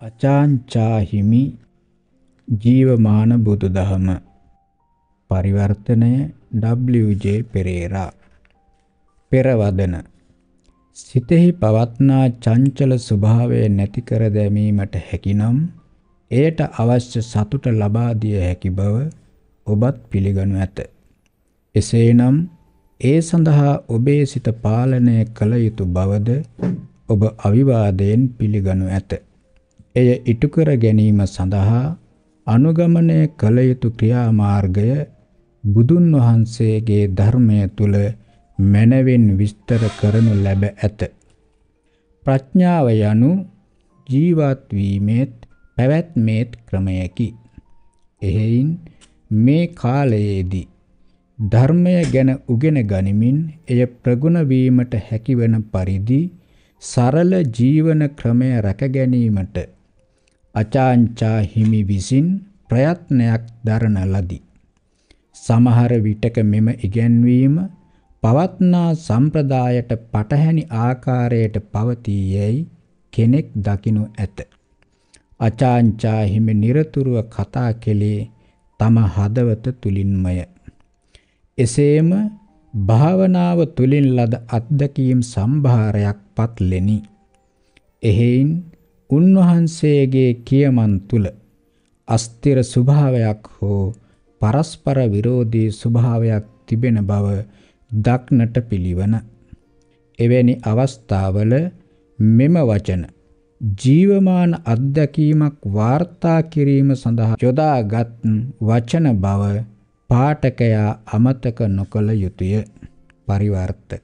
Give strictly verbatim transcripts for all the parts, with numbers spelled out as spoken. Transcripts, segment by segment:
අචාංචා හිමි ජීවමාන බුදුදහම පරිවර්තනය ඩබ්ලිව්.ජේ. පෙරේරා. පෙරවදන සිතෙහි පවත්නා චංචල ස්වභාවය නැති කර දැමීමට හැකිනම් එයට අවශ්‍ය සතුට ලබා දිය හැකි බව ඔබත් පිළිගනු ඇත. එසේනම් ඒ සඳහා ඔබේ සිත පාලනය කළ යුතු බවද ඔබ අවිවාදයෙන් පිළිගනු ඇත. එය ඉටු කර ගැනීම සඳහා අනුගමනය කළ යුතු ක්‍රියාමාර්ගය බුදුන් වහන්සේගේ ධර්මය තුල මැනවින් විස්තර කරනු ලැබ ඇත. ප්‍රඥාව යනු ජීවත් වීමේත් පැවැත්මේත් ක්‍රමයකි. එහෙයින් මේ කාලයේදී ධර්මය ගැන උගෙන ගනිමින් එය ප්‍රගුණ වීමට හැකිවන පරිදි සරල ජීවන ක්‍රමය රැක ගැනීමට අචාංචා හිමි විසින් ප්‍රයත්නයක් දරන ලදී. සමහර විටක මෙම ඉගැන්වීම පවත්නා සම්ප්‍රදායට පටහැනි ආකාරයට පවතී යැයි කෙනෙක් දකිනු ඇත. අචාංචා හිමි නිරතුරුව කතා කෙළේ තම හදවත තුලින්මය. එසේම භාවනාව තුලින් ලද අත්දැකීම් සම්භාරයක් පත්ලෙනි. එහෙයින් උන්වහන්සේගේ කියමන් තුල අස්තිර ස්වභාවයක් හෝ පරස්පර විරෝධී ස්වභාවයක් තිබෙන බව දක්නට පිළිවන. එවැනි අවස්ථාවල මෙම වචන ජීවමාන අත්දැකීමක් වාර්තා කිරීම සඳහා යොදාගත් වචන බව පාඨකයා අමතක නොකළ යුතුය. පරිවර්තක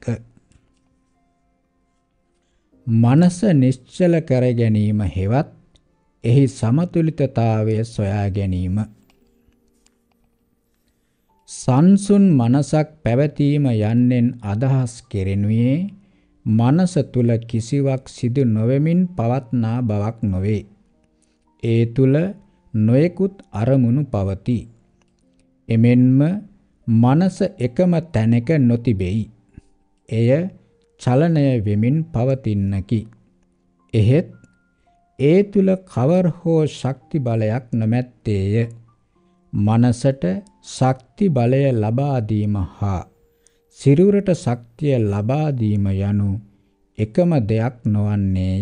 මනස නිශ්චල කර ගැනීම හෙවත් එහි සමතුලිතතාවය සොයා ගැනීම. සංසුන් මනසක් පැවතීම යන්නෙන් අදහස් කෙරෙනුයේ මනස තුල කිසිවක් සිදු නොවෙමින් පවත්නා බවක් නොවේ. ඒ තුල නොයෙකුත් අරමුණු පවතී. එමෙන්ම මනස එකම තැනක නොතිබෙයි. එය චලනය වෙමින් පවතින්නකි. එහෙත් ඒ තුල කවර හෝ ශක්ති බලයක් නොමැත්තේය. මනසට ශක්ති බලය ලබා දීම හා සිරුරට ශක්තිය ලබා දීම යනු එකම දෙයක් නොවන්නේය.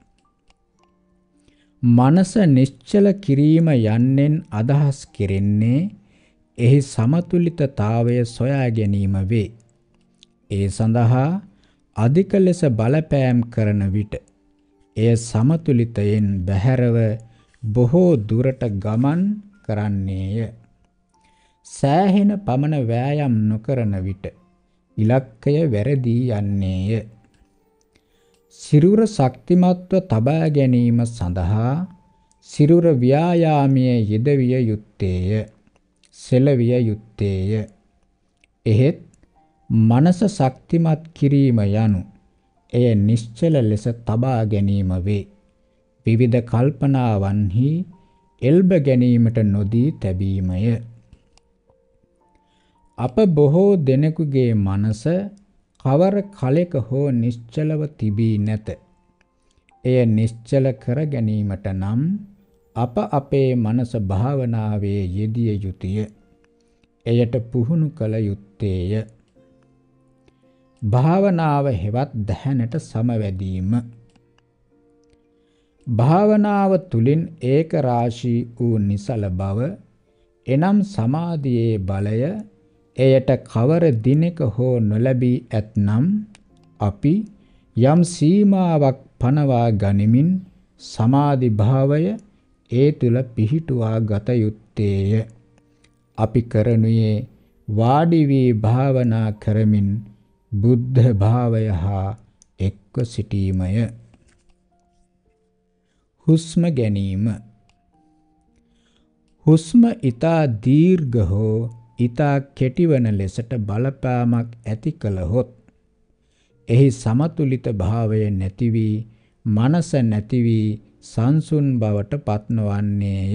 මනස නිශ්චල කිරීම යන්නෙන් අදහස් කෙරෙන්නේ එහි සමතුලිතතාවය සොයා ගැනීම වේ. ඒ සඳහා අධික ලෙස බලපෑම් කරන විට එය සමතුලිතයෙන් බැහැරව බොහෝ දුරට ගමන් කරන්නේය. සෑහෙන පමණ වෑයම් නොකරන විට ඉලක්කය වැරදී යන්නේය. සිරුර ශක්තිමත්ව තබා ගැනීම සඳහා සිරුර ව්‍යායාමයේ යෙදවිය යුත්තේය. සෙලවිය යුත්තේය. එහෙත් මනස ශක්තිමත් කිරීම යනු එය නිශ්චල ලෙස තබා ගැනීම වේ. විවිධ කල්පනාවන්හි එල්බ ගැනීමට නොදී තැබීමය. අප බොහෝ දෙනෙකුගේ මනස කවර කලෙක හෝ නිශ්චලව තිබී නැත. එය නිශ්චල කර ගැනීමට නම් අප අපේ මනස භාවනාවේ යෙදිය යුතුය. එයට පුහුණු කළ යුත්තේය. භාවනාව හෙවත් දැහැනට සමවැදීම. භාවනාව තුලින් ඒක රාශී වූ නිසල බව එනම් සමාධියේ බලය එයට කවර දිනක හෝ නොලැබී ඇතනම් අපි යම් සීමාවක් පනවා ගනිමින් සමාධි භාවය ඒ තුල පිහිටුවා ගත යුත්තේය. අපි කරනුයේ වාඩි වී භාවනා කරමින් බුද්ධ භාවය හා එක්ව සිටීමය. හුස්ම ගැනීම. හුස්ම ඊතා දීර්ඝ හෝ ඊතා කෙටිවන ලෙසට බලපෑමක් ඇති කළහොත් එහි සමතුලිත භාවය නැති වී මනස නැති වී සංසුන් බවට පත්නවන්නේය.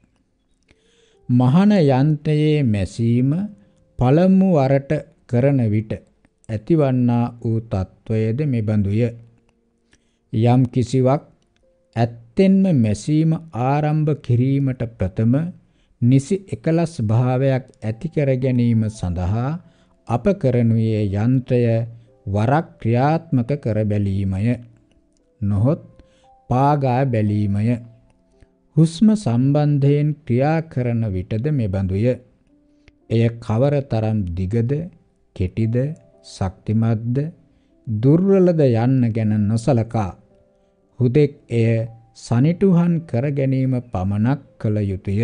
මහන යන්ත්‍රයේ මැසීම පළමු වරට කරන විට ඇතිවන්නා වූ තත්වයේද මෙබඳුය. යම් කිසිවක් ඇත්තෙන්ම මැසීම ආරම්භ කිරීමට ප්‍රථම නිසි එකලස් භාවයක් ඇති කර ගැනීම සඳහා අප කරනුයේ යන්ත්‍රය වරක් ක්‍රියාත්මක කර බැලීමය. නොහොත් පාගා බැලීමය. හුස්ම සම්බන්ධයෙන් ක්‍රියා කරන විටද මෙබඳුය. එය කවර තරම් දිගද, කෙටිද, ශක්තිමත්ද, දුර්වලද යන්න ගැන නොසලකා හුදෙක් එය සනිටුහන් කර ගැනීම පමණක් කළ යුතුය.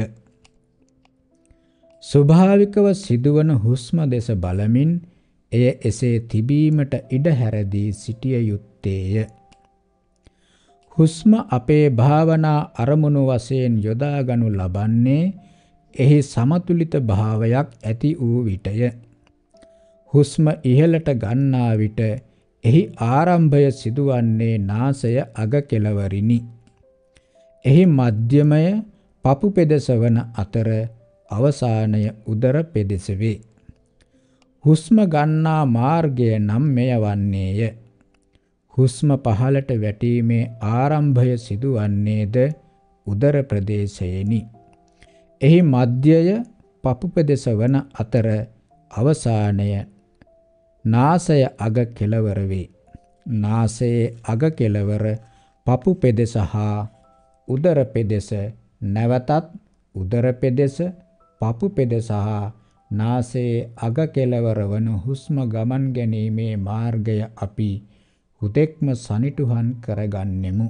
ස්වභාවිකව සිදුවන හුස්ම දෙස බලමින් එය එසේ තිබීමට ඉඩ හැරදී සිටිය යුත්තේය. හුස්ම අපේ භාවනා අරමුණු වශයෙන් යොදාගනු ලබන්නේ එහි සමතුලිත භාවයක් ඇති වූ විටය. හුස්ම ඉහළට ගන්නා විට එහි ආරම්භය සිදුවන්නේ නාසය අග කෙළවරිනි. එහි මධ්‍යමය පපු පෙදෙස වන අතර අවසානය උදර පෙදෙස වේ. හුස්ම ගන්නා මාර්ගය නම් මෙය වන්නේය. හුස්ම පහළට වැටීමේ ආරම්භය සිදුවන්නේද උදර ප්‍රදේශයෙනි. එහි මධ්‍යය පපු පෙදෙස වන අතර අවසානය නාසය අග කෙළවර වේ. නාසයේ අග කෙළවර පපු පෙදෙස හා උදර පෙදෙස නැවතත් උදර පෙදෙස පපු පෙදෙස හා නාසයේ අග කෙළවර වන හුස්ම ගමන් ගැනීමේ මාර්ගය අපි හුදෙක්ම සනිටුහන් කරගන්නෙමු.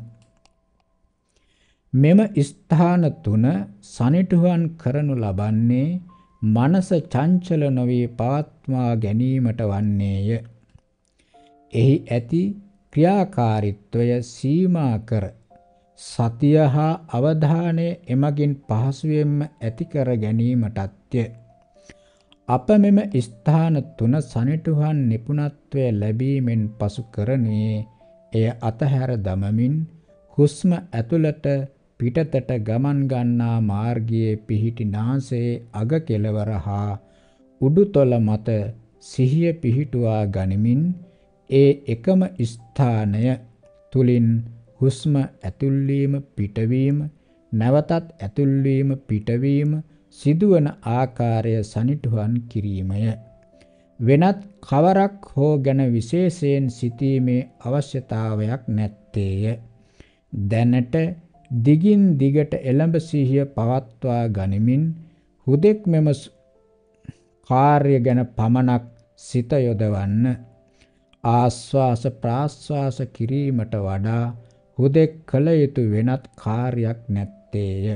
මෙම ස්ථාන තුන සනිටුහන් කරනු ලබන්නේ මනස චංචල නොවී පවත්වා ගැනීමට වන්නේය. එහි ඇති ක්‍රියාකාරීත්වය සීමා කර සතිය හා අවධානය එමගින් පහසුවෙන්ම ඇති කර ගැනීමටත්ය. අප මෙම ස්ථාන තුන සනිටුහන් නිපුණත්වය ලැබීමෙන් පසු කරනුයේ එය අතහැර දමමින් හුස්ම ඇතුළට පිටතට ගමන් ගන්නා මාර්ගයේ පිහිටි නාසයේ අග කෙළවර හා උඩුතොල මත සිහිය පිහිටුවා ගනිමින් ඒ එකම ස්ථානය තුලින් හුස්ම ඇතුල්වීම පිටවීම නැවතත් ඇතුල්වීම පිටවීම සිදුවන ආකාරය සනිටුහන් කිරීමය. වෙනත් කවරක් හෝ ගැන විශේෂයෙන් සිතීමේ අවශ්‍යතාවයක් නැත්තේය. දැනට දිගින් දිගට එළඹ සිහිය පවත්වා ගනිමින් හුදෙක් මෙම කාර්ය ගැන පමණක් සිත යොදවන්න. ආස්වාස ප්‍රාස්වාස කිරීමට වඩා හුදෙක් කළ යුතු වෙනත් කාර්යයක් නැත්තේය.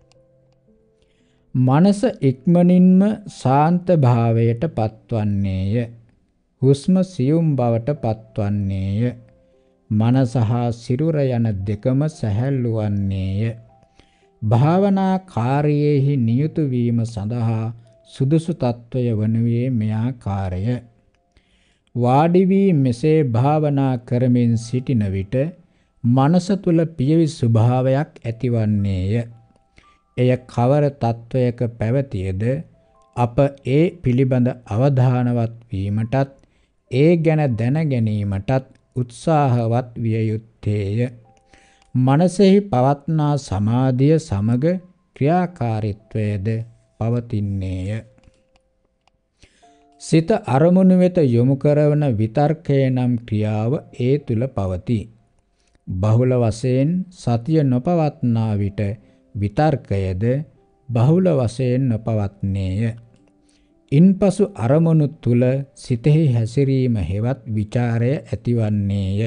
මනස ඉක්මනින්ම ශාන්ත භාවයට පත්වන්නේය. හුස්ම සියුම් බවට පත්වන්නේය. මනස හා සිරුර යන දෙකම සැහැල්ලු වන්නේය. භාවනා කාර්යයෙහි නියුතු වීම සඳහා සුදුසු තත්වය වනුයේ මේ ආකාරය. වාඩි වී මෙසේ භාවනා කරමින් සිටින විට මනස තුල පියවි ස්වභාවයක් ඇතිවන්නේය. එය කවර තත්වයක පැවතියද අප ඒ පිළිබඳ අවධානවත් වීමටත් ඒ ගැන දැන ගැනීමටත් උත්සාහවත් විය යුත්තේය. මනසෙහි පවත්නා සමාධිය සමග ක්‍රියාකාරීත්වයද පවතින්නේය. සිත අරමුණු වෙත යොමු කරවන විතර්කය නම් ක්‍රියාව ඒ තුල පවතී. බහුල වශයෙන් සතිය නොපවත්නා විට විතර්කයද බහුල වශයෙන් නොපවත්නේය. ඉන්පසු අරමුණු තුල සිතෙහි හැසිරීම හෙවත් ਵਿਚාරය ඇතිවන්නේය.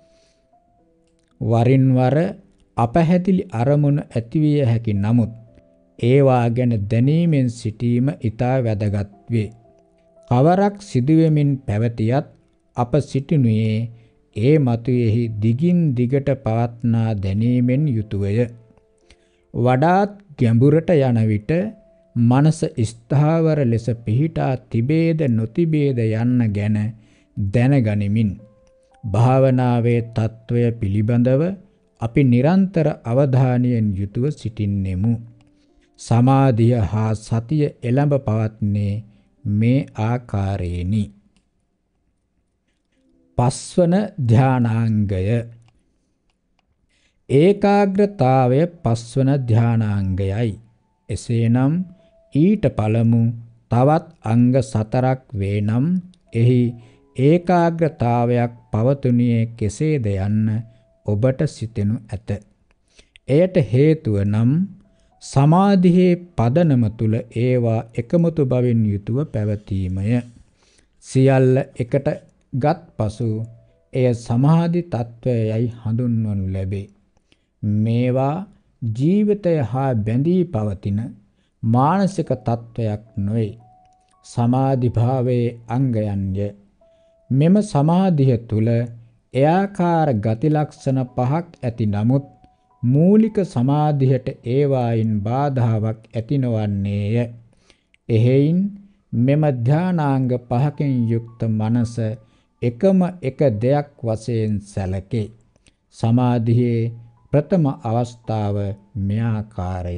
වරින් වර අපහැදිලි අරමුණු ඇතිවිය හැකි නමුත් ඒවා ගැන දැනීමෙන් සිටීම ඉතා වැදගත් වේ. කවරක් සිදුවෙමින් පැවතියත් අප සිටිනුයේ ඒ මතුයෙහි දිගින් දිගට පවත්නා දැනීමෙන් යුතුවය. වඩාත් ගැඹුරට යන විට මනස ස්ථාවර ලෙස පිහිටා තිබේද නොතිබේද යන්න ගැන දැනගනිමින් භාවනාවේ తত্ত্বය පිළිබඳව අපි නිරන්තර අවධානයෙන් යුතුව සිටින්නෙමු. සමාධිය හා සතිය එළඹ පවත්නේ මේ ආකාරයෙනි. පස්වන ධානාංගය. ඒකාග්‍රතාවය පස්වන ධානාංගයයි. එසේනම් ඊට පළමු තවත් අංග සතරක් වේ නම් එහි ඒකාග්‍රතාවයක් පවතුනේ කෙසේද යන්න ඔබට සිතෙනු ඇත. එයට හේතුව නම් සමාධියේ පදනම තුල ඒවා එකමුතු බවින් යුතුව පැවතීමය. සියල්ල එකට ගත් පසු එය සමාධි තත්වයයි හඳුන්වනු ලැබේ. මේවා ජීවිතය හා බැඳී පවතින මානසික තත්වයක් නොවේ. සමාධි භාවයේ අංගයන්ය. මෙම සමාධිය තුල එයාකාර ගති ලක්ෂණ පහක් ඇති නමුත් මූලික සමාධියට ඒවායින් බාධාවක් ඇති නොවන්නේය. එහෙයින් මෙම ධානාංග පහකින් යුක්ත මනස එකම එක දෙයක් වශයෙන් සැලකේ. සමාධියේ ප්‍රථම අවස්ථාව මෙයාකාරය.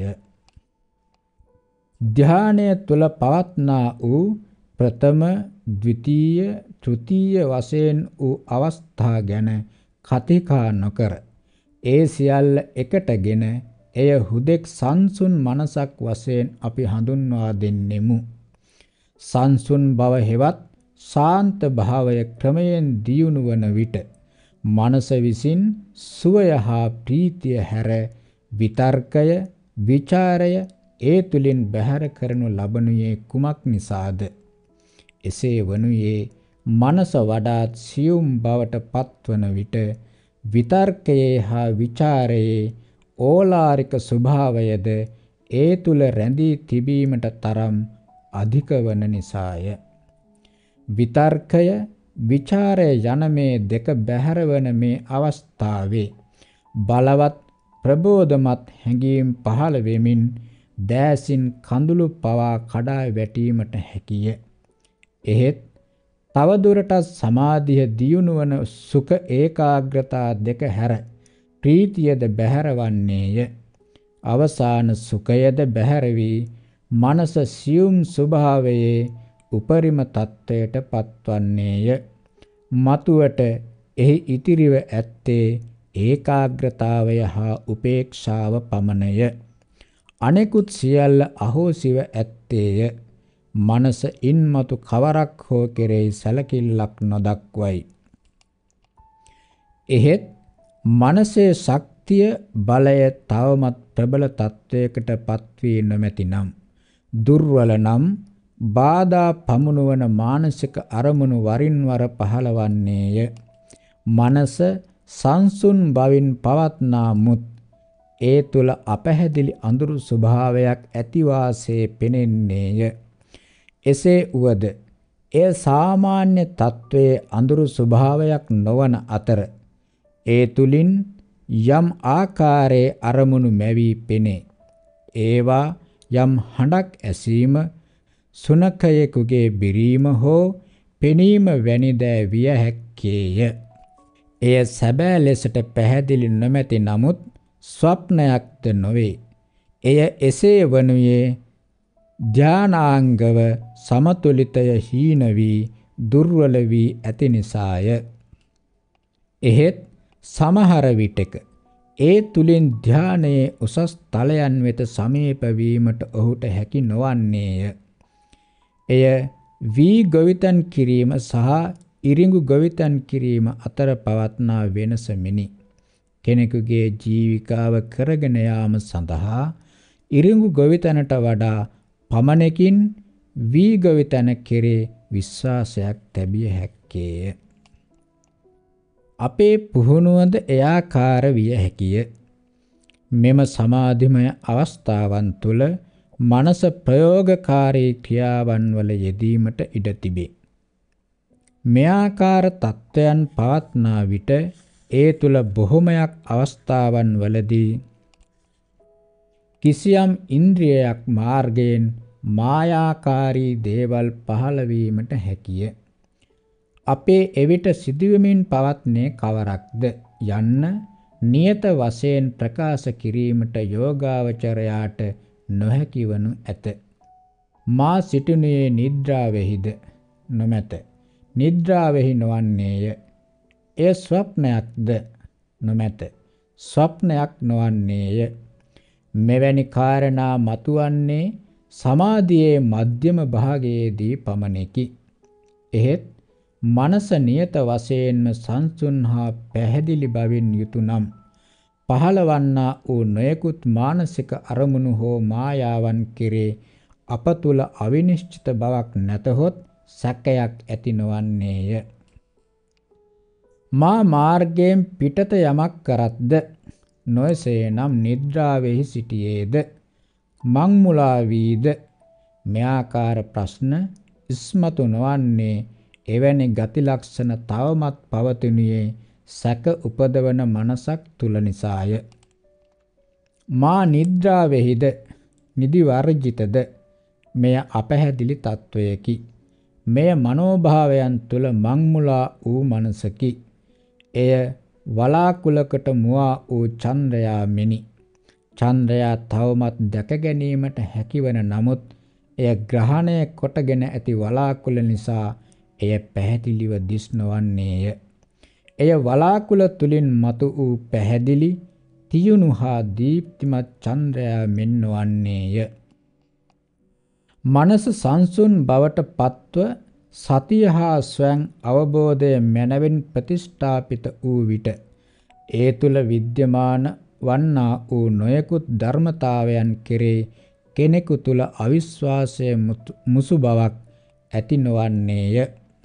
ධානය තුල පවත්නා වූ ප්‍රථම, ද්විතීය, තෘතීය වශයෙන් වූ අවස්ථා ගැන කතිකා නොකර ඒ සියල්ල එකටගෙන එය හුදෙක් සංසුන් මනසක් වශයෙන් අපි හඳුන්වා දෙන්නෙමු. සංසුන් බව හෙවත් ශාන්ත භාවය ක්‍රමයෙන් දියුණු වන විට මනස විසින් සුවය හා ප්‍රීතිය හැර විතර්කය, විචාරය ඒ තුලින් බැහැර කරනු ලබනුයේ කුමක් නිසාද? එසේ වනුයේ මනස වඩාත් සියුම් බවට පත්වන විට විතර්කයේ හා විචාරයේ ඕලාරික ස්වභාවයද ඒ තුල රැඳී තිබීමට තරම් අධික වන නිසාය. විතර්කය, විචාරය යන මේ දෙක බැහැරවන මේ අවස්ථාවේ බලවත් ප්‍රබෝධමත් හැඟීම් පහළ වෙමින් දෑසින් කඳුළු පවා කඩා වැටීමට හැකිය. එහෙත් තවදුරටත් සමාධිය දියුණු වන සුඛ ඒකාග්‍රතා දෙක හැර ප්‍රීතියද බැහැරවන්නේය. අවසාන සුඛයද බැහැර වී මනස සියුම් ස්වභාවයේ උපරිම තත්වයට පත්වන්නේය. මතුවට එහි ඉතිරිව ඇත්තේ ඒකාග්‍රතාවය හා උපේක්ෂාව පමණය. අනෙකුත් සියල්ල අහෝසිව ඇත්තේය. මනස ඉන්මතු කවරක් හෝ කෙරෙහි සැලකිල්ලක් නොදක්වයි. එහෙත් මනසේ ශක්තිය, බලය තවමත් ප්‍රබල තත්වයකට පත්වී නොමැති නම්, දුර්වල නම් බාධා පමුණුවන මානසික අරමුණු වරින් වර පහළවන්නේය. මනස සංසුන් බවින් පවත්නා මුත් ඒ තුල අපැහැදිලි අඳුරු ස්වභාවයක් ඇති වාසේ පෙනෙන්නේය. එසේ වුවද එය සාමාන්‍ය තත්වයේ අඳුරු ස්වභාවයක් නොවන අතර ඒ තුලින් යම් ආකාරයේ අරමුණු මැවී පෙනේ. ඒවා යම් හඬක් ඇසීම, සුනඛයෙකුගේ බිරීම හෝ පෙනීම වැනි දෑ විය හැක්කේය. එය සැබෑ ලෙසට පැහැදිලි නොමැති නමුත් ස්වප්නයක්ද නොවේ. එය එසේ වනුයේ ධානාංගව සමතුලිතය හීන වී දුර්වල වී ඇති නිසාය. එහෙත් සමහර විටක ඒ තුලින් ධානයේ උසස් තලයන් වෙත සමීප වීමට ඔහුට හැකි නොවන්නේය. එය වී ගොවිතැන් කිරීම සහ ඉරිඟු ගොවිතැන් කිරීම අතර පවත්නා වෙනස මෙනි. කෙනෙකුගේ ජීවිකාව කරගෙන යාම සඳහා ඉරිඟු ගොවිතැනට වඩා පමණකින් වී ගොවිතැන කෙරේ විශ්වාසයක් තැබිය හැක්කේය. අපේ පුහුණුවද එයාකාර විය හැකිය. මෙම සමාධිමය අවස්ථාවන් තුළ මනස ප්‍රයෝගකාරී ක්‍රියාවන් වල යෙදීමට ඉඩ තිබේ. මෙයාකාර තත්ත්වයන් පවත්නා විට ඒ තුළ බොහොමයක් අවස්ථාවන් වලදී කිසියම් ඉන්ද්‍රියයක් මාර්ගයෙන් මායාකාරී දේවල් පහළ වීමට හැකිය. අපේ එවිට සිදුවෙමින් පවත්නේ කවරක්ද යන්න නියත වශයෙන් ප්‍රකාශ කිරීමට යෝගාවචරයාට නොහැකි වනු ඇත. මා සිටිනුයේ නිද්‍රාවෙහිද නොමැත. නිද්‍රාවෙහි නොවන්නේය. එය ස්වප්නයක්ද නොමැත. ස්වප්නයක් නොවන්නේය. මෙවැනි කාරණා මතුවන්නේ සමාධියේ මධ්‍යම භාගයේදී පමණකි. එහෙත් මනස නියත වශයෙන්ම සංසුන් හා පැහැදිලි බවින් යුතු නම් පහළවන්නා වූ නොයෙකුත් මානසික අරමුණු හෝ මායාවන් කෙරේ අප තුල අවිනිශ්චිත බවක් නැතහොත් සැකයක් ඇති නොවන්නේය. මා මාර්ගයෙන් පිටත යමක් කරත්ද නොයසේ නම් නිද්‍රාවෙහි සිටියේද මං මුලා වීද මේ ආකාර ප්‍රශ්න ඉස්මතු නොවන්නේ එවැනි ගති ලක්ෂණ තවමත් පවතිනුයේ සැක උපදවන මනසක් තුල නිසාය. මා නිද්‍රාවෙහිද නිදි වර්ජිතද මෙය අපැහැදිලි තත්වයකි. මෙය මනෝභාවයන් තුල මං මුලා වූ මනසකි. එය වලාකුලකට මුවා වූ චන්ද්‍රයා මෙනි. චන්ද්‍රයා තවමත් දැක ගැනීමට හැකිවන නමුත් එය ග්‍රහණය කොටගෙන ඇති වලාකුල නිසා එය පැහැදිලිව දිස් නොවන්නේය. එය වලාකුල තුලින් මතු වූ පැහැදිලි තියුණු හා දීප්තිමත් චන්ද්‍රයා මෙන් නොවන්නේය. මනස සංසුන් බවට පත්ව සතිය හා ස්වයං අවබෝධය මනවින් ප්‍රතිෂ්ඨාපිත වූ විට ඒ තුල විද්‍යමාන වන්නා වූ නොයෙකුත් ධර්මතාවයන් කෙරේ කෙනෙකු තුල අවිශ්වාසය මුසු බවක් ඇති නොවන්නේය.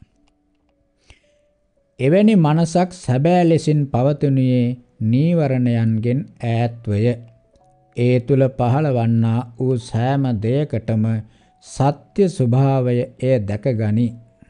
එවැනි මනසක් සැබෑ ලෙසින් පවතිනුයේ නීවරණයන්ගෙන් ඈත්වය. ඒ තුල පහළවන්නා වූ සෑම දෙයකටම සත්‍ය ස්වභාවය එය දැකගනි.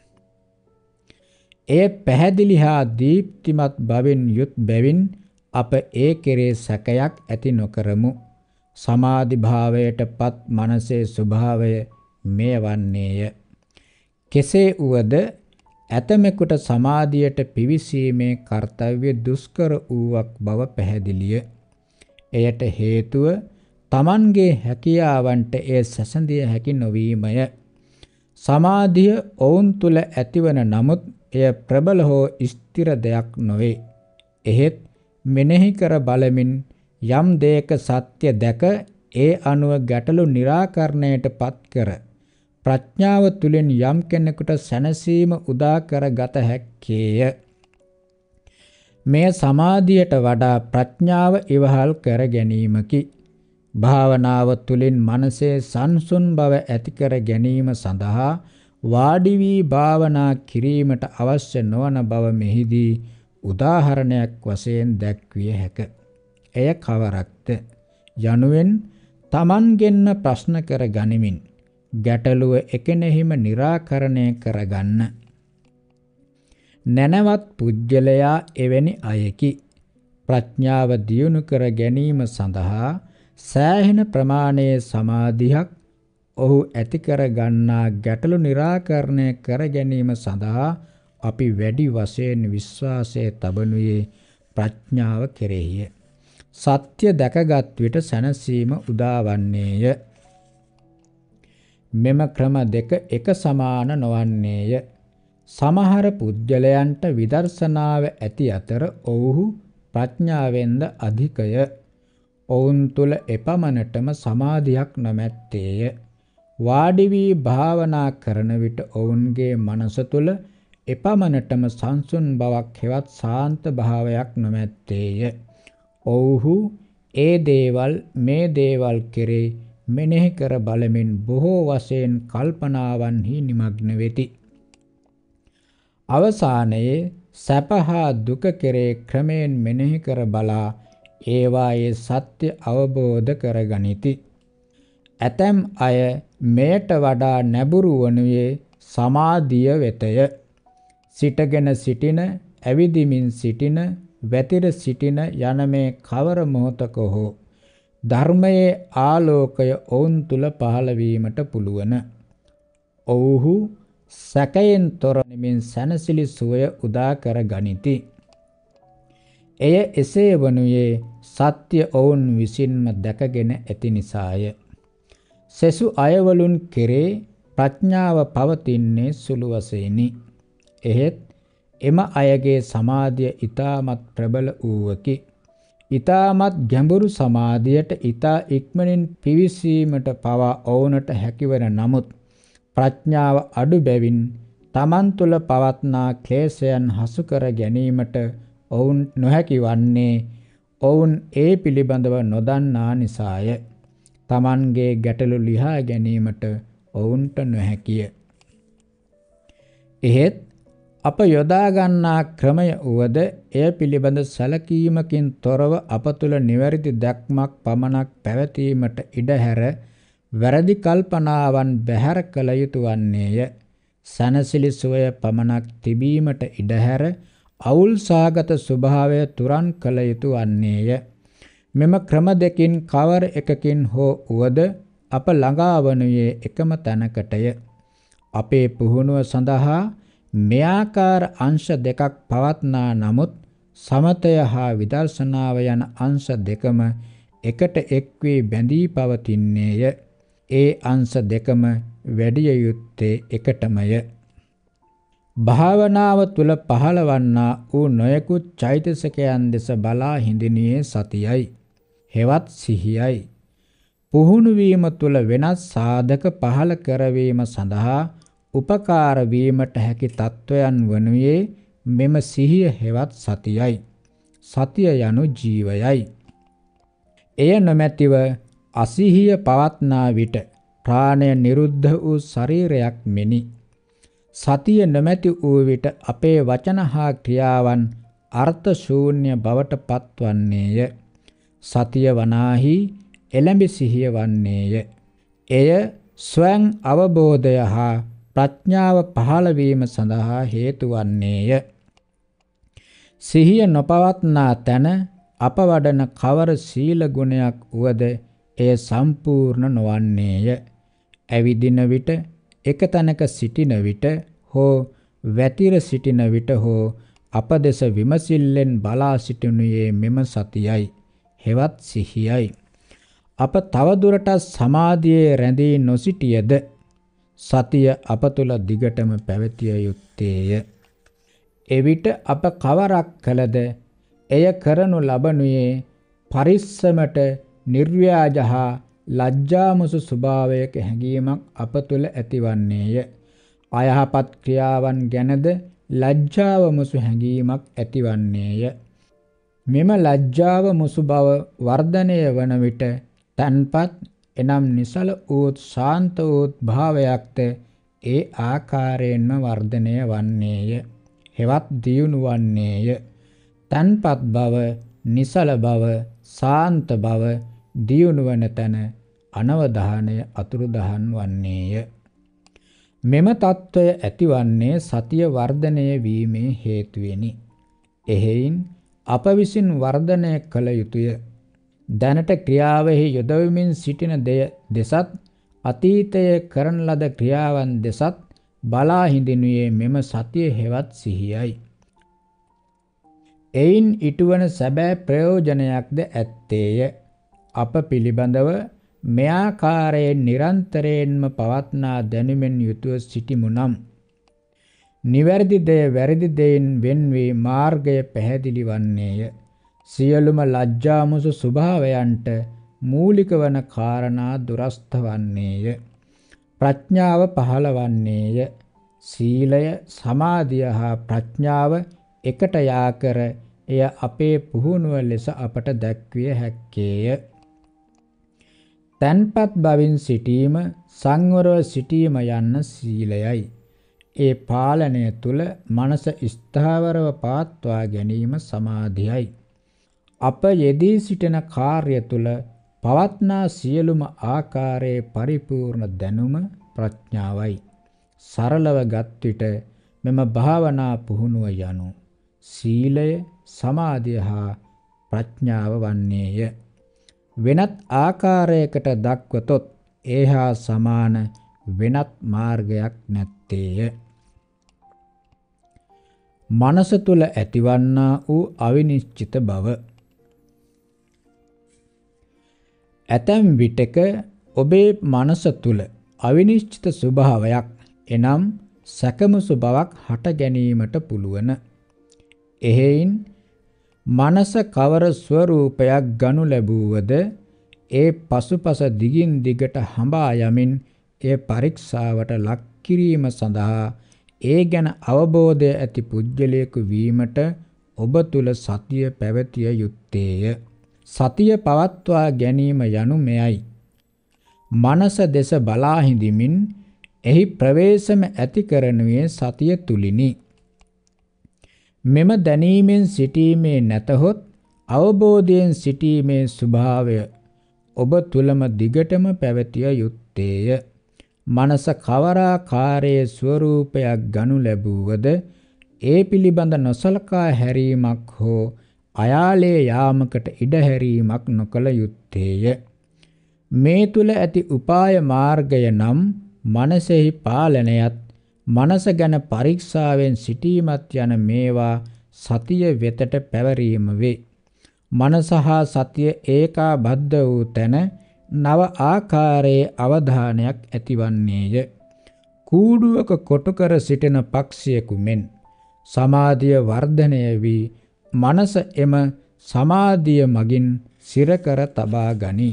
එය පැහැදිලි හා දීප්තිමත් බවින් යුත් බැවින් අප ඒ කෙරේ සැකයක් ඇති නොකරමු. සමාධි භාවයට පත් මනසේ ස්වභාවය මෙය වන්නේය. කෙසේ වුවද ඇතමෙකුට සමාධියට පිවිසීමේ කර්තව්‍ය දුෂ්කර වූවක් බව පැහැදිලිය. එයට හේතුව තමන්ගේ හැකියාවන්ට එය සැසඳිය හැකි නොවීමය. සමාධිය ඔවුන් තුල ඇතිවන නමුත් එය ප්‍රබල හෝ ස්ථිර දෙයක් නොවේ. එහෙත් මෙනෙහි කර බලමින් යම් දෙයක සත්‍ය දැක ඒ අනුව ගැටලු निराකරණයට පත් කර ප්‍රඥාව තුලින් යම් කෙනෙකුට සැනසීම උදා කර ගත හැක්කේය. මෙය සමාධියට වඩා ප්‍රඥාව ඉවහල් කර ගැනීමකි. භාවනාව තුලින් මනසේ සංසුන් බව ඇති කර ගැනීම සඳහා වාඩි වී භාවනා කිරීමට අවශ්‍ය නොවන බව මෙහිදී උදාහරණයක් වශයෙන් දැක්විය හැක. එය කවරක්ද යනුවෙන් තමන්ගෙන්ම ප්‍රශ්න කර ගනිමින් ගැටලුව එකෙනෙහිම निराකරණය කරගන්න. නැනවත් පුජ්‍යලයා එවැනි අයකි. ප්‍රඥාව දියුණු කර ගැනීම සඳහා සෑහෙන ප්‍රමාණයේ සමාධියක් ඔහු ඇති කර ගන්නා ගැටලු निराකරණය කර ගැනීම සඳහා අපි වැඩි වශයෙන් විශ්වාසය තබනුයේ ප්‍රඥාව කෙරෙහිය. සත්‍ය දැකගත් විට සැනසීම උදාවන්නේය. මෙම ක්‍රම දෙක එක සමාන නොවන්නේය. සමහර පුද්ගලයන්ට විදර්ශනාව ඇති අතර ඔවුහු ප්‍රඥාවෙන්ද අධිකය. ඔවුන් තුල එපමණටම සමාධියක් නොමැත්තේය. වාඩි වී භාවනා කරන විට ඔවුන්ගේ මනස තුල එපමණටම සංසුන් බවක් හෙවත් සාන්ත භාවයක් නොමැත්තේය. ඔවුහු ඒ දේවල් මේ දේවල් කෙරේ මෙනෙහි කර බලමින් බොහෝ වශයෙන් කල්පනාවන්හි නිමග්න වෙති. අවසානයේ සැප හා දුක කෙරේ ක්‍රමයෙන් මෙනෙහි කර බලා ඒවායේ සත්‍ය අවබෝධ කරගනිති. ඇතැම් අය මෙයට වඩා නැඹුරු වනුයේ සමාධිය වෙතය. සිටගෙන සිටින, ඇවිදිමින් සිටින, වැතිර සිටින යන මේ කවර මොහොතක හෝ ධර්මයේ ආලෝකය ඔවුන් තුල පහළ වීමට පුළුවන්. ඔව්හු සැකයෙන් තොර නිමින් සැනසිලි සුවය උදා කර ගනිති. එය එසේ වනුයේ සත්‍ය ඔවුන් විසින්ම දැකගෙන ඇති නිසාය. සෙසු අයවලුන් කෙරේ ප්‍රඥාව පවතින්නේ සුළු වශයෙනි. එහෙත් එම අයගේ සමාධිය ඊටමත් ප්‍රබල වූවකි. ඊ타මත් ගැඹුරු සමාධියට ඊතා ඉක්මනින් පිවිසීමට පවා ඔවුනට හැකිවන නමුත් ප්‍රඥාව අඩු බැවින් තමන් තුළ පවත්නා ක්ලේශයන් හසු කර ගැනීමට ඔවුන් නොහැකි වන්නේ ඔවුන් ඒ පිළිබඳව නොදන්නා නිසාය. තමන්ගේ ගැටලු ලිහා ගැනීමට ඔවුන්ට නොහැකිය. එහෙත් අප යොදා ගන්නා ක්‍රමය වුවද එය පිළිබඳ සැලකීමකින් තොරව අප තුළ නිවැරදි දැක්මක් පමණක් පැවතීමට ඉඩ හැර වැරදි කල්පනාවන් බැහැර කළ යුතු වන්නේය. සනසිලි සුවය පමණක් තිබීමට ඉඩ හැර අවුල් සාගත ස්වභාවය තුරන් කළ යුතු වන්නේය. මෙම ක්‍රම දෙකින් කවර එකකින් හෝ වුවද අප ළඟා වනුයේ එකම තැනකටය. අපේ පුහුණුව සඳහා මෙයාකාර අංශ දෙකක් පවත්නා නමුත් සමතය හා විදර්ශනාව යන අංශ දෙකම එකට එක් වී බැඳී පවතින්නේය. ඒ අංශ දෙකම වැඩිය යුත්තේ එකටමය. භාවනාව තුළ පහළවන්නා වූ නොයෙකුත් චෛතසිකයන් දෙස බලා හිඳිනුයේ සතියයි. හෙවත් සිහියයි. පුහුණු වීම තුළ වෙනස් සාධක පහළ කරවීම සඳහා උපකාර වීමට හැකි තත්වයන් වනුයේ මෙම සිහිය හෙවත් සතියයි. සතිය යනු ජීවයයි. එය නොමැතිව අසිහිය පවත්නා විට ප්‍රාණය නිරුද්ධ වූ ශරීරයක් මෙනි. සතිය නොමැති වූ විට අපේ වචන හා ක්‍රියාවන් අර්ථ ශූන්‍ය බවට පත්වන්නේය. සතිය වනාහි එළඹි සිහිය වන්නේය. එය ස්වයං අවබෝධය හා ප්‍රඥාව පහළ වීම සඳහා හේතු වන්නේය. සිහිය නොපවත්නා තැන අප වඩන කවර සීල ගුණයක් වුවද එය සම්පූර්ණ නොවන්නේය. ඇවිදින විට, එක තැනක සිටින විට හෝ වැතිර සිටින විට හෝ අප දෙස විමසිල්ලෙන් බලා සිටිනුයේ මෙම සතියයි. හෙවත් සිහියයි. අප තවදුරටත් සමාධියේ රැඳී නොසිටියද සතිය අප තුළ දිගටම පැවතිය යුත්තේය. එවිට අප කවරක් කළද එය කරනු ලබනුයේ පරිස්සමට නිර්ව්‍යාජ හා ලජ්ජාමුසු ස්වභාවයක හැඟීමක් අප තුළ ඇතිවන්නේය. අයහපත් ක්‍රියාවන් ගැනද ලජ්ජාව මුසු හැඟීමක් ඇතිවන්නේය. මෙම ලජ්ජාව මුසු බව වර්ධනය වන විට තන්පත් එනම් නිසල වූත් ශාන්ත වූත් භාවයක්ද ඒ ආකාරයෙන්ම වර්ධනය වන්නේය. හෙවත් දියුණු වන්නේය. තන්පත් බව, නිසල බව, ශාන්ත බව දියුණු වන තැන අනවධානය අතුරුදහන් වන්නේය. මෙම తত্ত্বය ඇතිවන්නේ සතිය වර්ධනය වීමේ හේතුවෙනි. එහෙයින් අප විසින් වර්ධනය කළ යුතුය. දැනට ක්‍රියාවෙහි යොදවමින් සිටින දෙය දෙසත් අතීතයේ කරන ලද ක්‍රියාවන් දෙසත් බලා හිඳිනුයේ මෙම සතිය හෙවත් සිහියයි. එයින් ඉටුවන සැබෑ ප්‍රයෝජනයක්ද ඇත්තේය. අප පිළිබඳව මෙයාකාරයෙන් නිරන්තරයෙන්ම පවත්නා දැනුමෙන් යුතුව සිටිමු නම් නිවැරදි දෙය වැරදි දෙයින් වෙන්වී මාර්ගය පැහැදිලි වන්නේය. සියලුම ලජ්ජාමුසු ස්වභාවයන්ට මූලික වන කාරණා දුරස්ත වන්නේය. ප්‍රඥාව පහළ වන්නේය. සීලය, සමාධිය හා ප්‍රඥාව එකට යා කර එය අපේ පුහුණුව ලෙස අපට දැක්විය හැක්කේය. තන්පත් බවින් සිටීම, සංවරව සිටීම යන්න සීලයයි. ඒ පාලනය තුල මනස ස්ථාවරව පවත්වා ගැනීම සමාධියයි. අප යෙදී සිටින කාර්ය තුල පවත්නා සියලුම ආකාරයේ පරිපූර්ණ දැනුම ප්‍රඥාවයි. සරලව ගත් විට මෙම භාවනා පුහුණුව යනු සීලය, සමාධිය හා ප්‍රඥාව වන්නේය. වෙනත් ආකාරයකට දක්වතොත් ඒ හා සමාන වෙනත් මාර්ගයක් නැත්තේය. මනස තුල ඇතිවන්නා වූ අවිනිශ්චිත බව. ඇතැම් විටක ඔබේ මනස තුල අවිනිශ්චිත ස්වභාවයක් එනම් සැකමුසු බවක් හට ගැනීමට පුළුවන්. එහෙයින් මනස කවර ස්වરૂපයක් ගනු ලැබුවද ඒ පසුපස දිගින් දිගට හඹා යමින් ඒ පරීක්ෂාවට ලක් කිරීම සඳහා ඒ ගැන අවබෝධය ඇති පුද්ගලයෙකු වීමට ඔබ තුල සතිය පැවතිය යුත්තේය. සතිය පවත්වා ගැනීම යනු මෙයයි. මනස දෙස බලා හිඳිමින් එහි ප්‍රවේශම ඇති කරනුයේ සතිය තුලිනි. මෙම දැනීමෙන් සිටීමේ නැතහොත් අවබෝධයෙන් සිටීමේ ස්වභාවය ඔබ තුලම දිගටම පැවතිය යුත්තේය. මනස කවරාකාරයේ ස්වરૂපයක් ගනු ලැබුවද ඒ පිළිබඳ නොසලකා හැරීමක් හෝ අයාලේ යාමකට ඉඩ හැරීමක් නොකළ යුත්තේය. මේ තුල ඇති උපාය මාර්ගය නම් මනසෙහි පාලනයත් මනස ගැන පරීක්ෂාවෙන් සිටීමත් යන මේවා සතිය වෙතට පැවරීම වේ. මනස හා සතිය ඒකාබද්ධ වූ තැන නව ආකාරයේ අවධානයක් ඇතිවන්නේය. කූඩුවක කොටු කර සිටින පක්ෂියෙකු මෙන් සමාධිය වර්ධනය වී මනස එම සමාධිය මගින් සිර කර තබා ගනී.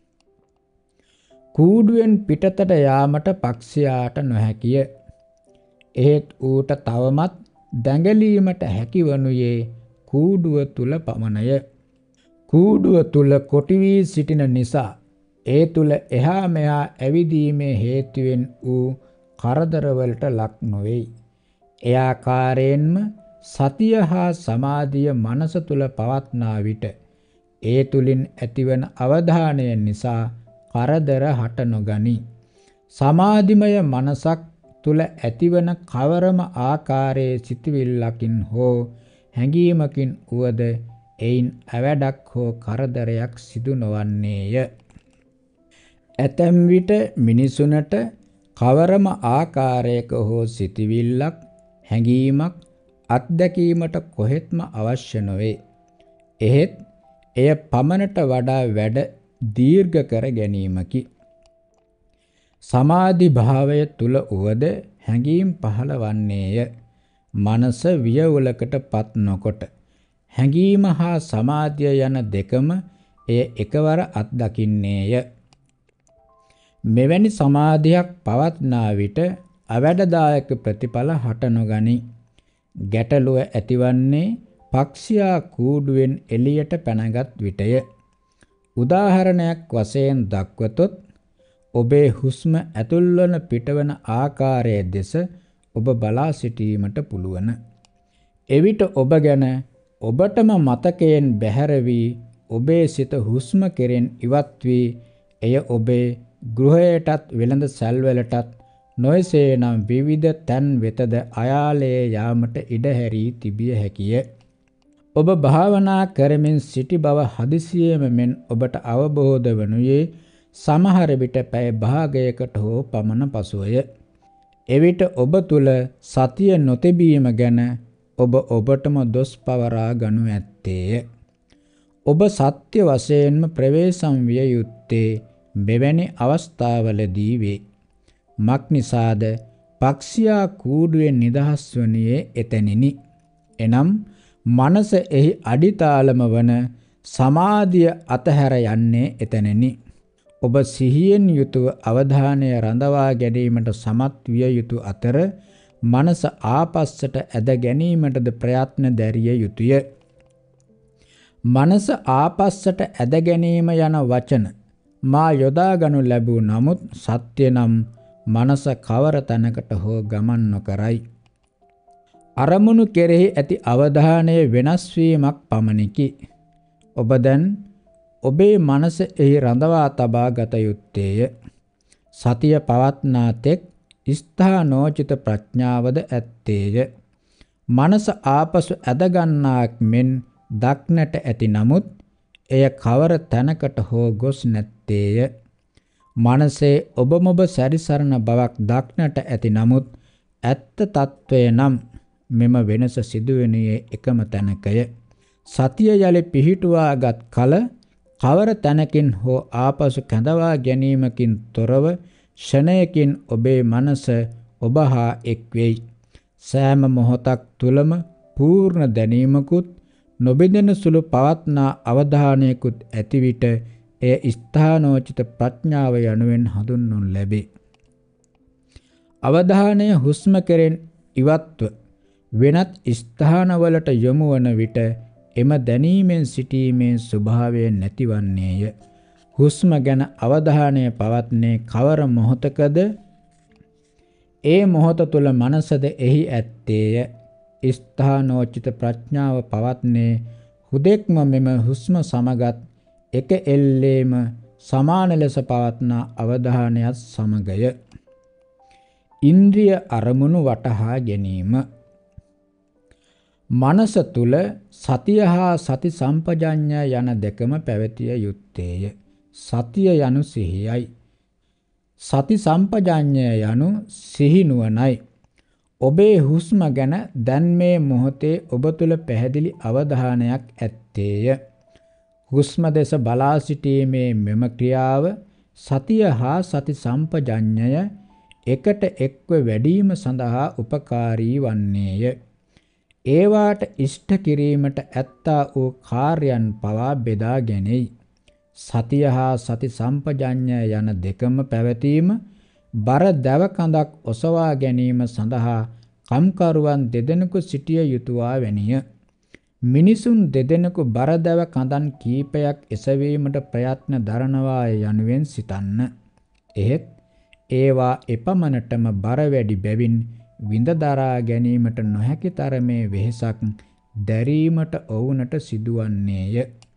කූඩුවෙන් පිටතට යාමට පක්ෂියාට නොහැකිය. එහෙත් ඌට තවමත් දැඟලීමට හැකිවනුයේ කූඩුව තුල පමණය. කූඩුව තුල කොටි වී සිටින නිසා ඒ තුල එහා මෙහා ඇවිදීමේ හේතුවෙන් ඌ කරදරවලට ලක් නොවේයි. ඒ ආකාරයෙන්ම සතිය හා සමාධිය මනස තුල පවත්නා විට ඒ තුලින් ඇතිවන අවධානය නිසා කරදර හට නොගනී. සමාධිමය මනසක් තුල ඇතිවන කවරම ආකාරයේ සිතුවිල්ලකින් හෝ හැඟීමකින් වුවද එයින් අවඩක් හෝ කරදරයක් සිදු නොවන්නේය. ඇතැම් විට මිනිසුනට කවරම ආකාරයක හෝ සිතුවිල්ලක් හැඟීමක් අත්දැකීමට කොහෙත්ම අවශ්‍ය නොවේ. එහෙත් එය පමණට වඩා වැඩ දීර්ඝ කර ගැනීමකි. සමාධි භාවය තුල උවද හැඟීම් පහළවන්නේය. මනස වියවුලකට පත් නොකොට හැඟීම හා සමාධිය යන දෙකම එය එකවර අත්දකින්නේය. මෙවැනි සමාධියක් පවත්නා විට අවැඩදායක ප්‍රතිඵල හට නොගනී. ගැටලුව ඇතිවන්නේ පක්ෂියා කූඩුවෙන් එළියට පැනගත් විටය. උදාහරණයක් වශයෙන් දක්වතොත් ඔබේ හුස්ම ඇතුල්වන පිටවන ආකාරය දෙස ඔබ බලා සිටීමට පුළුවන්. එවිට ඔබ ගැන ඔබටම මතකයෙන් බැහැර වී ඔබේ සිත හුස්ම කෙරෙන් ඉවත් වී එය ඔබේ ගෘහයටත් වෙළඳ සැල්වලටත් නොයසේනම් විවිධ තැන් වෙතද අයාලේ යාමට ඉඩ හැරී තිබිය හැකිය. ඔබ භාවනා කරමින් සිටි බව හදිසියෙම මෙන් ඔබට අවබෝධ වනුයේ සමහර විට පැය භාගයකට හෝ පමණ පසුවය. එවිට ඔබ තුල සතිය නොතිබීම ගැන ඔබ ඔබටම දොස් පවරා ගනු ඇත්තේය. ඔබ සත්‍ය වශයෙන්ම ප්‍රවේශම් විය යුත්තේ මෙවැනි අවස්ථාවලදී වේ. මක්නිසාද පක්ෂියා කූඩුවෙන් නිදහස් වනුයේ එතැනිනි. එනම් මනස එහි අඩිතාලම වන සමාධිය අතහැර යන්නේ එතැනිනි. ඔබ සිහියෙන් යුතුව අවධානය රඳවා ගැනීමට සමත් විය යුතු අතර මනස ආපස්සට ඇද ගැනීමටද ප්‍රයත්න දැරිය යුතුය. මනස ආපස්සට ඇද ගැනීම යන වචන මා යොදා ගනු ලැබූ නමුත් සත්‍ය නම් මනස කවර තැනකට හෝ ගමන් නොකරයි. අරමුණු කෙරෙහි ඇති අවධානය වෙනස් වීමක් පමණකි. ඔබ දැන් ඔබේ මනස එහි රඳවා තබා ගත යුත්තේය. සතිය පවත්නා තෙක් ස්ථානෝචිත ප්‍රඥාවද ඇත්තේය. මනස ආපසු ඇද ගන්නාක් මෙන් දක්නට ඇති නමුත් එය කවර තැනකට හෝ ගොස් නැත්තේය. මනසේ ඔබමොබ සැරිසරන බවක් දක්නට ඇති නමුත් ඇත්ත తත්වය නම් මෙම වෙනස සිදුවෙනුයේ එකම තැනකය. සතිය යලි පිහිටුවාගත් කල කවර තැනකින් හෝ ආපසු කැඳවා ගැනීමකින් තොරව ෂණයකින් ඔබේ මනස ඔබ හා එක් වෙයි. සෑම මොහොතක් තුලම පූර්ණ දැනීමකුත් නොබිඳෙන සුළු පවත්නා අවධානයකුත් ඇති විට එය ස්ථානෝචිත ප්‍රඥාව යනුවෙන් හඳුන්වනු ලැබේ. අවධානය හුස්ම කෙරෙන් ඉවත්ව වෙනත් ස්ථානවලට යොමු වන විට එම දැනීමෙන් සිටීමේ ස්වභාවය නැතිවන්නේය. හුස්ම ගැන අවධානය පවත්නේ කවර මොහොතකද? ඒ මොහොත තුල මනසද එහි ඇත්තේය. ස්ථානෝචිත ප්‍රඥාව පවත්නේ හුදෙක්ම මෙම හුස්ම සමගත් එක එල්ලේම සමාන ලෙස පවත්නා අවධානයත් සමගය. ඉන්ද්‍රිය අරමුණු වටහා ගැනීම. මනස තුල සතිය හා සති සම්පජඤ්ඤය යන දෙකම පැවතිය යුත්තේය. සතිය යනු සිහියයි. සති සම්පජඤ්ඤය යනු සිහි නුවණයි. ඔබේ හුස්ම ගැන දැන් මේ මොහොතේ ඔබ තුල පැහැදිලි අවධානයක් ඇත්තේය. හුස්ම දෙස බලා සිටීමේ මෙම ක්‍රියාව සතිය හා සති සම්පජඤ්ඤය එකට එක්ව වැඩිම සඳහා උපකාරී වන්නේය. ඒවාට ඉෂ්ට කිරීමට ඇත්තා වූ කාර්යයන් පවා බෙදා ගැනීම. සතිය හා සති සම්පජඤ්ඤය යන දෙකම පැවතීම බර දැව කඳක් ඔසවා ගැනීම සඳහා කම්කරුවන් දෙදෙනෙකු සිටිය යුතුවා වැනිය. මිනිසුන් දෙදෙනෙකු බර දැව කඳන් කීපයක් එසවීමට ප්‍රයත්න දරනවා යනුවෙන් සිතන්න. එහෙත් ඒවා එපමණටම බර වැඩි බැවින් විඳ දරා ගැනීමට නොහැකි තරමේ වෙහෙසක් දැරීමට ඔවුනට සිදුවන්නේය.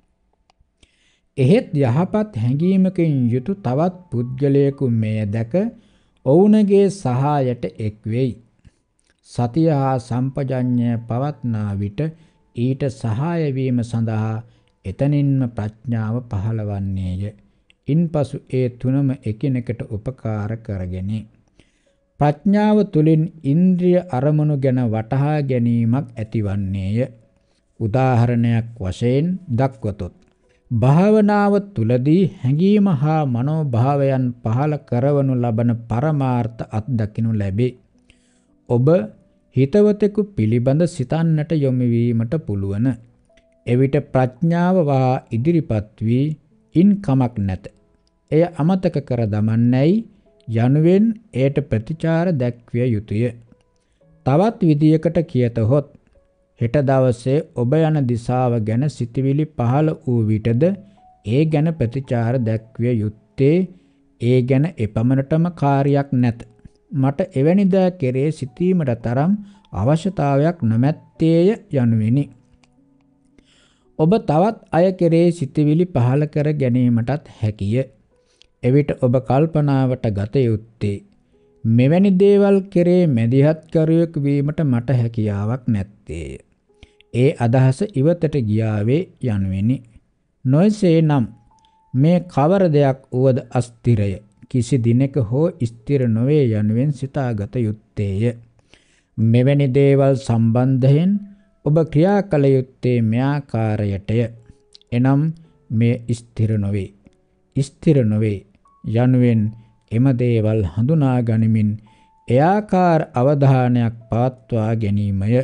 එහෙත් යහපත් හැඟීමකින් යුතු තවත් පුද්ගලයෙකු මෙය දැක ඔවුනගේ සහායට එක් වෙයි. සතිය හා සම්පජඤ්ඤය පවත්නා විට ඊට සහාය වීම සඳහා එතනින්ම ප්‍රඥාව පහළවන්නේය. ඉන්පසු ඒ තුනම එකිනෙකට උපකාර කරගෙන ප්‍රඥාව තුලින් ඉන්ද්‍රිය අරමුණු ගැන වටහා ගැනීමක් ඇතිවන්නේය. උදාහරණයක් වශයෙන් දක්වතොත් භාවනාව තුලදී හැඟීම හා මනෝභාවයන් පහළ කරවනු ලබන පරමාර්ථ අත්දකිනු ලැබේ. ඔබ හිතවතෙකු පිළිබඳ සිතන්නට යොමු වීමට පුළුවන්. එවිට ප්‍රඥාව වා ඉදිරිපත් වී ඉන් කමක් නැත. එය අමතක කර දමන්නේයි යනුවෙන් එයට ප්‍රතිචාර දැක්විය යුතුය. තවත් විදියකට කියතොත් හෙට දවසේ ඔබ යන දිශාව ගැන සිතවිලි පහළ වූ විටද ඒ ගැන ප්‍රතිචාර දැක්විය යුත්තේ ඒ ගැන එපමණටම කාර්යයක් නැත. මට එවැනි දෑ කෙරේ සිතීමට තරම් අවශ්‍යතාවයක් නොමැත්තේය යනුවෙනි. ඔබ තවත් අය කෙරේ සිතවිලි පහළ කර ගැනීමටත් හැකිය. එවිට ඔබ කල්පනාවට ගත යුත්තේ මෙවැනි දේවල් කෙරේ මැදිහත් කරුවෙක් වීමට මට හැකියාවක් නැත්තේය. ඒ අදහස ඉවතට ගියාවේ යනුවෙනි. නොයසේනම් මේ කවර දෙයක් වුවද අස්තිරය කිසි දිනක හෝ ස්ථිර නොවේ යනුවෙන් සිතාගත යුත්තේය. මෙවැනි දේවල් සම්බන්ධයෙන් ඔබ ක්‍රියා කළ යුත්තේ මෙආකාරයටය. එනම් මේ ස්ථිර නොවේ, ස්ථිර නොවේ යනුවෙන් එම දේවල් හඳුනා ගනිමින් එයාකාර අවධානයක් පවත්වා ගැනීමය.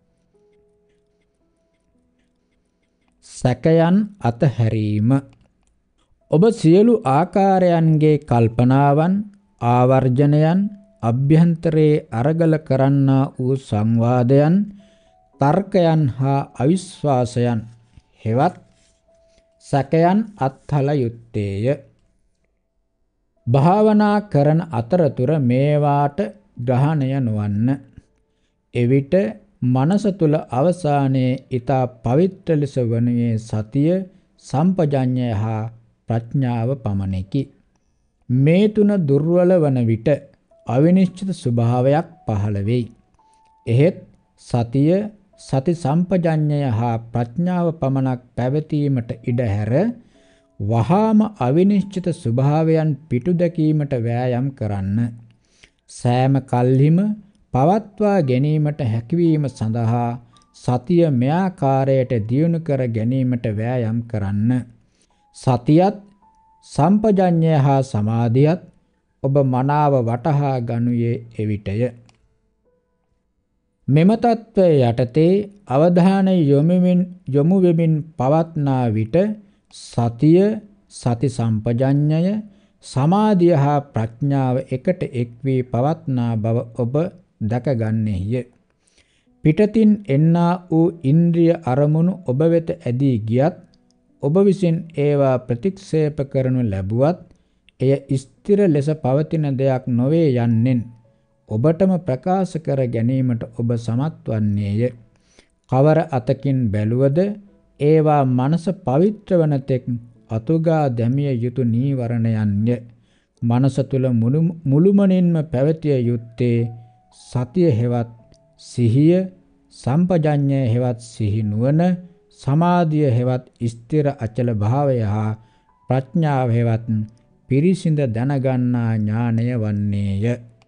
සැකයන් අතහැරීම. ඔබ සියලු ආකාරයන්ගේ කල්පනාවන්, ආවර්ජනයන්, අභ්‍යන්තරයේ අරගල කරන්නා වූ සංවාදයන්, තර්කයන් හා අවිශ්වාසයන් හෙවත් සැකයන් අත්හල යුත්තේය. භාවනා කරන අතරතුර මේවාට ග්‍රහණය නොවන්න. එවිට මනස තුල අවසානයේ ඊතා පවිත්‍ර ලෙස වනුයේ සතිය, සම්පජඤ්ඤය හා ප්‍රඥාව පමණකි. මේ තුන දුර්වල වන විට අවිනිශ්චිත ස්වභාවයක් පහළ වෙයි. එහෙත් සතිය, සති සම්පජඤ්ඤය හා ප්‍රඥාව පමණක් පැවතීමට ඉඩ හැර වහාම අවිනිශ්චිත ස්වභාවයන් පිටු දැකීමට වෑයම් කරන්න. සෑම කල්හිම පවත්වා ගැනීමට හැකියවීම සඳහා සතිය මෙආකාරයට දියුණු කර ගැනීමට වෑයම් කරන්න. සතියත් සම්පජඤ්ඤය හා සමාධියත් ඔබ මනාව වටහා ගනුයේ එවිටය. මෙම තත්ත්වය යටතේ අවධානය යොමුමින් යොමු වෙමින් පවත්නා විට සතිය, සති සම්පජඤ්ඤය, සමාධිය හා ප්‍රඥාව එකට එක් වී පවත්නා බව ඔබ දැකගන්නේය. පිටතින් එන්නා වූ ඉන්ද්‍රිය අරමුණු ඔබ වෙත ඇදී ගියත් ඔබ විසින් ඒවා ප්‍රතික්ෂේප කරනු ලැබුවත් එය ස්ථිර ලෙස පවතින දෙයක් නොවේ යන්නෙන් ඔබටම ප්‍රකාශ කර ගැනීමට ඔබ සමත් වන්නේය. කවර අතකින් බැලුවද ඒවා මනස පවිත්‍ර වන තෙක් අතුගා දැමිය යුතු නීවරණයන්ය. මනස තුල මුළුමනින්ම පැවතිය යුත්තේ සතිය හෙවත් සිහිය, සම්පජඤ්ඤය හෙවත් සිහි නුවණ, සමාධිය හෙවත් ස්ථිර අචල භාවය හා ප්‍රඥාව හෙවත් පිරිසිඳ දැනගන්නා ඥානය වන්නේය.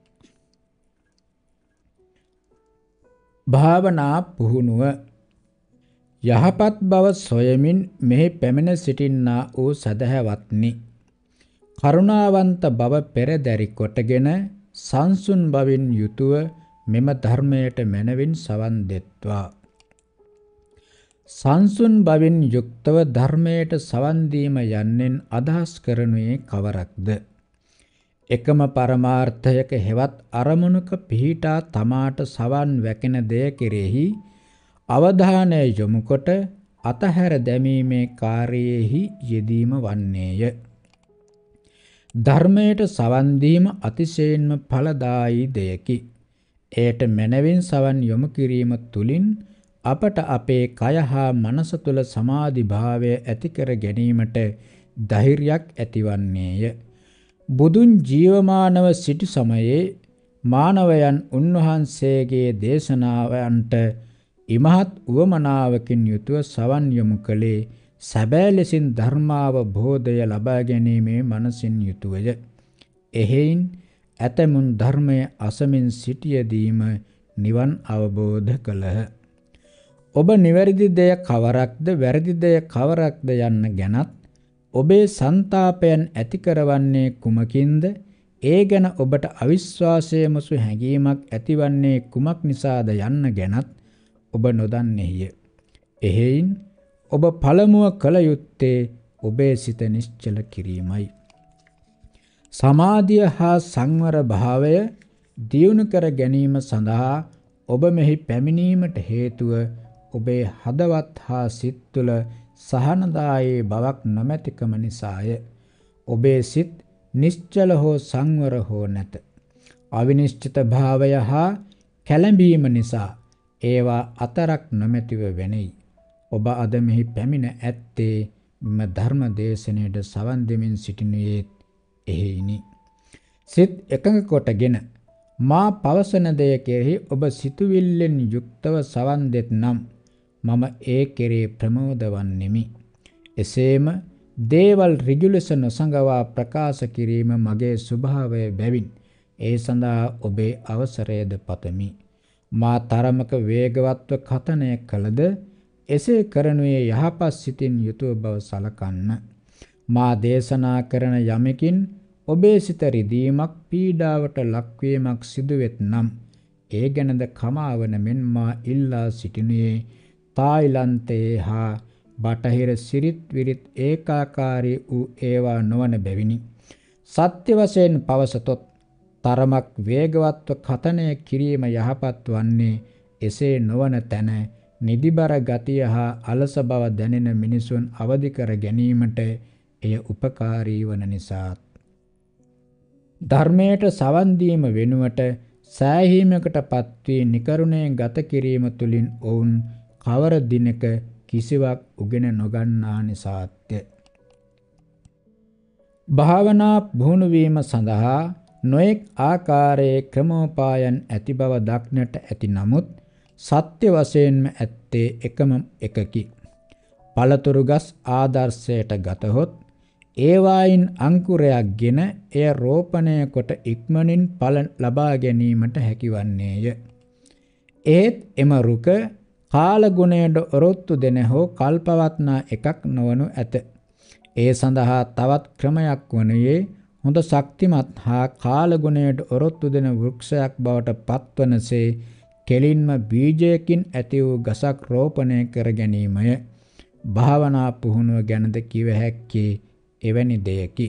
භාවනා පුහුණුව. යහපත් බව සොයමින් මෙහි පැමිණ සිටින්නා වූ සදහැවත්නි, කරුණාවන්ත බව පෙරදරි කොටගෙන සංසුන් බවින් යුතුව මෙම ධර්මයට මැනවින් සවන් දෙත්වා. සංසුන් බවින් යුක්තව ධර්මයට සවන් දීම යන්නෙන් අදහස් කරනුයේ කවරක්ද? එකම පරමාර්ථයක හෙවත් අරමුණක පිහිටා තමාට සවන් වැකෙන දෙය කෙරෙහි අවධානය යොමු කොට අතහැර දැමීමේ කාර්යයෙහි යෙදීම වන්නේය. ධර්මයට සවන් දීම අතිශයින්ම ඵලදායී දෙයකි. එයට මනවින් සවන් යොමු කිරීම තුළින් අපට අපේ කය හා මනස තුළ සමාධි භාවය ඇති කර ගැනීමට ධෛර්යයක් ඇතිවන්නේය. බුදුන් ජීවමානව සිටි සමයේ මානවයන් උන්වහන්සේගේ දේශනාවන්ට ඉමහත් උවමනාවකින් යුතුව සවන් යොමු කළේ සැබෑ ලෙසින් ධර්මාවබෝධය ලබා ගැනීමේ මනසින් යුතුවය. එහෙයින් ඇතමුන් ධර්මය අසමින් සිටියදීම නිවන් අවබෝධ කළහ. ඔබ නිවැරදි දෙය කවරක්ද වැරදි දෙය කවරක්ද යන්න ගැනත් ඔබේ සංතාපයන් ඇති කරවන්නේ කුමකින්ද? ඒ ගැන ඔබට අවිශ්වාසය මුසු හැඟීමක් ඇතිවන්නේ කුමක් නිසාද යන්න ගැනත් ඔබ නොදන්නේය. එහෙයින් ඔබ පළමුව කළ යුත්තේ ඔබේ සිත නිශ්චල කිරීමයි. සමාධිය හා සංවර භාවය දියුණු කර ගැනීම සඳහා ඔබ මෙහි පැමිණීමට හේතුව ඔබේ හදවත් හා සිත් තුළ සහනදායී බවක් නොමැතිකම නිසාය. ඔබේ සිත් නිශ්චල හෝ සංවර හෝ නැත. අවිනිශ්චිත භාවය හා කැළඹීම නිසා ඒවා අතරක් නොමැතිව වෙනෙයි. ඔබ අද මෙහි පැමිණ ඇත්තේ මෙම ධර්ම දේශනයට සවන් දෙමින් සිටිනුයේත් එහෙයිනි. සිත් එකඟ කොටගෙන මා පවසන දෙය කෙරෙහි ඔබ සිතුවිල්ලෙන් යුක්තව සවන් දෙත්නම් මම ඒ කෙරේ ප්‍රමෝද වන්නෙමි. එසේම දේවල් ඍජු ලෙස නොසඟවා ප්‍රකාශ කිරීම මගේ ස්වභාවය බැවින් ඒ සඳහා ඔබේ අවසරයද පතමි. මා තරමක වේගවත්ව කථනය කළද එසේ කරනුයේ යහපත් සිතින් යුතුව බව සලකන්න. මා දේශනා කරන යමකින් ඔබේ සිත රිදීමක් පීඩාවට ලක්වීමක් සිදුවෙත්නම් ඒ ගැනද කමාවන මෙන් මා ඉල්ලා සිටිනුයේ තායිලන්තයේ හා බටහිර සිරිත් විරිත් ඒකාකාරී වූ ඒවා නොවන බැවිනි. සත්‍ය වශයෙන් පවසතොත් තරමක් වේගවත්ව කථනය කිරීම යහපත් වන්නේ එසේ නොවන තැන නිදිබර ගතිය හා අලස බව දැනෙන මිනිසුන් අවදි කර ගැනීමට එය උපකාරී වන නිසා. ධර්මයට සවන් දීම වෙනුවට සෑහීමකට පත්වී නිකරුණේ ගත කිරීම තුළින් ඔවුන් කවර දිනක කිසිවක් උගෙන නොගන්නා නිසාත්ය. භාවනා පුහුණු වීම සඳහා නොඑක් ආකාරයේ ක්‍රමෝපායන් ඇති බව දක්නට ඇති නමුත් සත්‍ය වශයෙන්ම ඇත්තේ එකම එකකි. පළතුරු ගස් ආදර්ශයට ගතහොත් ඒවායින් අංකුරයක්ගෙන එය රෝපණය කොට ඉක්මනින් ඵල ලබා ගැනීමට හැකිවන්නේය. ඒත් එම රුක කාල ගුණයට ඔරොත්තු දෙන හෝ කල්පවත්නා එකක් නොවනු ඇත. ඒ සඳහා තවත් ක්‍රමයක් වනුයේ හොඳ ශක්තිමත් හා කාල ගුණයට ඔරොත්තු දෙන වෘක්ෂයක් බවට පත්වනසේ කෙලින්ම බීජයකින් ඇති වූ ගසක් රෝපණය කර ගැනීමය. භාවනා පුහුණුව ගැනද කිව හැක්කේ එවැනි දෙයකි.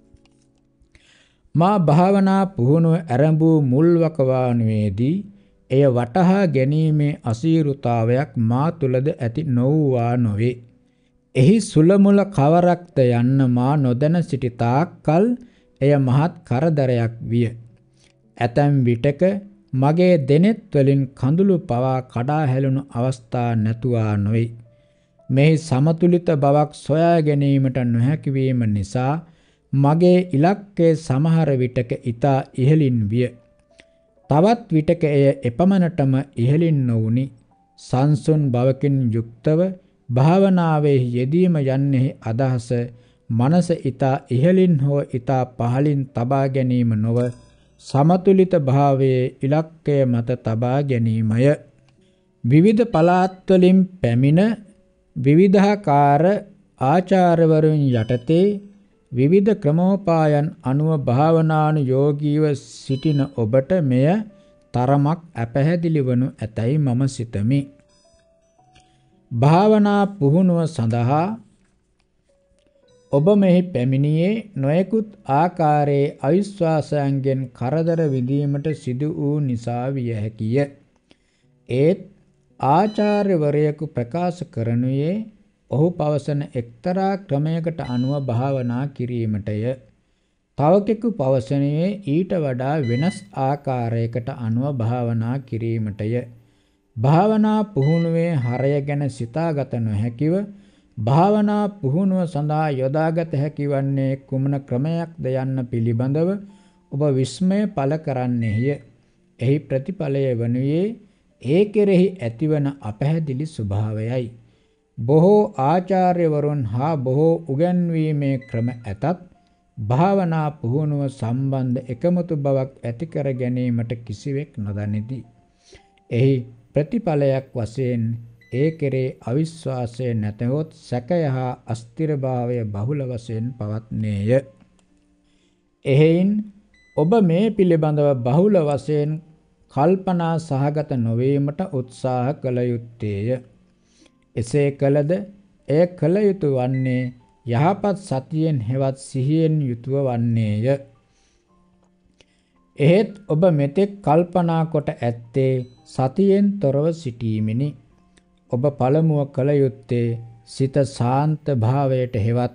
මා භාවනා පුහුණුව ආරම්භ මුල් වකවානුවේදී එය වටහා ගැනීමේ අසීරුතාවයක් මා තුළද ඇති නොවුවා නොවේ. එහි සුලමුල කවරක්ද යන්න මා නොදැන සිටි තාක්කල් එය මහත් කරදරයක් විය. ඇතැම් විටක මගේ දෙනෙත් වලින් කඳුළු පවා කඩා හැලුණු අවස්ථා නැතුවා නොවේ. මෙහි සමතුලිත බවක් සොයා ගැනීමට නොහැකි වීම නිසා මගේ ඉලක්කය සමහර විටක ඊතා ඉහළින් විය. තවත් විටක එය එපමණටම ඉහළින් නොවුනි. සංසුන් බවකින් යුක්තව භාවනාවේ යෙදීම යන්නේහි අදහස මනස ඊතා ඉහළින් හෝ ඊතා පහළින් තබා ගැනීම නොව සමතුලිත භාවයේ ඉලක්කය මත තබා ගැනීමය. විවිධ පළාත් වලින් පැමිණ විවිධාකාර ආචාර්යවරුන් යටතේ විවිධ ක්‍රමෝපායන් අනුව භාවනානුයෝගීව සිටින ඔබට මෙය තරමක් අපැහැදිලි වනු ඇතැයි මම සිතමි. භාවනා පුහුණුව සඳහා ඔබ මෙහි පැමිණියේ නොයෙකුත් ආකාරයේ අවිශ්වාසයන්ගෙන් කරදර විඳීමට සිදු වූ නිසා විය හැකිය. ඒත් ආචාර්යවරයෙකු ප්‍රකාශ කරනුයේ ඔහු පවසන එක්තරා ක්‍රමයකට අනුව භාවනා කිරීමටය. තවකෙකු පවසනුයේ ඊට වඩා වෙනස් ආකාරයකට අනුව භාවනා කිරීමටය. භාවනා පුහුණුවේ හරය ගැන සිතාගත නොහැකිව භාවනා පුහුණුව සඳහා යොදාගත හැකි වන්නේ කුමන ක්‍රමයක්ද යන්න පිළිබඳව ඔබ විස්මය පළ කරන්නෙහිය. එහි ප්‍රතිඵලය වනුයේ ඒ කෙරෙහි ඇතිවන අපැහැදිලි ස්වභාවයයි. බොහෝ ආචාර්යවරුන් හා බොහෝ උගන්වීමේ ක්‍රම ඇතත් භාවනා පුහුණුව සම්බන්ධ එකමුතු බවක් ඇති කර ගැනීමට කිසිවෙක් නොදනිති. එහි ප්‍රතිඵලයක් වශයෙන් ඒ කෙරේ අවිශ්වාසය නැතහොත් සැකය හා අස්ථිරභාවය බහුල වශයෙන් පවත්නේය. එහෙයින් ඔබ මේ පිළිබඳව බහුල වශයෙන් කල්පනා සහගත නොවීමට උත්සාහ කළ යුත්තේය. එසේ කළද එය කළ යුතු වන්නේ යහපත් සතියෙන් හෙවත් සිහියෙන් යුතුව වන්නේය. එහෙත් ඔබ මෙතෙක් කල්පනා කොට ඇත්තේ සතියෙන් තොරව සිටීමෙනි. ඔබ පළමුව කළ යුත්තේ සිත ශාන්ත භාවයට හෙවත්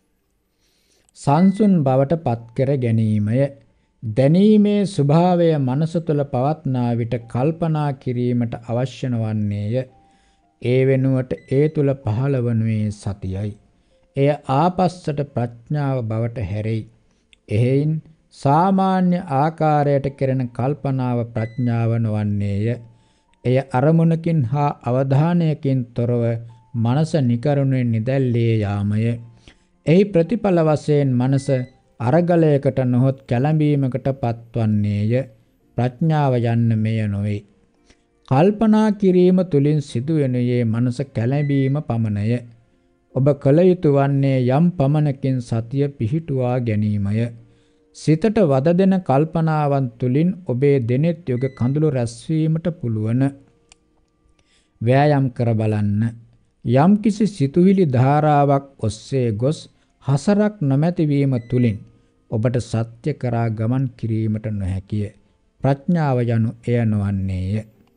සංසුන් බවට පත්කර ගැනීමය. දැනීමේ ස්වභාවය මනස තුළ පවත්නා විට කල්පනා කිරීමට අවශ්‍ය නොවන්නේය. ඒ වෙනුවට ඒ තුළ පහළ වනුයේ සතියයි. එය ආපස්සට ප්‍රඥාව බවට හැරෙයි. එහෙයින් සාමාන්‍ය ආකාරයට කෙරෙන කල්පනාව ප්‍රඥාව නොවන්නේය. එය අරමුණකින් හා අවධානයකින් තොරව මනස නිකරුණේ නිදැල්ලේ යාමය. එහි ප්‍රතිඵල වශයෙන් මනස අරගලයකට නොහොත් කැළඹීමකට පත්වන්නේය. ප්‍රඥාව යන්න මෙය නොවේ. කල්පනා කිරීම තුළින් සිදුවෙනුයේ මනස කැළඹීම පමණය. ඔබ කළ යුතු වන්නේ යම් පමණකින් සතිය පිහිටුවා ගැනීමය. සිතට වද දෙන කල්පනාවන් තුළින් ඔබේ දෙනෙත් යොග කඳුළු රැස්වීමට පුළුවන්. වෑයම් කර බලන්න. යම් කිසි සිතුවිලි ධාරාවක් ඔස්සේ ගොස් හසරක් නොමැතිවීම තුළින් ඔබට සත්‍ය කරා ගමන් කිරීමට නොහැකිය. ප්‍රඥාව යනු එය නොවන්නේය.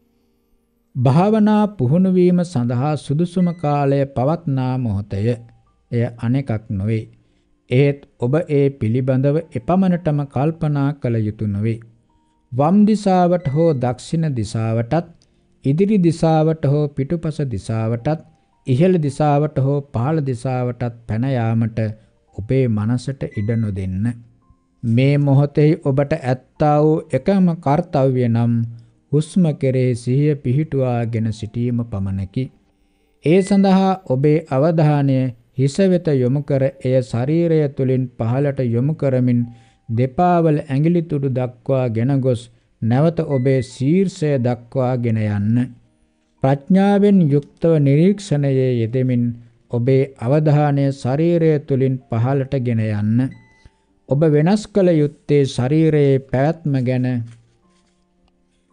භාවනා පුහුණු වීම සඳහා සුදුසුම කාලය පවත්නා මොහොතය. එය අනෙකක් නොවේ. ඒත් ඔබ ඒ පිළිබඳව එපමණටම කල්පනා කළ යුතු නොවේ. වම් දිසාවට හෝ දක්ෂිණ දිසාවටත්, ඉදිරි දිසාවට හෝ පිටුපස දිසාවටත්, ඉහළ දිසාවට හෝ පහළ දිසාවටත් පැන යාමට ඔබේ මනසට ඉඩ නොදෙන්න. මේ මොහොතේ ඔබට ඇත්තා වූ එකම කාර්යය නම් හුස්ම කෙරෙහි සිහිය පිහිටුවාගෙන සිටීම පමණකි. ඒ සඳහා ඔබේ අවධානය හිස වෙත යොමු කර එය ශරීරය තුළින් පහළට යොමු කරමින් දෙපාවල ඇඟිලි තුඩු දක්වා ගෙන ගොස් නැවත ඔබේ ශීර්ෂය දක්වා ගෙන යන්න. ප්‍රඥාවෙන් යුක්තව නිරීක්ෂණයේ යෙදෙමින් ඔබේ අවධානය ශරීරය තුළින් පහළට ගෙන යන්න. ඔබ වෙනස් කළ යුත්තේ ශරීරයේ පැවැත්ම ගැන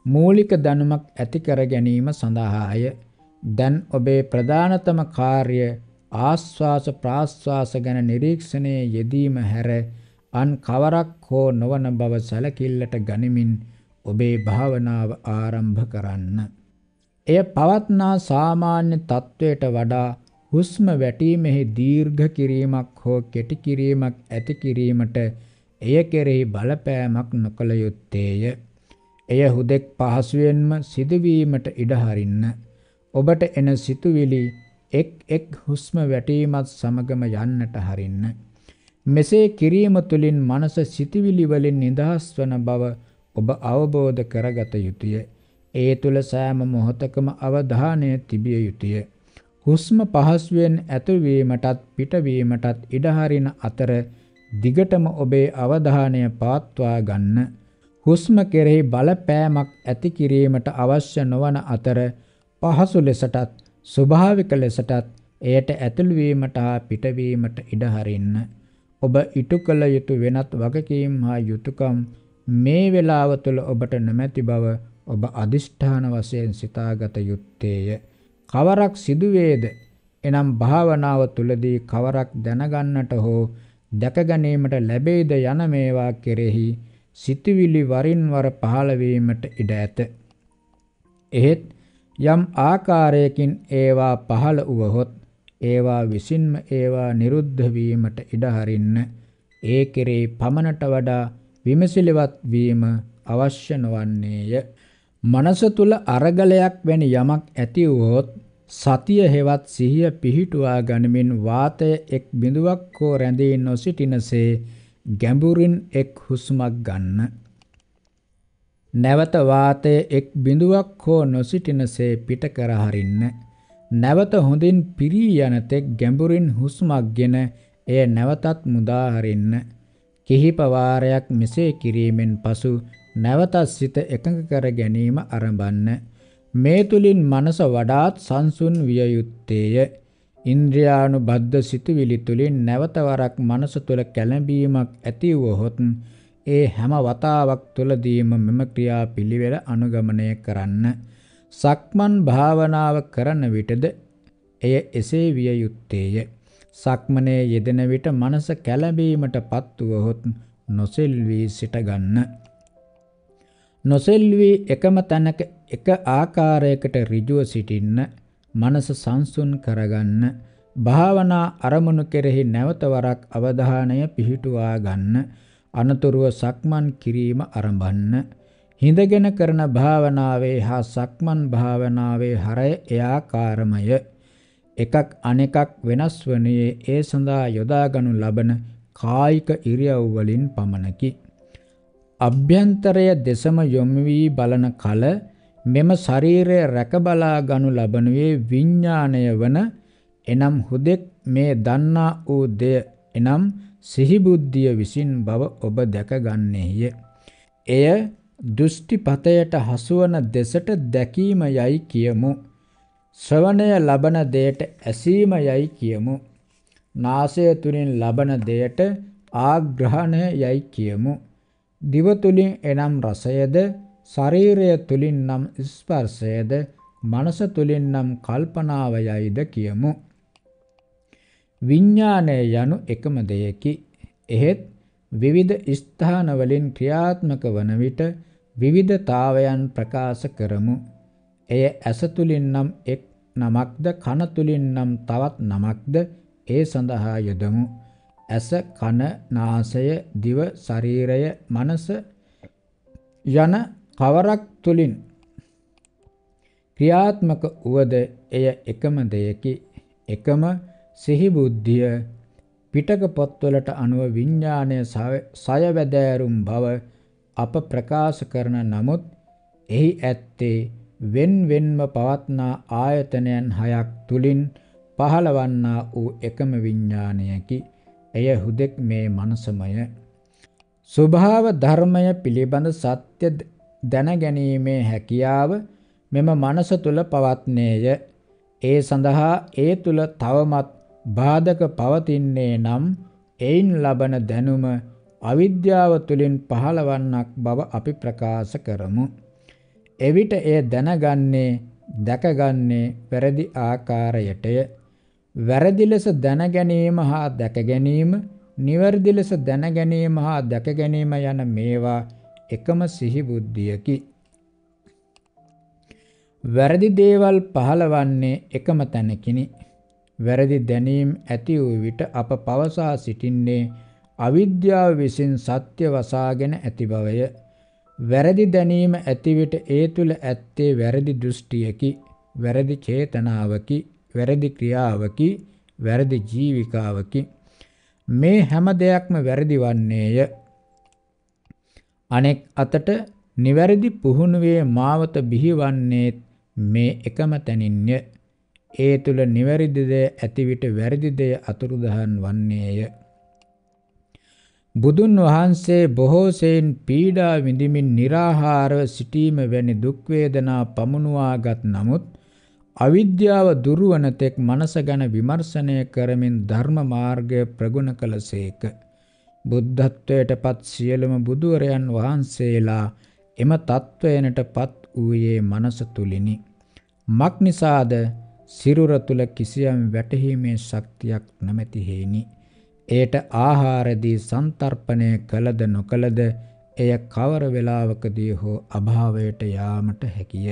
මූලික දැනුමක් ඇති කර ගැනීම සඳහාය. දැන් ඔබේ ප්‍රධානතම කාර්ය ආස්වාස ප්‍රාස්වාස ගැන නිරීක්ෂණයේ යෙදීම හැර අන් කවරක් හෝ නොවන බව සැලකිල්ලට ගනිමින් ඔබේ භාවනාව ආරම්භ කරන්න. එය පවත්නා සාමාන්‍ය තත්වයට වඩා හුස්ම වැටීමෙහි දීර්ඝ කිරීමක් හෝ කෙටි කිරීමක් ඇති කිරීමට එය කෙරෙහි බලපෑමක් නොකළ යුත්තේය. එය හුදෙක් පහසුවෙන්ම සිදුවීමට ඉඩ හරින්න. ඔබට එන සිතුවිලි එක් එක් හුස්ම වැටීමත් සමගම යන්නට හරින්න. මෙසේ කිරීම තුළින් මනස සිතුවිලි වලින් නිදහස් වන බව ඔබ අවබෝධ කරගත යුතුය. ඒ තුළ සෑම මොහොතකම අවධානය තිබිය යුතුය. හුස්ම පහසුවෙන් ඇතුල්වීමටත් පිටවීමටත් ඉඩ හරින අතර දිගටම ඔබේ අවධානය පවත්වා ගන්න. හුස්ම කෙරෙහි බලපෑමක් ඇති කිරීමට අවශ්‍ය නොවන අතර පහසු ලෙසටත් ස්වභාවික ලෙසටත් එයට ඇතුල්වීමට හා පිටවීමට ඉඩ හරින්න. ඔබ ඉටු කළ යුතු වෙනත් වගකීම් හා යුතුයකම් මේ වේලාව තුළ ඔබට නොමැති බව ඔබ අදිෂ්ඨාන වශයෙන් සිතාගත යුත්තේය. කවරක් සිදුවේද? එනම් භාවනාව තුළදී කවරක් දැනගන්නට හෝ දැක ගැනීමට ලැබෙයිද යන මේවා කෙරෙහි සිතුවිලි වරින් වර පහළ වීමට ඉඩ ඇත. එහෙත් යම් ආකාරයකින් ඒවා පහළ වුවහොත් ඒවා විසින්ම ඒවා නිරුද්ධ වීමට ඉඩ හරින්න. ඒ කෙරෙහි පමණට වඩා විමසිලිවත් වීම අවශ්‍ය නොවන්නේය. මනස තුල අරගලයක් වැනි යමක් ඇති වුවහොත් සතිය හෙවත් සිහිය පිහිටුවා ගනිමින් වාතය එක් බිඳුවක් හෝ රැඳී නොසිටිනසේ ගැඹුරින් එක් හුස්මක් ගන්න. නැවත වාතය එක් බිඳුවක් හෝ නොසිටිනසේ පිට කර හරින්න. නැවත හොඳින් පිරී යන තෙක් ගැඹුරින් හුස්මක් ගෙන එය නැවතත් මුදා හරින්න. කිහිප වාරයක් මෙසේ කිරීමෙන් පසු නැවතත් සිත එකඟ කර ගැනීම ආරම්භන්න. මේ තුලින් මනස වඩාත් සංසුන් විය යුත්තේය. ඉන්ද්‍රියානුබද්ධ සිතුවිලි තුලින් නැවත වරක් මනස තුල කැළඹීමක් ඇති වුවහොත් ඒ හැම වතාවක් තුලදීම මෙම ක්‍රියා පිළිවෙල අනුගමනය කරන්න. සක්මන් භාවනාව කරන විටද එය එසේ විය යුත්තේය. සක්මනේ යෙදෙන විට මනස කැළඹීමට පත් වුවහොත් නොසෙල්වී සිට ගන්න. නොසෙල්වී එකම තැනක එක ආකාරයකට ඍජුව සිටින්න. මනස සංසුන් කරගන්න. භාවනා අරමුණු කෙරෙහි නැවත වරක් අවධානය පිහිටුවා ගන්න. අනතුරුව සක්මන් කිරීම ආරම්භන්න. හිඳගෙන කරන භාවනාවේ හා සක්මන් භාවනාවේ හරය එය ආකාරමය. එකක් අනෙකක් වෙනස් වනුයේ ඒ සඳහා යොදාගනු ලබන කායික ඉරියව් වලින් පමණකි. අභ්‍යන්තරය දෙසම යොමු වී බලන කල මෙම ශරීරය රැකබලා ගනු ලබනුයේ විඥාණය වන එනම් හුදෙක් මේ දන්නා වූ දෙය එනම් සිහිබුද්ධිය විසින් බව ඔබ දැකගන්නේය. එය දෘෂ්ටිපතයට හසුවන දෙසට දැකීම යයි කියමු. ශ්‍රවණය ලබන දෙයට ඇසීම යයි කියමු. නාසය තුලින් ලබන දෙයට ආග්‍රහණය යයි කියමු. දිව තුලින් එනම් රසයද, ශරීරය තුලින් නම් ස්පර්ශයද, මනස තුලින් නම් කල්පනාව යයිද කියමු. විඥානය යනු එකම දෙයකි. එහෙත් විවිධ ස්ථාන වලින් ක්‍රියාත්මක වන විට විවිධතාවයන් ප්‍රකාශ කරමු. එය ඇස තුලින් නම් එක් නමක්ද, කන තුලින් නම් තවත් නමක්ද ඒ සඳහා යොදමු. ඇස, කන, නාසය, දිව, ශරීරය, මනස යන කවරක් තුලින් ක්‍රියාත්මක වුවද එය එකම දෙයකි. එකම සිහි බුද්ධිය. පිටක පොත්වලට අනුව විඥානය සයවැදෑරුම් බව අප ප්‍රකාශ කරන නමුත් එහි ඇත්තේ වෙන් වෙන්ව පවත්නා ආයතනයන් හයක් තුලින් පහළවන්නා වූ එකම විඥානයකි. එය හුදෙක් මේ මනසමය. ස්වභාව ධර්මය පිළිබඳ සත්‍ය දැනගැනීමේ හැකියාව මෙම මනස තුල පවත්නේය. ඒ සඳහා ඒ තුල තවමත් බාධක පවතින්නේ නම් එයින් ලබන දැනුම අවිද්‍යාව තුලින් පහළවන්නක් බව අපි ප්‍රකාශ කරමු. එවිට එය දැනගන්නේ දැකගන්නේ වැරදි ආකාරයටය. වැරදි ලෙස දැන ගැනීම හා දැක ගැනීම, නිවැරදි ලෙස දැන ගැනීම හා දැක ගැනීම යන මේවා එකම සිහි බුද්ධියකි. වැරදි දේවල් පහළවන්නේ එකම තැනකිනි. වැරදි දැනීම් ඇති වූ විට අප පවසා සිටින්නේ අවිද්‍යාව විසින් සත්‍ය වසාගෙන ඇති බවය. වැරදි දැනීම ඇති විට ඒ තුල ඇත්තේ වැරදි දෘෂ්ටියකි, වැරදි චේතනාවකි, වැරදි ක්‍රියාවකි, වැරදි ජීවිකාවකි. මේ හැම දෙයක්ම වැරදි වන්නේය. අනෙක් අතට නිවැරදි පුහුණුවේ මාවත බිහිවන්නේ මේ එකම තැනින්ය. ඒ තුල නිවැරදි දේ ඇති විට වැරදි දේ අතුරුදහන් වන්නේය. බුදුන් වහන්සේ බොහෝ සෙයින් පීඩා විඳිමින් निराහාරව සිටීම වැනි දුක් වේදනා පමුණුවාගත් නමුත් අවිද්‍යාව දුරුවන තෙක් මනස ගැන විමර්ශනය කරමින් ධර්ම මාර්ගය ප්‍රගුණ කළසේක. බුද්ධත්වයට පත් සියලුම බුදුවරයන් වහන්සේලා එම තත්වයනට පත් වූයේ මනස තුලිනි. මක් නිසාද? සිරුර තුල කිසියම් වැටහීමේ ශක්තියක් නැමැති හේිනි. එයට ආහාරදී සන්තර්පණය කළද නොකළද එය කවර වේලාවකදී හෝ අභාවයට යාමට හැකිය.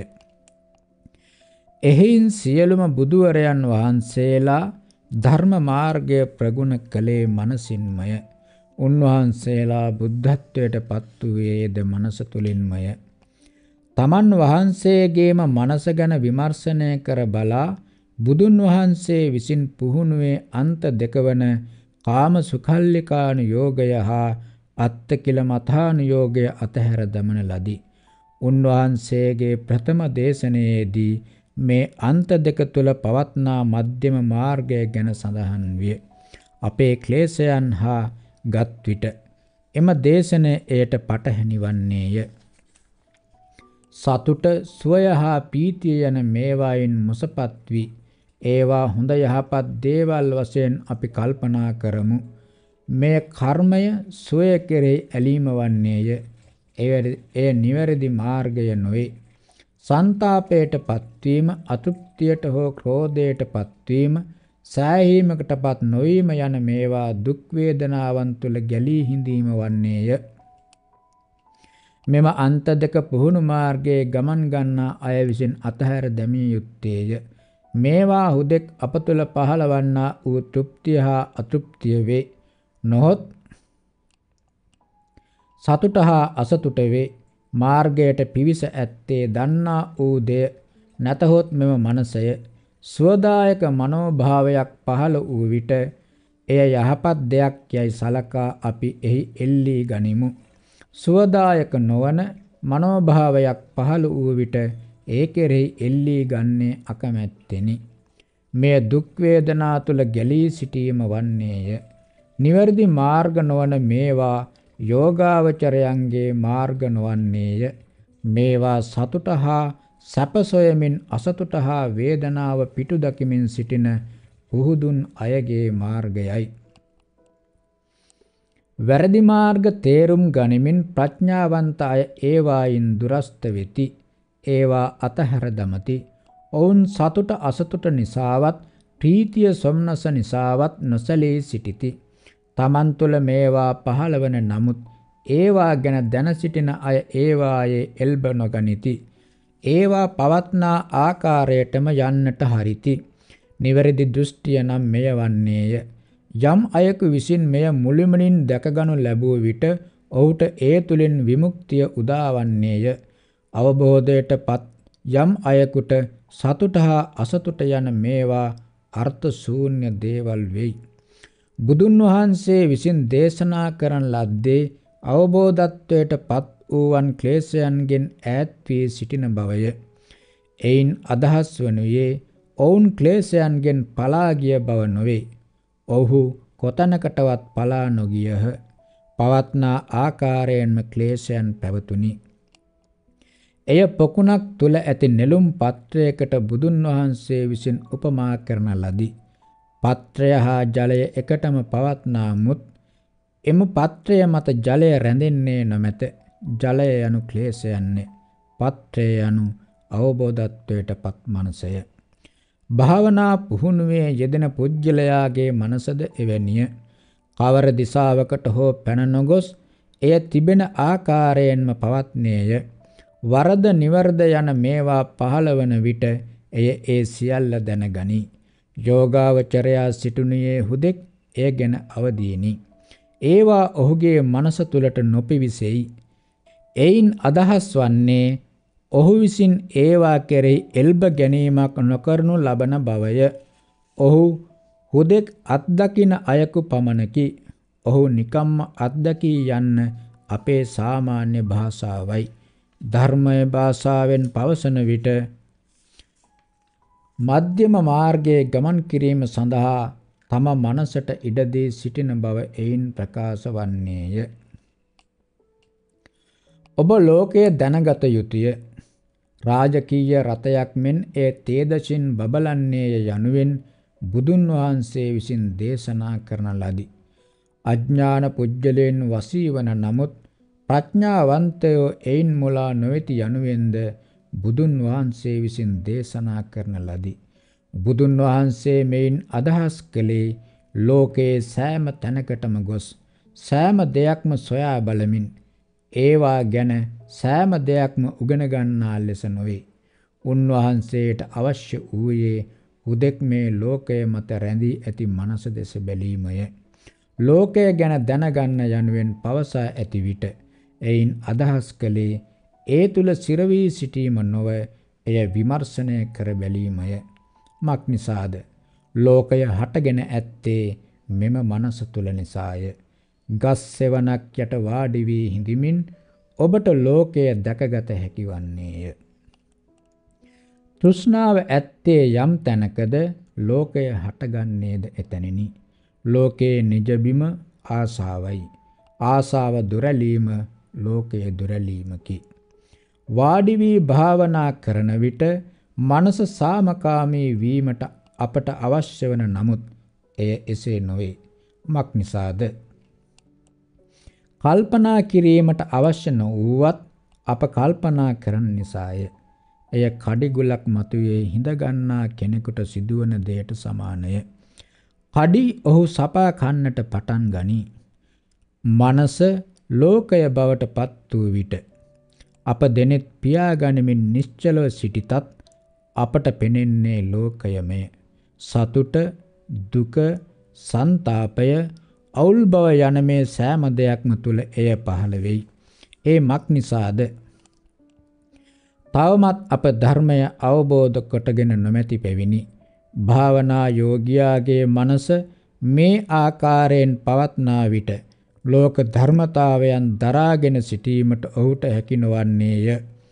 එහින් සියලුම බුදුවරයන් වහන්සේලා ධර්ම මාර්ගය ප්‍රගුණ කළේ මනසින්මය. උන්වහන්සේලා බුද්ධත්වයට පත් වූයේද මනස තුලින්මය. තමන් වහන්සේගේම මනස ගැන විමර්ශනය කර බලා බුදුන් වහන්සේ විසින් පුහුණුවේ අන්ත දෙකවන කාම සුඛල්ලිකානුයෝගය හා අත්තකිලමතානුයෝගය අතහැර දමන ලදී. උන්වහන්සේගේ ප්‍රථම දේශනාවේදී මේ අන්ත දෙක තුල පවත්නා මධ්‍යම මාර්ගය ගැන සඳහන් විය. අපේ ක්ලේශයන් හා ගත් විට එම දේශනය එයට පටහැනි වන්නේය. සතුට, සුවය හා පීතිය යන මේවායින් මුසපත් වී ඒවා හොඳ යහපත් දේවල් වශයෙන් අපි කල්පනා කරමු. මේ කර්මය සුවය කෙරෙහි ඇලීම වන්නේය. එය නිවැරදි මාර්ගය නොවේ. සංතාපයට පත්වීම, අතෘප්තියට හෝ ක්‍රෝධයට පත්වීම, සෑහීමකටපත් නොවීම යන මේවා දුක් වේදනාවන් තුළ ගැලී හිඳීම වන්නේය. මෙම අන්ත දෙක පුහුණු මාර්ගයේ ගමන් ගන්නා අය විසින් අතහැර දැමිය යුත්තේය. මේවා හුදෙක් අප තුළ පහළවන්නා වූ තෘප්තිය හා අතෘප්තිය වේ. නොහොත් සතුට හා අසතුට වේ. මාර්ගයට පිවිස ඇත්තේ දන්නා වූ දෙය නැතහොත් මෙම මනසය. සුවදායක මනෝභාවයක් පහළ වූ විට එය යහපත් දෙයක් යයි සලකා අපි එහි එල්ලී ගනිමු. සුවදායක නොවන මනෝභාවයක් පහළ වූ විට ඒ කෙරෙහි එල්ලී ගන්නේ අකමැත්තෙනි. මෙය දුක් වේදනා තුල ගැලී සිටීම වන්නේය. නිවැරදි මාර්ග නොවන මේවා යෝගාවචරයන්ගේ මාර්ග නොවන්නේය. මේවා සතුට හා සැප සොයමින් අසතුට හා වේදනාව පිටු දකිමින් සිටින පුහුදුන් අයගේ මාර්ගයයි. වැරදි මාර්ග තේරුම් ගනිමින් ප්‍රඥාවන්ත අය ඒවායින් දුරස්ත වෙති. ඒවා අතහැර දමති. ඔවුන් සතුට අසතුට නිසාවත් ප්‍රීතිය සොම්නස නිසාවත් නොසැලී සිටිති. තමන් තුළ මේවා පහළවන නමුත් ඒවා ගැන දැන සිටින අය ඒවායේ එල්බ නොගනිති. ඒවා පවත්නා ආකාරයටම යන්නට හරිති. නිවැරදි දෘෂ්ටිය නම් මෙය වන්නේය. යම් අයෙකු විසින් මෙය මුළුමනින් දැකගනු ලැබුව විට ඔහුට ඒ තුලින් විමුක්තිය උදාවන්නේය. අවබෝධයට පත් යම් අයෙකුට සතුට හා අසතුට යන මේවා අර්ථ ශූන්‍ය දේවල් වෙයි. බුදුන් වහන්සේ විසින් දේශනා කරන ලද්දේ අවබෝධත්වයට පත් වූවන් ක්ලේශයන්ගෙන් ඈත් වී සිටින බවය. එයින් අදහස් වනුයේ ඔවුන් ක්ලේශයන්ගෙන් පලා ගිය බව නොවේ. ඔහු කොතැනකටවත් පලා නොගියහ. පවත්නා ආකාරයෙන්ම ක්ලේශයන් පැවතුණි. එය පොකුණක් තුල ඇති නෙළුම් පත්‍රයකට බුදුන් වහන්සේ විසින් උපමා කරන ලදී. පත්‍රය හා ජලය එකටම පවත්නාමුත් එම පත්‍රය මත ජලය රැඳෙන්නේ නොමැත. ජලය යනු ක්ලේශයන්නේ. පත්‍රය යනු අවබෝධත්වයට පත් මනසය. භාවනා පුහුණුවේ යෙදෙන පුජ්‍යලයාගේ මනසද එවැනිය. කවර දිසාවකට හෝ පැන නොගොස් එය තිබෙන ආකාරයෙන්ම පවත්නේය. වරද නිවර්ද යන මේවා පහළවන විට එය ඒ සියල්ල දැනගනි. යෝගාවචරයා සිටුනියේ හුදෙක් එය ගැන අවදීනි. ඒවා ඔහුගේ මනස තුළට නොපිවිසෙයි. එයින් අදහස් වන්නේ ඔහු විසින් ඒවා කෙරෙහි එල්බ ගැනීමක් නොකරනු ලබන බවය. ඔහු හුදෙක් අත්දකින අයකු පමණකි. ඔහු නිකම්ම අත්දකී යන්න අපේ සාමාන්‍ය භාෂාවයි. ධර්මය භාෂාවෙන් පවසන විට මධ්‍යම මාර්ගයේ ගමන් කිරීම සඳහා තම මනසට ඉඩ දී සිටින බව එයින් ප්‍රකාශ වන්නේය. ඔබ ලෝකය දැනගත යුතුය. රාජකීය රථයක් මෙන් ඒ තේදසින් බබලන්නේය යනුවෙන් බුදුන් වහන්සේ විසින් දේශනා කරන ලදී. අඥාන පුජ්‍යලයන් වසී වන නමුත් ප්‍රඥාවන්තයෝ එයින් මුලා නොවෙති යනුවෙන්ද බුදුන් වහන්සේ විසින් දේශනා කරන ලදී. බුදුන් වහන්සේ මෙයින් අදහස් කළේ ලෝකයේ සෑම තැනකටම ගොස් සෑම දෙයක්ම සොයා බලමින් ඒවා ගැන සෑම දෙයක්ම උගෙන ගන්නා ලෙස නොවේ. උන්වහන්සේට අවශ්‍ය වූයේ හුදෙක් මේ ලෝකය මත රැඳී ඇති මනස දෙස බැලීමය. ලෝකය ගැන දැනගන්න යනුවෙන් පවසා ඇති විට එයින් අදහස් කළේ ඒ තුල සිරවී සිටීම නොව එය විමර්ශනය කර බැලීමය. මක් නිසාද? ලෝකය හටගෙන ඇත්තේ මෙම මනස තුල නිසාය. ගස් සෙවණක් යට වාඩි වී හිඳමින් ඔබට ලෝකය දැකගත හැකි වන්නේය. තෘෂ්ණාව ඇත්තේ යම් තැනකද ලෝකය හටගන්නේද එතැනිනි. ලෝකයේ නිජබිම ආසාවයි. ආසාව දුරලීම ලෝකයේ දුරලීමකි. වාඩි වී භාවනා කරන විට මනස සාමකාමී වීමට අපට අවශ්‍ය වන නමුත් එය එසේ නොවේ. මක් නිසාද? කල්පනා කිරීමට අවශ්‍ය නොවුවත් අප කල්පනා කරන නිසාය. එය කඩිගුලක් මතුවේ හිඳගන්නා කෙනෙකුට සිදුවන දෙයට සමානය. කඩි ඔහු සපා කන්නට පටන් ගනී. මනස ලෝකය බවට පත් වූ විට අප දෙනෙත් පියාගනිමින් නිශ්චලව සිටිතත් අපට පෙනෙන්නේ ලෝකයමය. සතුට, දුක, සන්තාපය, අවුල් බව යන මේ සෑම දෙයක්ම තුල එය පහළ වෙයි. ඒ මක් නිසාද? තවමත් අප ධර්මය අවබෝධ කොටගෙන නොමැති පැවිනි. භාවනා යෝගියාගේ මනස මේ ආකාරයෙන් පවත්නා විට ලෝක ධර්මතාවයන් දරාගෙන සිටීමට ඔහුට හැකි නොවන්නේය.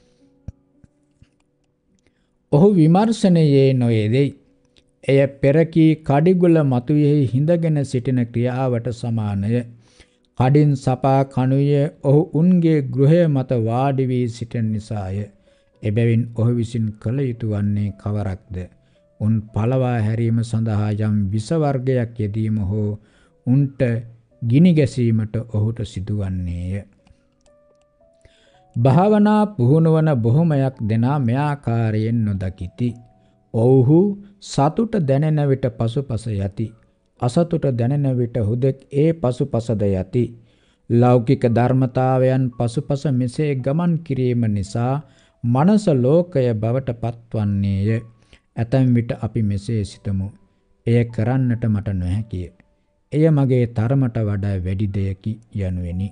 ඔහු විමර්ශනයේ නොයෙදෙයි. එය පෙරකී කඩිගුල මතුයෙහි හිඳගෙන සිටින ක්‍රියාවට සමානය. කඩින් සපා කනුයේ ඔහු උන්ගේ ගෘහය මත වාඩි වී සිටින නිසාය. එබැවින් ඔහු විසින් කළ යුතු වන්නේ කවරක්ද? උන් පළවා හැරීම සඳහා යම් විස වර්ගයක් යෙදීම හෝ උන්ට ගිනි ගැසීමට ඔහුට සිදුවන්නේය. භාවනා පුහුණුවන බොහොමයක් දෙනා මෙයාකාරයෙන් නොදකිති. ඔව්හු සතුට දැනෙන විට පසුපස යති. අසතුට දැනෙන විට හුදෙක් ඒ පසුපසද යති. ලෞකික ධර්මතාවයන් පසුපස මෙසේ ගමන් කිරීම නිසා මනස ලෝකය බවට පත්වන්නේය. ඇතැම් විට අපි මෙසේ සිතමු. එය කරන්නට මට නොහැකිය. එය මගේ තරමට වඩා වැඩි දෙයකි යනුවෙනි.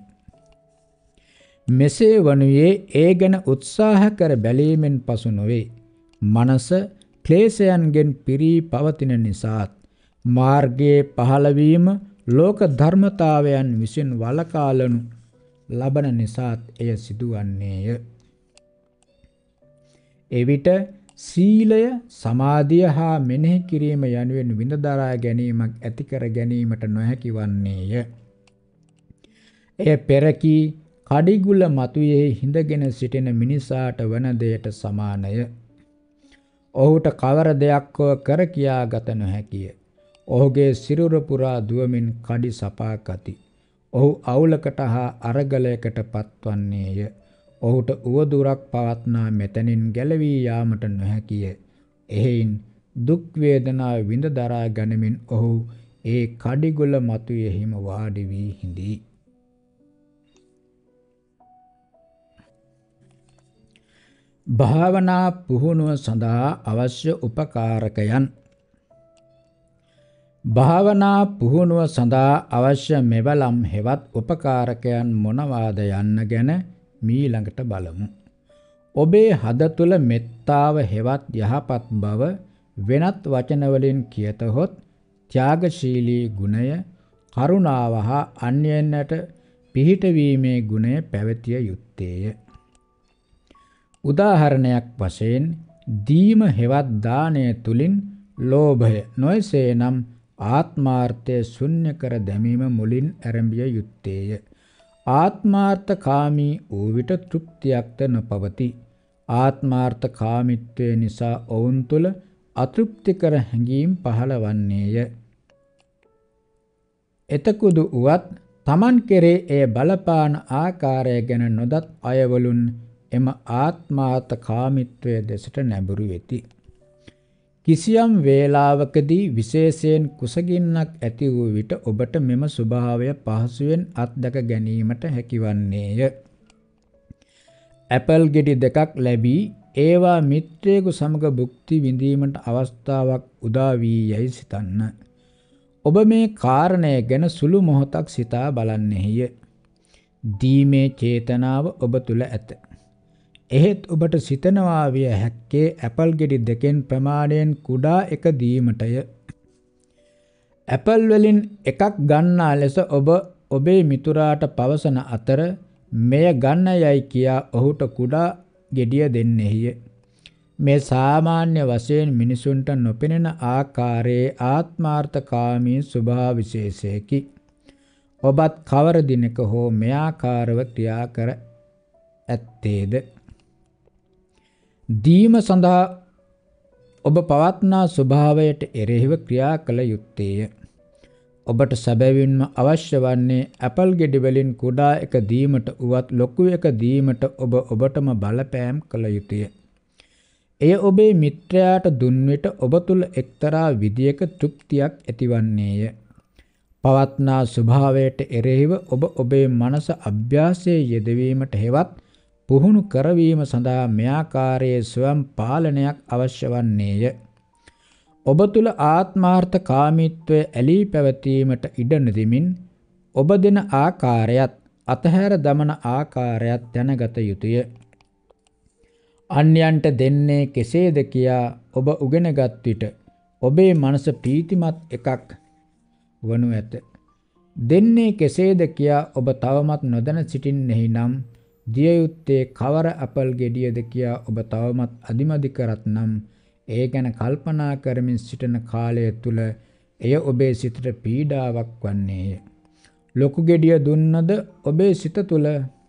මෙසේ වනුයේ ඒ ගැන උත්සාහ කර බැලීමෙන් පසු නොවේ. මනස ක්ලේශයන්ගෙන් පිරී පවතින නිසාත් මාර්ගයේ පහළවීම ලෝක ධර්මතාවයන් විසින් වළකාලනු ලබන නිසාත් එය සිදුවන්නේය. එවිට සීලය, සමාධිය හා මෙනෙහි කිරීම යනුවෙන් විඳදරා ගැනීමක් ඇති කර ගැනීමට නොහැකි වන්නේය. එය පෙරකී කඩිගුල මතුයේ හිඳගෙන සිටින මිනිසාට වන දෙයට සමානය. ඔහුට කවර දෙයක් හෝ කර කියා ගත නොහැකිය. ඔහුගේ සිරුර පුරා දුවමින් කඩි සපා කති. ඔහු අවුලකට හා අරගලයකට පත්වන්නේය. ඔහුට උවදුරක් පවත්නා මෙතනින් ගැලවී යාමට නොහැකිය. එහෙයින් දුක් වේදනා විඳ දරා ගනිමින් ඔහු ඒ කඩිගොල මතුයෙහිම වාඩි වී හිඳී. භාවනා පුහුණුව සඳහා අවශ්‍ය උපකාරකයන්. භාවනා පුහුණුව සඳහා අවශ්‍ය මෙවලම් හෙවත් උපකාරකයන් මොනවාද යන්න ගැන මීළඟට බලමු. ඔබේ හද තුළ මෙත්තාව හෙවත් යහපත් බව වෙනත් වචන වලින් කියතහොත් ත්‍යාගශීලී ගුණය, කරුණාව හා අන්‍යයන්ට පිහිටවීමේ ගුණය පැවතිය යුත්තේය. උදාහරණයක් වශයෙන් දීම හෙවත් දානය තුලින් ලෝභය නොයසේනම් ආත්මාර්ථය ශුන්‍ය කර දැමීම මුලින් ආරම්භිය යුත්තේය. ආත්මාර්ථකාමී වූ විට තෘප්තියක්ද නොපවති. ආත්මාර්ථකාමීත්වය නිසා ඔවුන් තුළ අතෘප්තිකර හැඟීම් පහළවන්නේය. එතකුදු උවත් තමන් කෙරේ එය බලපාන ආකාරය ගැන නොදත් අයවලුන් එම ආත්මාර්ථකාමීත්වය දෙසට නැඹුරු වෙති. කිසියම් වේලාවකදී විශේෂයෙන් කුසගින්නක් ඇති වූ විට ඔබට මෙම ස්වභාවය පහසුවෙන් අත්දැක ගැනීමට හැකිවන්නේය. ඇපල් ගෙඩි දෙකක් ලැබී ඒවා මිත්‍රයෙකු සමග භුක්ති විඳීමට අවස්ථාවක් උදා වී යයි සිතන්න. ඔබ මේ කාරණය ගැන සුළු මොහොතක් සිතා බලන්නෙහිය. දීමේ චේතනාව ඔබ තුළ ඇත. එහෙත් ඔබට සිතනවා විය හැක්කේ ඇපල් ගෙඩි දෙකෙන් ප්‍රමාණයෙන් කුඩා එක දීමටය. ඇපල් වලින් එකක් ගන්නා ලෙස ඔබ ඔබේ මිතුරාට පවසන අතර මෙය ගන්න යයි කියා ඔහුට කුඩා ගෙඩිය දෙන්නෙහිය. මේ සාමාන්‍ය වශයෙන් මිනිසුන්ට නොපෙනෙන ආකාරයේ ආත්මාර්ථකාමී ස්වභාව විශේෂයකි. ඔබත් කවර දිනක හෝ මේ ආකාරව ක්‍රියා කර ඇත්තේද? දීම සඳහා ඔබ පවත්නා ස්වභාවයට එරෙහිව ක්‍රියා කළ යුත්තේය. ඔබට සැබවින්ම අවශ්‍ය වන්නේ ඇපල් ගෙඩි වලින් කුඩා එක දීමට උවත් ලොකු එක දීමට ඔබ ඔබටම බලපෑම් කළ යුතුය. එය ඔබේ මිත්‍රයාට දුන් විට ඔබ තුළ එක්තරා විදියක තෘප්තියක් ඇතිවන්නේය. පවත්නා ස්වභාවයට එරෙහිව ඔබ ඔබේ මනස අභ්‍යාසයේ යෙදවීමට හෙවත් පුහුණු කරවීම සඳහා මෙයාකාරයේ ස්වයං පාලනයක් අවශ්‍ය වන්නේය. ඔබ තුළ ආත්මාර්ථකාමීත්වය ඇලී පැවතීමට ඉඩ නොදෙමින් ඔබ දෙන ආකාරයත් අතහැර දමන ආකාරයත් දැනගත යුතුය. අන්‍යයන්ට දෙන්නේ කෙසේද කියා ඔබ උගෙනගත් විට ඔබේ මනස ප්‍රීතිමත් එකක් වනු ඇත. දෙන්නේ කෙසේද කියා ඔබ තවමත් නොදැන සිටින්නෙහි නම් දිය යුත්තේ කවර අපල් ගෙඩියද කියා ඔබ තවමත් අදිමදි කරත් නම් ඒ ගැන කල්පනා කරමින් සිටින කාලය තුල එය ඔබේ සිතට පීඩාවක් වන්නේය. ලොකු ගෙඩිය දුන්නද ඔබේ සිත තුල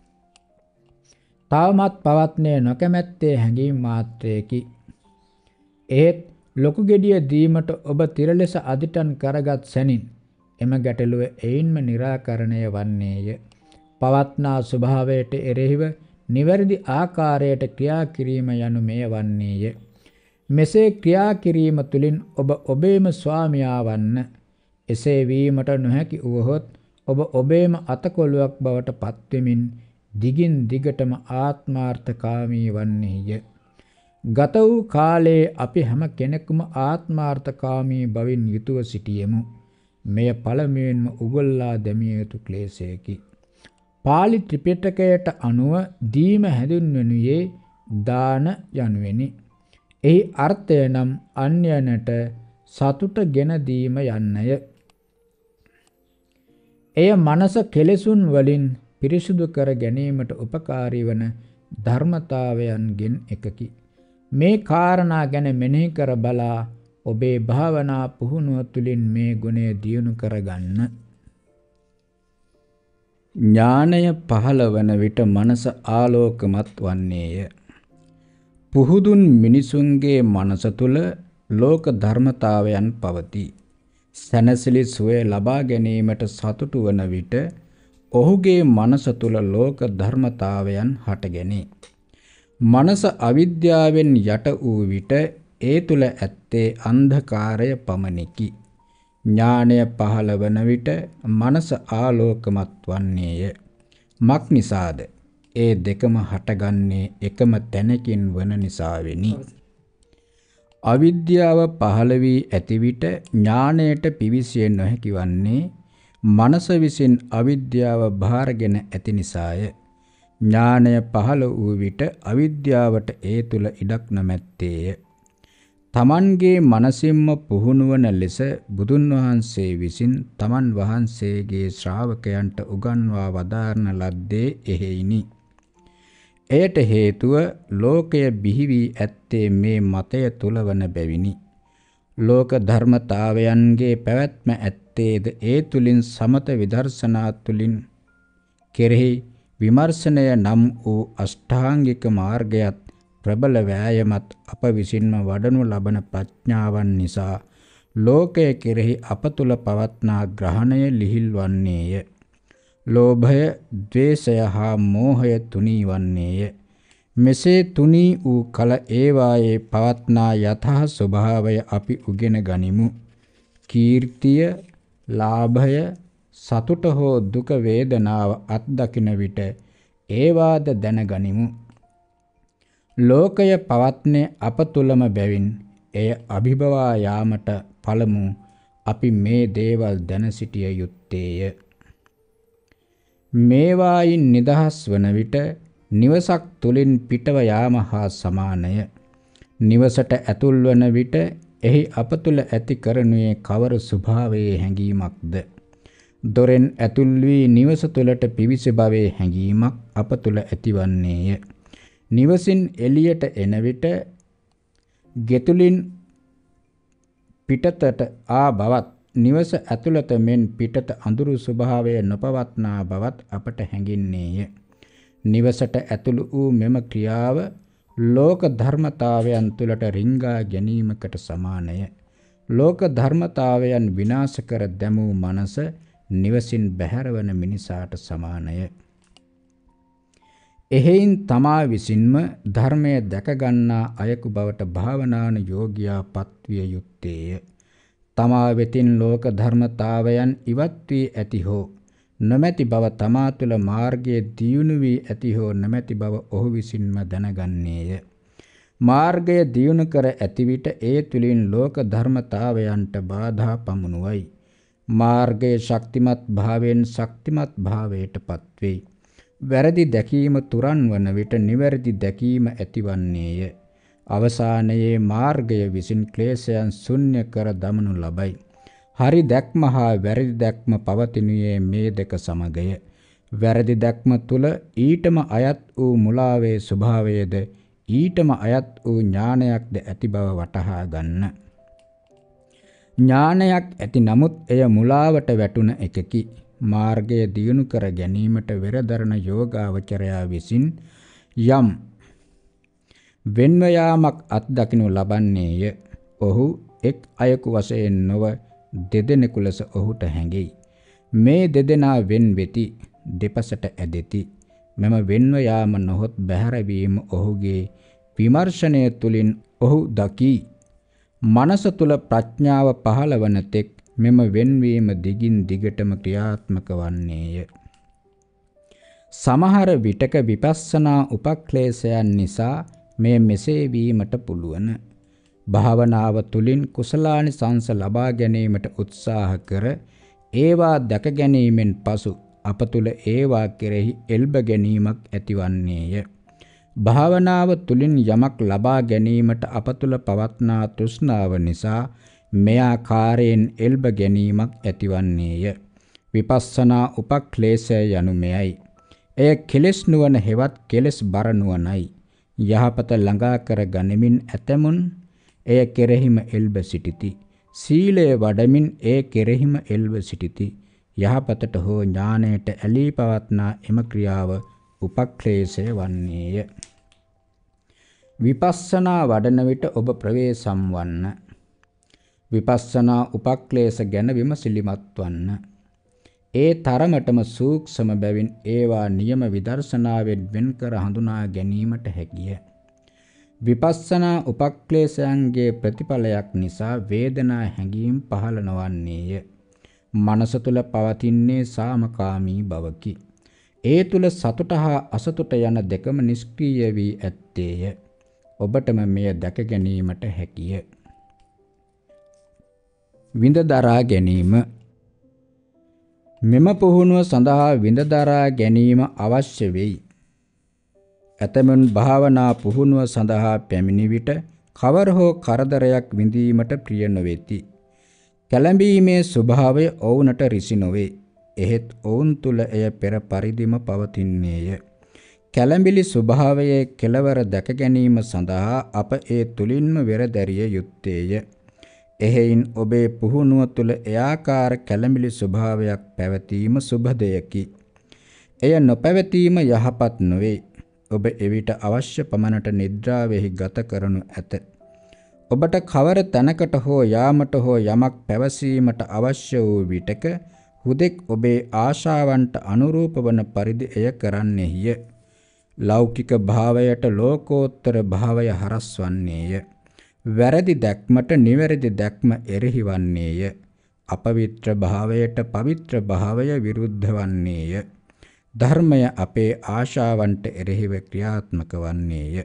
තවමත් පවත්නේ නොකමැත්තේ හැඟීම් මාත්‍රයකි. ඒත් ලොකු ගෙඩිය දීමට ඔබ තිර ලෙස අදිටන් කරගත් සැනින් එම ගැටලුව එයින්ම निराකරණය වන්නේය. පවත්නා ස්වභාවයට එරෙහිව නිවැරදි ආකාරයට ක්‍රියා කිරීම යනු මෙය වන්නේය. මෙසේ ක්‍රියා කිරීම තුළින් ඔබ ඔබේම ස්වාමියා වන්න. එසේ වීමට නොහැකි වුවහොත් ඔබ ඔබේම අතකොළුවක් බවට පත්වෙමින් දිගින් දිගටම ආත්මාර්ථකාමී වන්නේය. ගත වූ කාලයේ අපි හැම කෙනෙකුම ආත්මාර්ථකාමී බවින් යුතුව සිටියෙමු. මෙය පළමුවෙන්ම උගල්ලා දැමිය යුතු ක්ලේශයකි. පාලි ත්‍රිපිටකයට අනුව දීම හැඳින්වෙනුයේ දාන යනුවෙනි. එහි අර්ථය නම් අන්‍යයන්ට සතුට ගෙන දීම යන්නය. එය මනස කෙලෙසුන් වලින් පිරිසුදු කර ගැනීමට උපකාරී වන ධර්මතාවයන්ගෙන් එකකි. මේ කාරණා ගැන මෙනෙහි කර බලා ඔබේ භාවනා පුහුණුව තුළින් මේ ගුණය දියුණු කරගන්න. ඥානය පහළ වන විට මනස ආලෝකමත් වන්නේය. පුහුදුන් මිනිසුන්ගේ මනස තුළ ලෝක ධර්මතාවයන් පවතී. සැනසිලි සුවය ලබා ගැනීමට සතුටු වන විට ඔහුගේ මනස තුල ලෝක ධර්මතාවයන් හටගැනේ. මනස අවිද්‍යාවෙන් යට වූ විට ඒ තුල ඇත්තේ අන්ධකාරය පමණකි. ඥානය පහළ වන විට මනස ආලෝකමත් වන්නේය. මක් නිසාද? ඒ දෙකම හටගන්නේ එකම තැනකින් වන නිසාවෙනි. අවිද්‍යාව පහළ වී ඇති විට ඥානයට පිවිසිය නොහැකි වන්නේ මනස විසින් අවිද්‍යාව බාරගෙන ඇති නිසාය. ඥානය පහළ වූ විට අවිද්‍යාවට ඒ තුල ඉඩක් නොමැත්තේය. තමන්ගේ මනසින්ම පුහුණුවන ලෙස බුදුන් වහන්සේ විසින් තමන් වහන්සේගේ ශ්‍රාවකයන්ට උගන්වා වදාරන ලද්දේ එහෙයිනි. එයට හේතුව ලෝකය බිහි වී ඇත්තේ මේ මතය තුල වන බැවිනි. ලෝක ධර්මතාවයන්ගේ පැවැත්ම ඇත්තේද ඒ තුලින් සමත විදර්ශනා තුලින් කෙරෙහි විමර්ශනය නම් වූ අෂ්ටාංගික මාර්ගයත් ප්‍රබල වෑයමත් අප විසින්ම වඩනු ලබන ප්‍රඥාවන් නිසා ලෝකය කෙරෙහි අප තුල පවත්නා ග්‍රහණය ලිහිල් වන්නේය. ලෝභය, ද්වේෂය හා මෝහය තුනී වන්නේය. මෙසේ තුනී වූ කල ඒවායේ පවත්නා යථා ස්වභාවය අපි උගෙන ගනිමු. කීර්තිය, ලාභය, සතුට හෝ දුක වේදනාව අත්දකින විට ඒවාද දැනගනිමු. ලෝකය පවත්නේ අප තුලම බැවින් එය අභිභවා යාමට පළමු අපි මේ දේවල් දැන සිටිය යුත්තේය. මේවායින් නිදහස් වන විට නිවසක් තුලින් පිටව යාම හා සමානය. නිවසට ඇතුල් වන විට එහි අප තුල ඇති කරනුයේ කවර ස්වභාවයේ හැඟීමක්ද? දොරෙන් ඇතුල් වී නිවස තුලට පිවිස බවේ හැඟීමක් අප තුල ඇතිවන්නේය. නිවසින් එළියට එන විට ගෙතුලින් පිටතට ආ බවත් නිවස ඇතුළත මෙන් පිටත අඳුරු ස්වභාවය නොපවත්නා බවත් අපට හැඟින්නේය. නිවසට ඇතුළු වූ මෙම ක්‍රියාව ලෝක ධර්මතාවයන් තුළට රිංගා ගැනීමකට සමානය. ලෝක ධර්මතාවයන් විනාශ කර දැමූ මනස නිවසින් බැහැරවන මිනිසාට සමානය. එහෙයින් තමා විසින්ම ධර්මය දැක ගන්නා අයෙකු බවට භාවනාන යෝගියා පත්විය යුත්තේය. තමා වෙතින් ලෝක ධර්මතාවයන් ඉවත් වී ඇති හෝ නොමැති බව තමා තුළ මාර්ගයේ දියුණු වී ඇති හෝ නොමැති බව ඔහු විසින්ම දැනගන්නේය. මාර්ගය දියුණු කර ඇති විට ඒ තුලින් ලෝක ධර්මතාවයන්ට බාධා පමුණුවයි. මාර්ගයේ ශක්තිමත් භාවයෙන් ශක්තිමත් භාවයට පත්වෙයි. වැරදි දැකීම තුරන් වන විට නිවැරදි දැකීම ඇතිවන්නේය. අවසානයේ මාර්ගය විසින් ක්ලේශයන් ශුන්‍ය කර දමනු ලබයි. හරි දැක්ම හා වැරදි දැක්ම පවතිනුයේ මේ දෙක සමගය. වැරදි දැක්ම තුල ඊටම අයත් වූ මුලාවේ ස්වභාවයද ඊටම අයත් වූ ඥානයක්ද ඇති බව වටහා ගන්න. ඥානයක් ඇති නමුත් එය මුලාවට වැටුන එකකි. මාර්ගය දියුණු කර ගැනීමට වෙරදරන යෝගාවචරයා විසින් යම් වෙන්ව යාමක් අත්දකිනු ලබන්නේය. ඔහු එක් අයෙකු වශයෙන් නොව දෙදෙනෙකු ලෙස ඔහුට හැඟෙයි. මේ දෙදෙනා වෙන් වෙති, දෙපසට ඇදෙති. මෙම වෙන්ව යාම නොහොත් බැහැරවීම ඔහුගේ විමර්ශනය තුලින් ඔහු දකි. මනස තුල ප්‍රඥාව පහළ වන තෙක් මෙම වෙන්වීම දිගින් දිගටම ක්‍රියාත්මක වන්නේය. සමහර විටක විපස්සනා උපක්ලේශයන් නිසා මේ මෙසේ වීමට පුළුවන්. භාවනාව තුලින් කුසලානිසංස ලබා ගැනීමට උත්සාහ කර ඒවා දැක ගැනීමෙන් පසු අප තුල ඒවා කෙරෙහි එල්බ ගැනීමක් ඇතිවන්නේය. භාවනාව තුලින් යමක් ලබා ගැනීමට අප තුල පවත්නා තෘෂ්ණාව නිසා මේ ආකාරයෙන් එල්බ ගැනීමක් ඇතිවන්නේය. විපස්සනා උපක්ලේශය යනු මෙයයි. එය කෙලෙස් නුවණ හෙවත් කෙලෙස් බර නුවණයි. යහපත ළඟා කර ගනිමින් ඇතමුන් එය කෙරෙහිම එල්බ සිටිති. සීලය වඩමින් ඒ කෙරෙහිම එල්බ සිටිති. යහපතට හෝ ඥානයට ඇලී පවත්නා එම ක්‍රියාව උපක්ලේශය වන්නේය. විපස්සනා වඩන විට ඔබ ප්‍රවේසම් වන්න. විපස්සනා උපක්ලේශ ගැන විමසිලිමත් වන්න. ඒ තරමටම සූක්ෂම බැවින් ඒවා නියම විදර්ශනාවෙන් වෙන්කර හඳුනා ගැනීමට හැකිය. විපස්සනා උපක්ලේශයන්ගේ ප්‍රතිඵලයක් නිසා වේදනා හැඟීම් පහළ නොවන්නේය. මනස තුල පවතින්නේ සාමකාමී බවකි. ඒ තුල සතුට හා අසතුට යන දෙකම නිෂ්ක්‍රීය වී ඇත්තේය. ඔබටම මෙය දැක ගැනීමට හැකිය. විඳ දරා ගැනීම. මෙම පුහුණුව සඳහා විඳ දරා ගැනීම අවශ්‍ය වෙයි. ඇතැමුන් භාවනා පුහුණුව සඳහා පැමිණි විට කවර හෝ කරදරයක් විඳීමට ප්‍රිය නොවේති. කැළඹීමේ ස්වභාවය ඔවුනට රිසි නොවේ. එහෙත් ඔවුන් තුල එය පෙර පරිදිම පවතින්නේය. කැළඹිලි ස්වභාවයේ කෙලවර දැක ගැනීම සඳහා අප ඒ තුලින්ම වෙරදැරිය යුත්තේය. එහෙයින් ඔබේ පුහුණුව තුල එයාකාර කැළඹිලි ස්වභාවයක් පැවතීම සුබ දෙයකි. එය නොපැවතීම යහපත් නොවේ. ඔබ එවිට අවශ්‍ය පමණට නිද්‍රාවෙහි ගත කරනු ඇත. ඔබට කවර තැනකට හෝ යාමට හෝ යමක් පැවසීමට අවශ්‍ය වූ විටක හුදෙක් ඔබේ ආශාවන්ට අනුරූප වන පරිදි එය කරන්නෙහිය. ලෞකික භාවයට ලෝකෝත්තර භාවය හරස්වන්නේය. වැරදි දැක්මට නිවැරදි දැක්ම එරෙහි වන්නේය. අපවිත්‍ර භාවයට පවිත්‍ර භාවය විරුද්ධ වන්නේය. ධර්මය අපේ ආශාවන්ට එරෙහිව ක්‍රියාත්මක වන්නේය.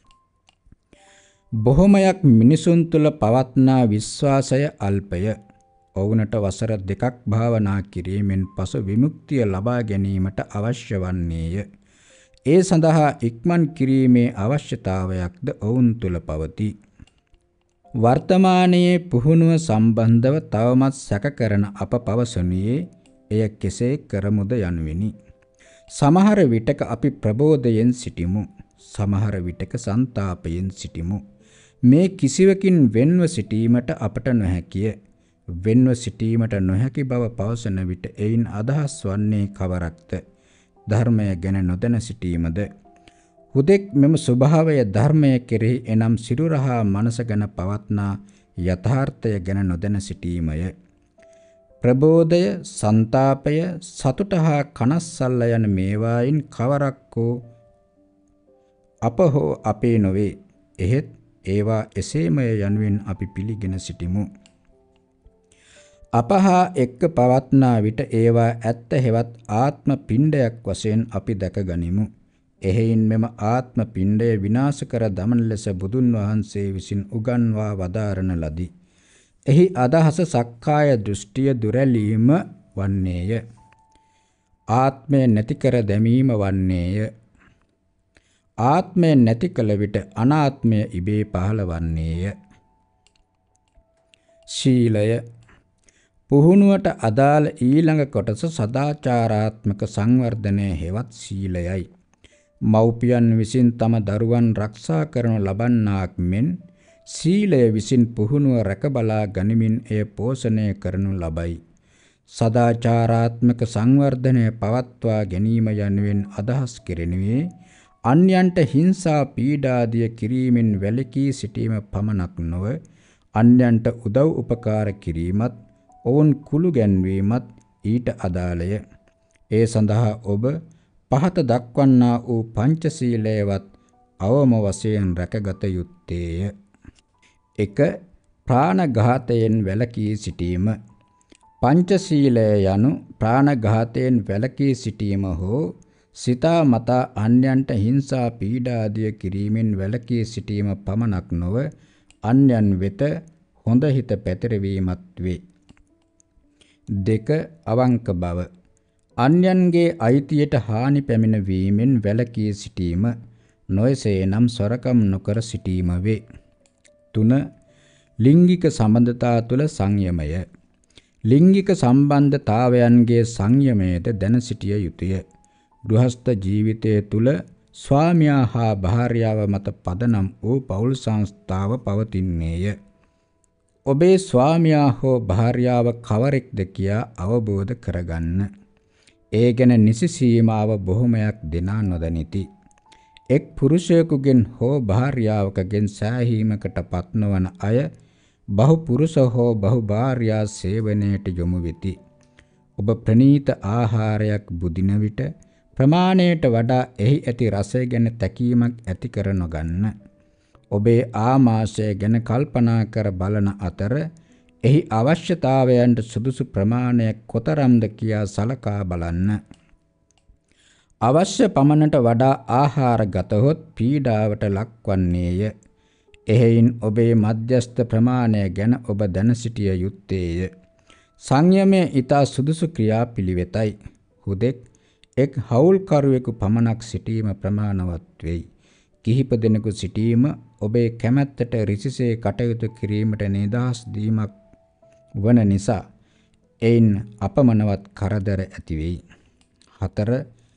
බොහොමයක් මිනිසුන් තුළ පවත්නා විශ්වාසය අල්පය. ඔවුනට වසර දෙකක් භාවනා කිරීමෙන් පසු විමුක්තිය ලබා ගැනීමට අවශ්‍ය වන්නේය. ඒ සඳහා ඉක්මන් කිරීමේ අවශ්‍යතාවයක්ද ඔවුන් තුළ පවතී. වර්තමානයේ පුහුණුව සම්බන්ධව තවමත් සැක කරන අප පවසනුයේ එය කෙසේ කරමුද යනුවෙනි. සමහර විටක අපි ප්‍රබෝධයෙන් සිටිමු. සමහර විටක ਸੰతాපයෙන් සිටිමු. මේ කිසිවකින් වෙන්ව සිටීමට අපට නොහැකිය. වෙන්ව සිටීමට නොහැකි බව පවසන විට එයින් අදහස් වන්නේ කවරක්ද? ධර්මය ගැන නොදැන සිටීමද? හුදෙක් මෙම ස්වභාවය ධර්මය කෙරෙහි එනම් සිරුරහා මනස ගැන පවත්නා යථාර්ථය ගැන නොදැන සිටීමය. ප්‍රබෝධය, ਸੰతాපය, සතුට හා කනස්සල්ල යන මේවායින් කවරක් හෝ අප හෝ අපේ නොවේ. එහෙත් ඒවා එසේමය යනුවෙන් අපි පිළිගෙන සිටිමු. අප හා එක්ක පවත්නා විට ඒවා ඇත්ත හෙවත් ආත්ම පිණ්ඩයක් වශයෙන් අපි දැක ගනිමු. එහෙයින් මෙම ආත්ම පිණ්ඩය විනාශ කර දමන ලෙස බුදුන් වහන්සේ විසින් උගන්වා වදාරන ලදී. එහි අදහස සක්කාය දෘෂ්ටිය දුරැලීම වන්නේය. ආත්මය නැති කර දැමීම වන්නේය. ආත්මය නැති කළ විට අනාත්මය ඉබේ පහළ වන්නේය. ශීලය. පුහුණුවට අදාළ ඊළඟ කොටස සදාචාරාත්මක සංවර්ධනය හෙවත් ශීලයයි. මව්පියන් විසින් තම දරුවන් රක්ෂා කරනු ලබන්නාක් මෙන් සීලය විසින් පුහුණුව රැකබලා ගනිමින් එය පෝෂණය කරනු ලබයි. සදාචාරාත්මක සංවර්ධනය පවත්වා ගැනීම යනුවෙන් අදහස් කෙරෙනුයේ අන්‍යයන්ට හිංසා පීඩාදිය කිරීමෙන් වැළකී සිටීම පමණක් නොව අන්‍යයන්ට උදව් උපකාර කිරීමත් ඔවුන් කුළු ගැන්වීමත් ඊට අදාළය. ඒ සඳහා ඔබ පහත දක්වන්නා වූ පංචශීලයවත් අවම වශයෙන් රැකගත යුත්තේය. එක. ප්‍රාණඝාතයෙන් වැළකී සිටීම. පංචශීලය යනු ප්‍රාණඝාතයෙන් වැළකී සිටීම හෝ සිතා මතා අන්‍යයන්ට හිංසා පීඩාදිය කිරීමෙන් වැළකී සිටීම පමණක් නොව අන්‍යයන් වෙත හොඳ හිත පැතිරවීමත් වේ. දෙක. අවංක බව. අන්‍යයන්ගේ අයිතියට හානි පැමිණවීමෙන් වැළකී සිටීම නොයසේනම් සොරකම් නොකර සිටීම වේ. තුන. ලිංගික සම්බන්ධතා තුළ සංයමය. ලිංගික සම්බන්ධතාවයන්ගේ සංයමයද දැන සිටිය යුතුය. ගෘහස්ත ජීවිතය තුළ ස්වාමියා හා භාර්යාව මත පදනම් වූ පවුල් සංස්ථාව පවතින්නේය. ඔබේ ස්වාමියා හෝ භාර්යාව කවරෙක්ද කියා අවබෝධ කරගන්න. ඒ ගැන නිසි සීමාව බොහොමයක් දෙනා නොදනිති. එක් පුරුෂයෙකුගෙන් හෝ භාර්යාවකගෙන් සෑහීමකට පත්නවන අය බහු පුරුෂ හෝ බහු භාර්යා සේවනයට යොමු වෙති. ඔබ ප්‍රනීත ආහාරයක් බුදින විට ප්‍රමාණයට වඩා එහි ඇති රසය ගැන තැකීමක් ඇති කර නොගන්න. ඔබේ ආමාශය ගැන කල්පනා කර බලන අතර එහි අවශ්‍යතාවයන්ට සුදුසු ප්‍රමාණයක් කොතරම්ද කියා සලකා බලන්න. අවශ්‍ය පමණට වඩා ආහාර ගතහොත් පීඩාවට ලක්වන්නේය. එහෙයින් ඔබේ මධ්‍යස්ථ ප්‍රමාණය ගැන ඔබ දැන සිටිය යුත්තේය. සංයමය ඊතා සුදුසු ක්‍රියාපිළිවෙතයි. හුදෙක් එක් හවුල්කරුවෙකු පමණක් සිටීම ප්‍රමාණවත් වෙයි. කිහිප දෙනෙකු සිටීම ඔබේ කැමැත්තට රිසිසේ කටයුතු කිරීමට නිදහස් දීමක් වන නිසා එයින් අපමණවත් කරදර ඇති වෙයි. හතර.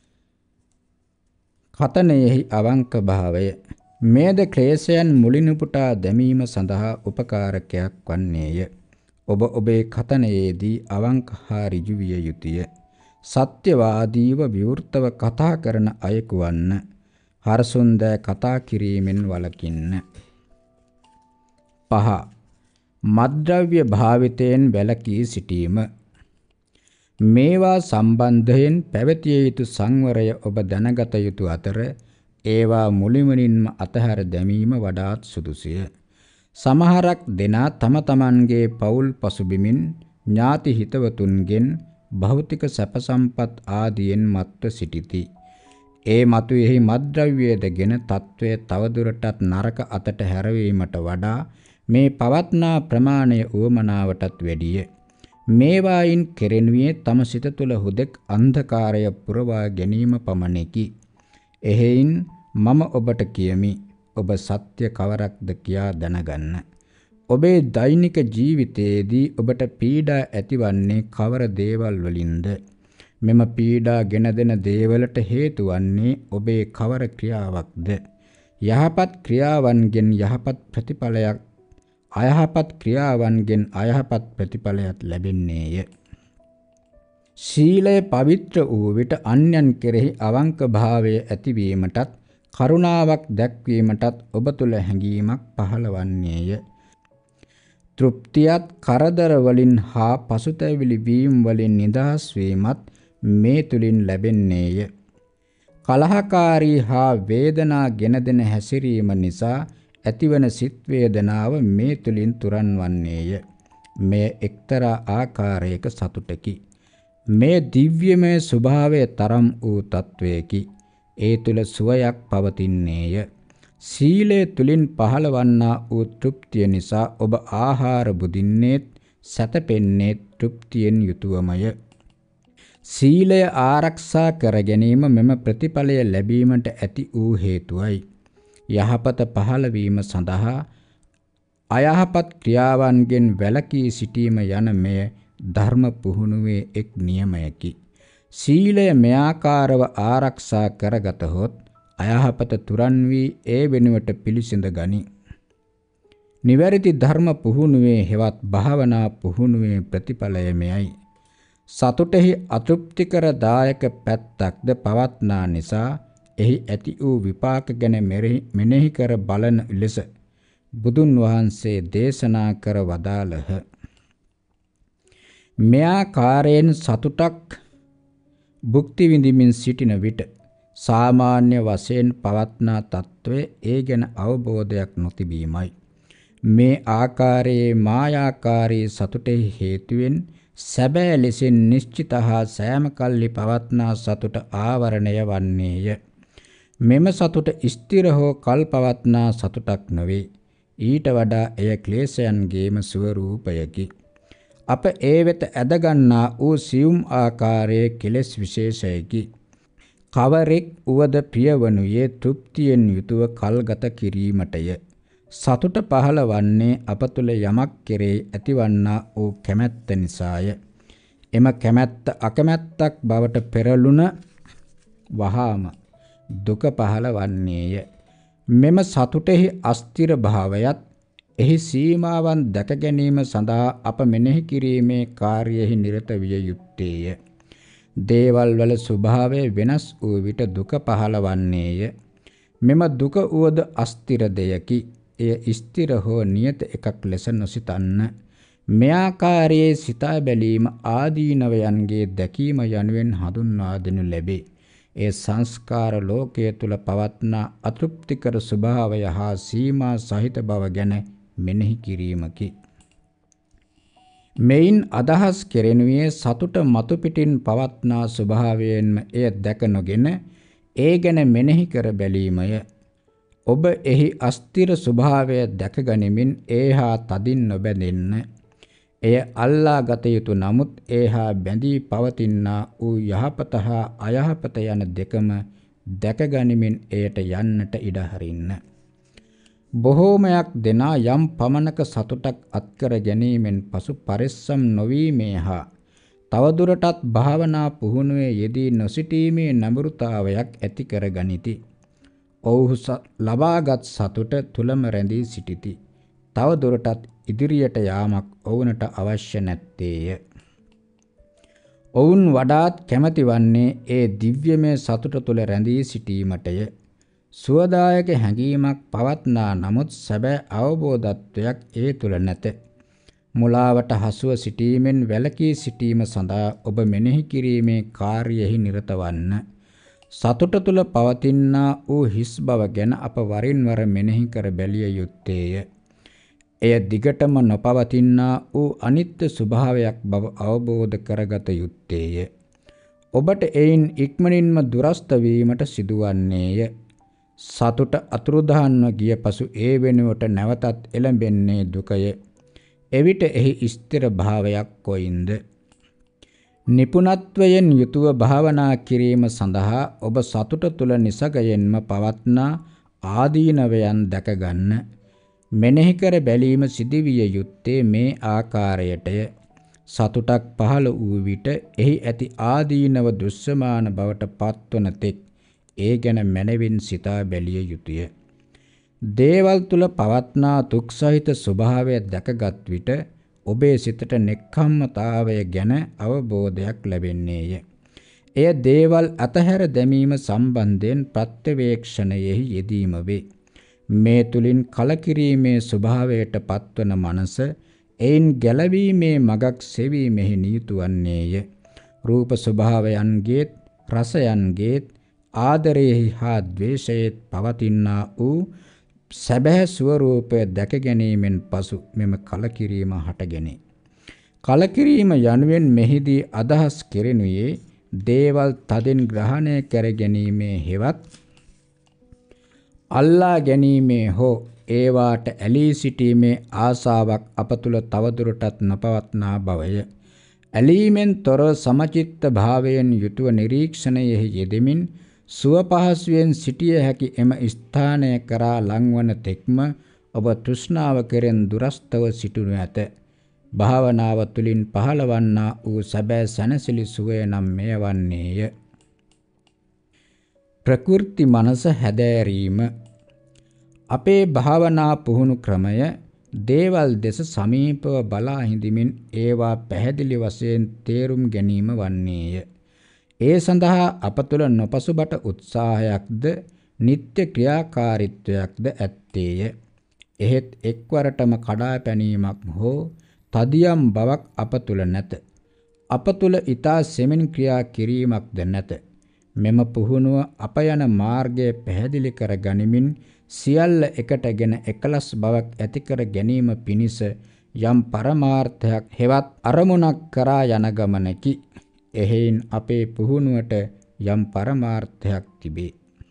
කතනයෙහි අවංක භාවය. මේද ක්ලේශයන් මුලින් උපුටා දැමීම සඳහා උපකාරකයක් වන්නේය. ඔබ ඔබේ කතනයේදී අවංක හා ඍජු විය යුතුය. සත්‍යවාදීව විවෘතව කතා කරන අයෙකු වන්න. හරසුන් දෑ කතා කිරීමෙන් වළකින්න. පහ. මත්ද්‍රව්‍ය භාවිතයෙන් වැළකී සිටීම. මේවා සම්බන්ධයෙන් පැවතිය යුතු සංවරය ඔබ දැනගත යුතු අතර ඒවා මුලින්ම අතහැර දැමීම වඩාත් සුදුසුය. සමහරක් දෙනා තම තමන්ගේ පවුල් පසුබිමින් ඥාති හිතවතුන්ගෙන් භෞතික සැප සම්පත් ආදියෙන් මත්ව සිටිති. ඒ මතුයෙහි මත්ද්‍රව්‍යයදගෙන තත්වය තවදුරටත් නරක අතට හැරවීමට වඩා මේ පවත්නා ප්‍රමාණය උවමනාවටත් වැඩිය. මේවායින් කෙරෙනුයේ තම සිත තුළ හුදෙක් අන්ධකාරය පුරවා ගැනීම පමණකි. එහෙයින් මම ඔබට කියමි, ඔබ සත්‍ය කවරක්ද කියා දැනගන්න. ඔබේ දෛනික ජීවිතයේදී ඔබට පීඩා ඇතිවන්නේ කවර දේවල් වලින්ද? මෙම පීඩා ගෙන දෙන දේවලට හේතු වන්නේ ඔබේ කවර ක්‍රියාවක්ද? යහපත් ක්‍රියාවන්ගෙන් යහපත් ප්‍රතිඵලයක්, අයහපත් ක්‍රියාවන්ගෙන් අයහපත් ප්‍රතිඵලයක් ලැබෙන්නේය. ශීලය පවිත්‍ර වූ විට අන්‍යයන් කෙරෙහි අවංක භාවය ඇතිවීමටත් කරුණාවක් දැක්වීමටත් ඔබ තුළ හැඟීමක් පහළවන්නේය. තෘප්තියත් කරදර වලින් හා පසුතැවිලි වීම වලින් නිදහස් වීමත් මේ තුලින් ලැබෙන්නේය. කලහකාරී හා වේදනා ගෙන දෙන හැසිරීම නිසා ඇතිවන සිත් වේදනාව මේ තුලින් තුරන් වන්නේය. මෙය එක්තරා ආකාරයක සතුටකි. මේ දිව්‍යමය ස්වභාවය තරම් වූ තත්වයකි. ඒ තුල සුවයක් පවතින්නේය. සීලය තුලින් පහළවන්නා වූ තෘප්තිය නිසා ඔබ ආහාර බුදින්නේත් සැතපෙන්නේ තෘප්තියෙන් යුතුවමය. සීලය ආරක්ෂා කර ගැනීම මෙම ප්‍රතිඵලය ලැබීමට ඇති වූ හේතුවයි. යහපත පහළවීම සඳහා අයහපත් ක්‍රියාවන්ගෙන් වැළකී සිටීම යන මෙය ධර්ම පුහුණුවේ එක් නියමයකි. සීලය මෙයාකාරව ආරක්ෂා කරගතහොත් අයහපත තුරන් වී ඒ වෙනුවට පිළිසිඳ ගනී. නිවැරදි ධර්ම පුහුණුවේ හෙවත් භාවනා පුහුණුවේ ප්‍රතිඵලය මෙයයි. සතුටෙහි අතෘප්තිකර දායක පැත්තක්ද පවත්නා නිසා එහි ඇති වූ විපාක ගැන මෙනෙහි කර බලන ලෙස බුදුන් වහන්සේ දේශනා කර වදාළහ. මෙයාකාරයෙන් සතුටක් භුක්ති විඳිමින් සිටින විට සාමාන්‍ය වශයෙන් පවත්නා තත්ත්වය ඒ ගැන අවබෝධයක් නොතිබීමයි. මේ ආකාරයේ මායාකාරී සතුටෙහි හේතුවෙන් සැබෑ ලෙසින් නිශ්චිත හා සෑම කල්ලි පවත්නා සතුට ආවරණය වන්නේය. මෙම සතුට ස්ථිර හෝ කල් පවත්නා සතුටක් නොවේ. ඊට වඩා එය ක්ලේශයන්ගේම ස්වරූපයකි. අප ඒ වෙත ඇදගන්නා වූ සියුම් ආකාරයේ කෙලෙස් විශේෂයකි. කවරෙක් උවද ප්‍රියවනුයේ තෘප්තියෙන් යුතුව කල්ගත කිරීමටය. සතුට පහළ වන්නේ අප තුළ යමක් කෙරෙහි ඇතිවන්නා වූ කැමැත්ත නිසාය. එම කැමැත්ත අකමැත්තක් බවට පෙරළුණ වහාම දුක පහළ වන්නේය. මෙම සතුටෙහි අස්ථිර භාවයත් එහි සීමාවන් දැක ගැනීම සඳහා අප මෙනෙහි කිරීමේ කාර්යයෙහි නිරත විය යුත්තේය. දේවල් වල ස්වභාවය වෙනස් වූ විට දුක පහළ වන්නේය. මෙම දුක වුවද අස්ථිර දෙයකි. එය ස්ථිර හෝ නියත එකක් ලෙස නොසිතන්න. මේ ආකාරයේ සිතා බැලීම ආදීනවයන්ගේ දැකීම යනුවෙන් හඳුන්වා දෙනු ලැබේ. ඒ සංස්කාර ලෝකයේ තුල පවත්නා අතෘප්තිකර ස්වභාවය හා සීමා සහිත බව ගැන මෙනෙහි කිරීමකි. මෙයින් අදහස් කෙරෙනුයේ සතුට මතු පිටින් පවත්නා ස්වභාවයෙන්ම එය දැක නොගෙන ඒ ගැන මෙනෙහි කර බැලීමය. ඔබ එහි අස්තිර ස්වභාවය දැක ගනිමින් ඒහා තදින් නොබැඳෙන්න. එය අල්ලා ගත යුතු නමුත් ඒහා බැඳී පවතිනා වූ යහපත හා අයහපත යන දෙකම දැක ගනිමින් එයට යන්නට ඉඩ හරින්න. බොහෝමයක් දෙනා යම් පමණක සතුටක් අත්කර ගැනීමෙන් පසු පරිස්සම් නොවීමේ හා තවදුරටත් භාවනා පුහුණුවේ යෙදී නොසිටීමේ නඹුරුතාවයක් ඇති කර ගනිති. ඔවුහු ලබාගත් සතුට තුලම රැඳී සිටිති. තවදුරටත් ඉදිරියට යාමක් ඔවුනට අවශ්‍ය නැත්තේය. ඔවුන් වඩාත් කැමති වන්නේ ඒ දිව්‍යමය සතුට තුල රැඳී සිටීමටය. සුවදායක හැඟීමක් පවත්නා නමුත් සැබෑ අවබෝධත්වයක් ඒ තුල නැත. මුලාවට හසුව සිටීමෙන් වැළකී සිටීම සඳහා ඔබ මෙනෙහි කිරීමේ කාර්යයෙහි නිරත වන්න. සතුට තුල පවතිනා වූ හිස් බව ගැන අප වරින් වර මෙනෙහි කර බැලිය යුත්තේය. එය දිගටම නොපවතිනා වූ අනිත්‍ය ස්වභාවයක් බව අවබෝධ කරගත යුත්තේය. ඔබට එයින් ඉක්මනින්ම දුරස්ත වීමට සිදුවන්නේය. සතුට අතුරුදහන්ව ගිය පසු ඒ වෙනුවට නැවතත් එළඹෙන්නේ දුකය. එවිට එහි ස්ථිර භාවයක් කොයින්ද? නිපුණත්වයෙන් යුතුව භාවනා කිරීම සඳහා ඔබ සතුට තුල නිසගයෙන්ම පවත්නා ආදීනවයන් දැක ගන්න. මෙනෙහි කර බැලීම සිදුවිය යුත්තේ මේ ආකාරයටය. සතුටක් පහළ වූ විට එහි ඇති ආදීනව දෘශ්‍යමාන බවට පත්වන තෙක් ඒ ගැන මනවින් සිතා බැලිය යුතුය. දේවල් තුල පවත්නා දුක් සහිත ස්වභාවය දැකගත් විට ඔබේ සිතට නෙක්ඛම්මතාවය ගැන අවබෝධයක් ලැබෙන්නේය. එය දේවල් අතහැර දැමීම සම්බන්ධයෙන් ප්‍රත්‍යවේක්ෂණයෙහි යෙදීම වේ. මේ තුලින් කලකිරීමේ ස්වභාවයට පත්වන මනස එයින් ගැලවීමේ මගක් සෙවීමෙහි නියුතු වන්නේය. රූප ස්වභාවයන්ගේත් රසයන්ගේත් ආදරයෙහි හා ද්වේෂයේත් පවතිනා වූ සැබෑ ස්වරූපය දැක ගැනීමෙන් පසු මෙම කලකිරීම හටගැනේ. කලකිරීම යනුවෙන් මෙහිදී අදහස් කෙරෙනුයේ දේවල් තදින් ග්‍රහණය කර ගැනීමේ හෙවත් අල්ලා ගැනීමේ හෝ ඒවාට ඇලී සිටීමේ ආසාවක් අප තුළ තවදුරටත් නොපවත්නා බවය. ඇලීමෙන් තොර සමචිත්ත භාවයෙන් යුතුව නිරීක්ෂණයෙහි යෙදෙමින් සුව පහසුවෙන් සිටිය හැකි එම ස්ථානය කරා ලංවන තෙක්ම ඔබ තෘෂ්ණාව කෙරෙන් දුරස්තව සිටිනු ඇත. භාවනාව තුළින් පහළවන්නා වූ සැබෑ සැනසිලි සුවය නම් මෙය වන්නේය. ප්‍රකෘති මනස හැදෑරීම. අපේ භාවනා පුහුණු ක්‍රමය දේවල් දෙස සමීපව බලා හිඳමින් ඒවා පැහැදිලි වශයෙන් තේරුම් ගැනීම වන්නේය. ඒ සඳහා අප තුළ නොපසුබට උත්සාහයක්ද නිත්‍ය ක්‍රියාකාරීත්වයක්ද ඇත්තේය. එහෙත් එක්වරටම කඩා පැනීමක් හෝ තදියම් බවක් අප තුළ නැත. අප තුළ ඊතා සෙමින් ක්‍රියා කිරීමක්ද නැත. මෙම පුහුණුව අප යන මාර්ගය පැහැදිලි කර ගනිමින් සියල්ල එකටගෙන එකලස් බවක් ඇති කර ගැනීම පිණිස යම් පරමාර්ථයක් හෙවත් අරමුණක් කරා යන ගමනකි. එහෙයින් අපේ පුහුණුවට යම් පරමාර්ථයක් තිබේ.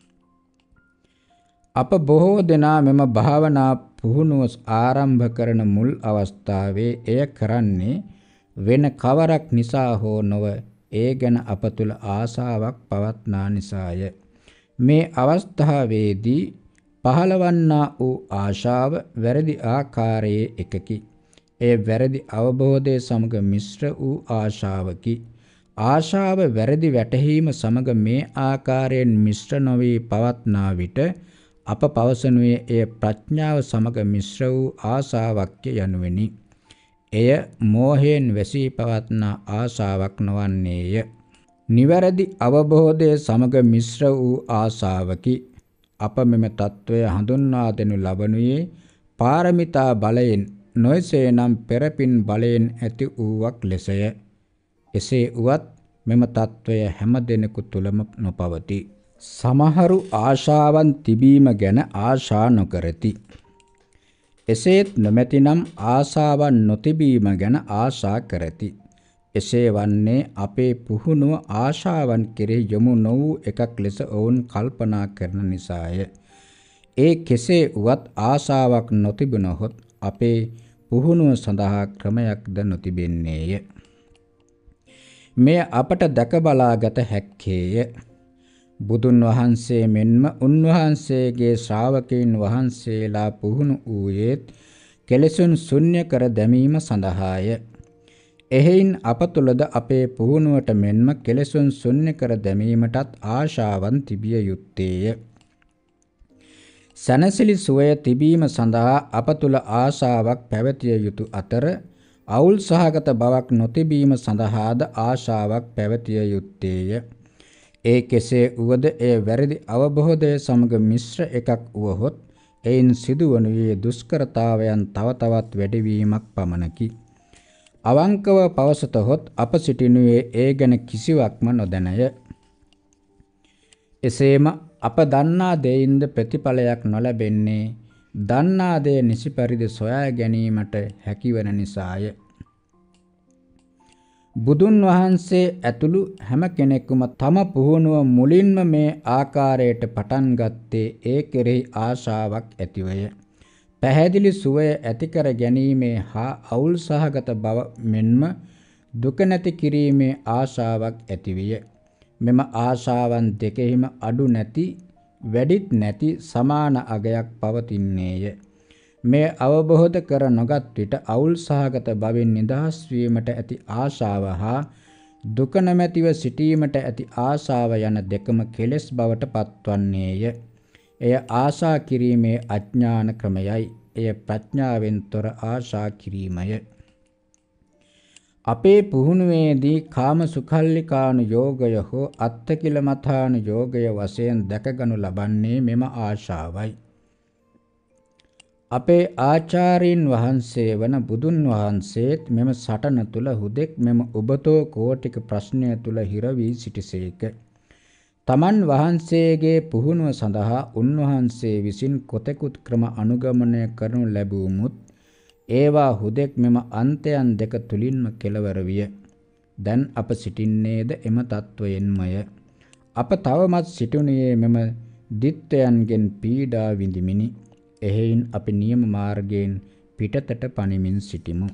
අප බොහෝ දෙනා මෙම භාවනා පුහුණුව ආරම්භ කරන මුල් අවස්ථාවේ එය කරන්නේ වෙන කවරක් නිසා හෝ නොව ඒ ගැන අප තුළ ආසාවක් පවත්නා නිසාය. මේ අවස්ථාවේදී පහළවන්නා වූ ආශාව වැරදි ආකාරයේ එකකි. එය වැරදි අවබෝධය සමග මිශ්‍ර වූ ආශාවකි. ආශාව වැරදි වැටහීම සමග මේ ආකාරයෙන් මිශ්‍ර නොවී පවත්නා විට අප පවසනුයේ එය ප්‍රඥාව සමග මිශ්‍ර වූ ආශාවක්ය යනුවෙනි. එය මෝහයෙන් වැසී පවත්නා ආශාවක් නොවන්නේය. නිවැරදි අවබෝධය සමග මිශ්‍ර වූ ආශාවකි. අප මෙම తත්වය හඳුන්වා දෙනු ලබනුයේ පාරමිතා බලයෙන් නොයසේනම් පෙරපින් බලයෙන් ඇති වූවක් ලෙසය. එසේ වුවත් මෙම తත්වය හැම දෙනෙකු තුළම නොපවතී. සමහරු ආශාවන් තිබීම ගැන ආශා නොකරති. එසේත් නොමැතිනම් ආශාවන් නොතිබීම ගැන ආශා කරති. එසේ වන්නේ අපේ පුහුණුව ආශාවන් කෙරෙහි යොමු නො වූ එකක් ලෙස ඔවුන් කල්පනා කරන නිසාය. ඒ කෙසේ වුවත් ආශාවක් නොතිබුණහොත් අපේ පුහුණුව සඳහා ක්‍රමයක්ද නොතිබෙන්නේය. මෙය අපට දැක බලාගත හැක්කේය. බුදුන් වහන්සේ මෙන්ම උන්වහන්සේගේ ශ්‍රාවකයන් වහන්සේලා පුහුණු වූයේත් කෙලෙසුන් ශුන්‍ය කර දැමීම සඳහාය. එහෙයින් අප තුළද අපේ පුහුණුවට මෙන්ම කෙලෙසුන් ශුන්‍ය කර දැමීමටත් ආශාවන් තිබිය යුත්තේය. සැනසිලි සුවය තිබීම සඳහා අප තුළ ආශාවක් පැවතිය යුතු අතර අවුල් සහගත බවක් නොතිබීම සඳහාද ආශාවක් පැවතිය යුත්තේය. ඒ කෙසේ වුවද එය වැරදි අවබෝධය සමග මිශ්‍ර එකක් වුවහොත් එයින් සිදුවනුයේ දුෂ්කරතාවයන් තව තවත් වැඩිවීමක් පමණකි. අවංකව පවසතහොත් අප සිටිනුයේ ඒ ගැන කිසිවක්ම නොදැනය. එසේම අප දන්නා දෙයින්ද ප්‍රතිඵලයක් නොලැබෙන්නේ දන්නා දේ නිසි පරිදි සොයා ගැනීමට හැකිවන නිසාය. බුදුන් වහන්සේ ඇතුළු හැම කෙනෙකුම තම පුහුණුව මුලින්ම මේ ආකාරයට පටන් ගත්තේ ඒ කෙරෙහි ආශාවක් ඇතිවය. පැහැදිලි සුවය ඇති කර ගැනීමේ හා අවුල් සහගත බව මෙන්ම දුක නැති කිරීමේ ආශාවක් ඇතිවිය. මෙම ආශාවන් දෙකෙහිම අඩු නැති වැඩිත් නැති සමාන අගයක් පවතින්නේය. මේ අවබෝධ කර නොගත් විට අවුල් සහගත බවින් නිදහස් වීමට ඇති ආශාව හා දුක නැමැතිව සිටීමට ඇති ආශාව යන දෙකම කෙලෙස් බවට පත්වන්නේය. එය ආශා කිරීමේ අඥාන ක්‍රමයයි. එය ප්‍රඥාවෙන් තොර ආශා කිරීමය. අපේ පුහුණුවේදී කාම සුඛල්ලිකානු යෝගය හෝ අත්ථකිලමථානු යෝගය වශයෙන් දැකගනු ලබන්නේ මෙම ආශාවයි. අපේ ආචාර්යින් වහන්සේ වන බුදුන් වහන්සේත් මෙම සටන තුල හුදෙක් මෙම ඔබතෝ කෝටික ප්‍රශ්නය තුල හිර වී සිටිසේක. තමන් වහන්සේගේ පුහුණුව සඳහා උන්වහන්සේ විසින් කොතෙකුත් ක්‍රම අනුගමනය කරනු ලැබුමුත් ඒවා හුදෙක් මෙම අන්තයන් දෙක තුලින්ම කෙලවර විය. දැන් අප සිටින්නේද එම තත්වයෙන්මය. අප තවමත් සිටිනුයේ මෙම දිත්වයන්ගෙන් පීඩා විඳිමිනි. එහෙයින් අපි නියම මාර්ගයෙන් පිටතට පනිමින් සිටිමු.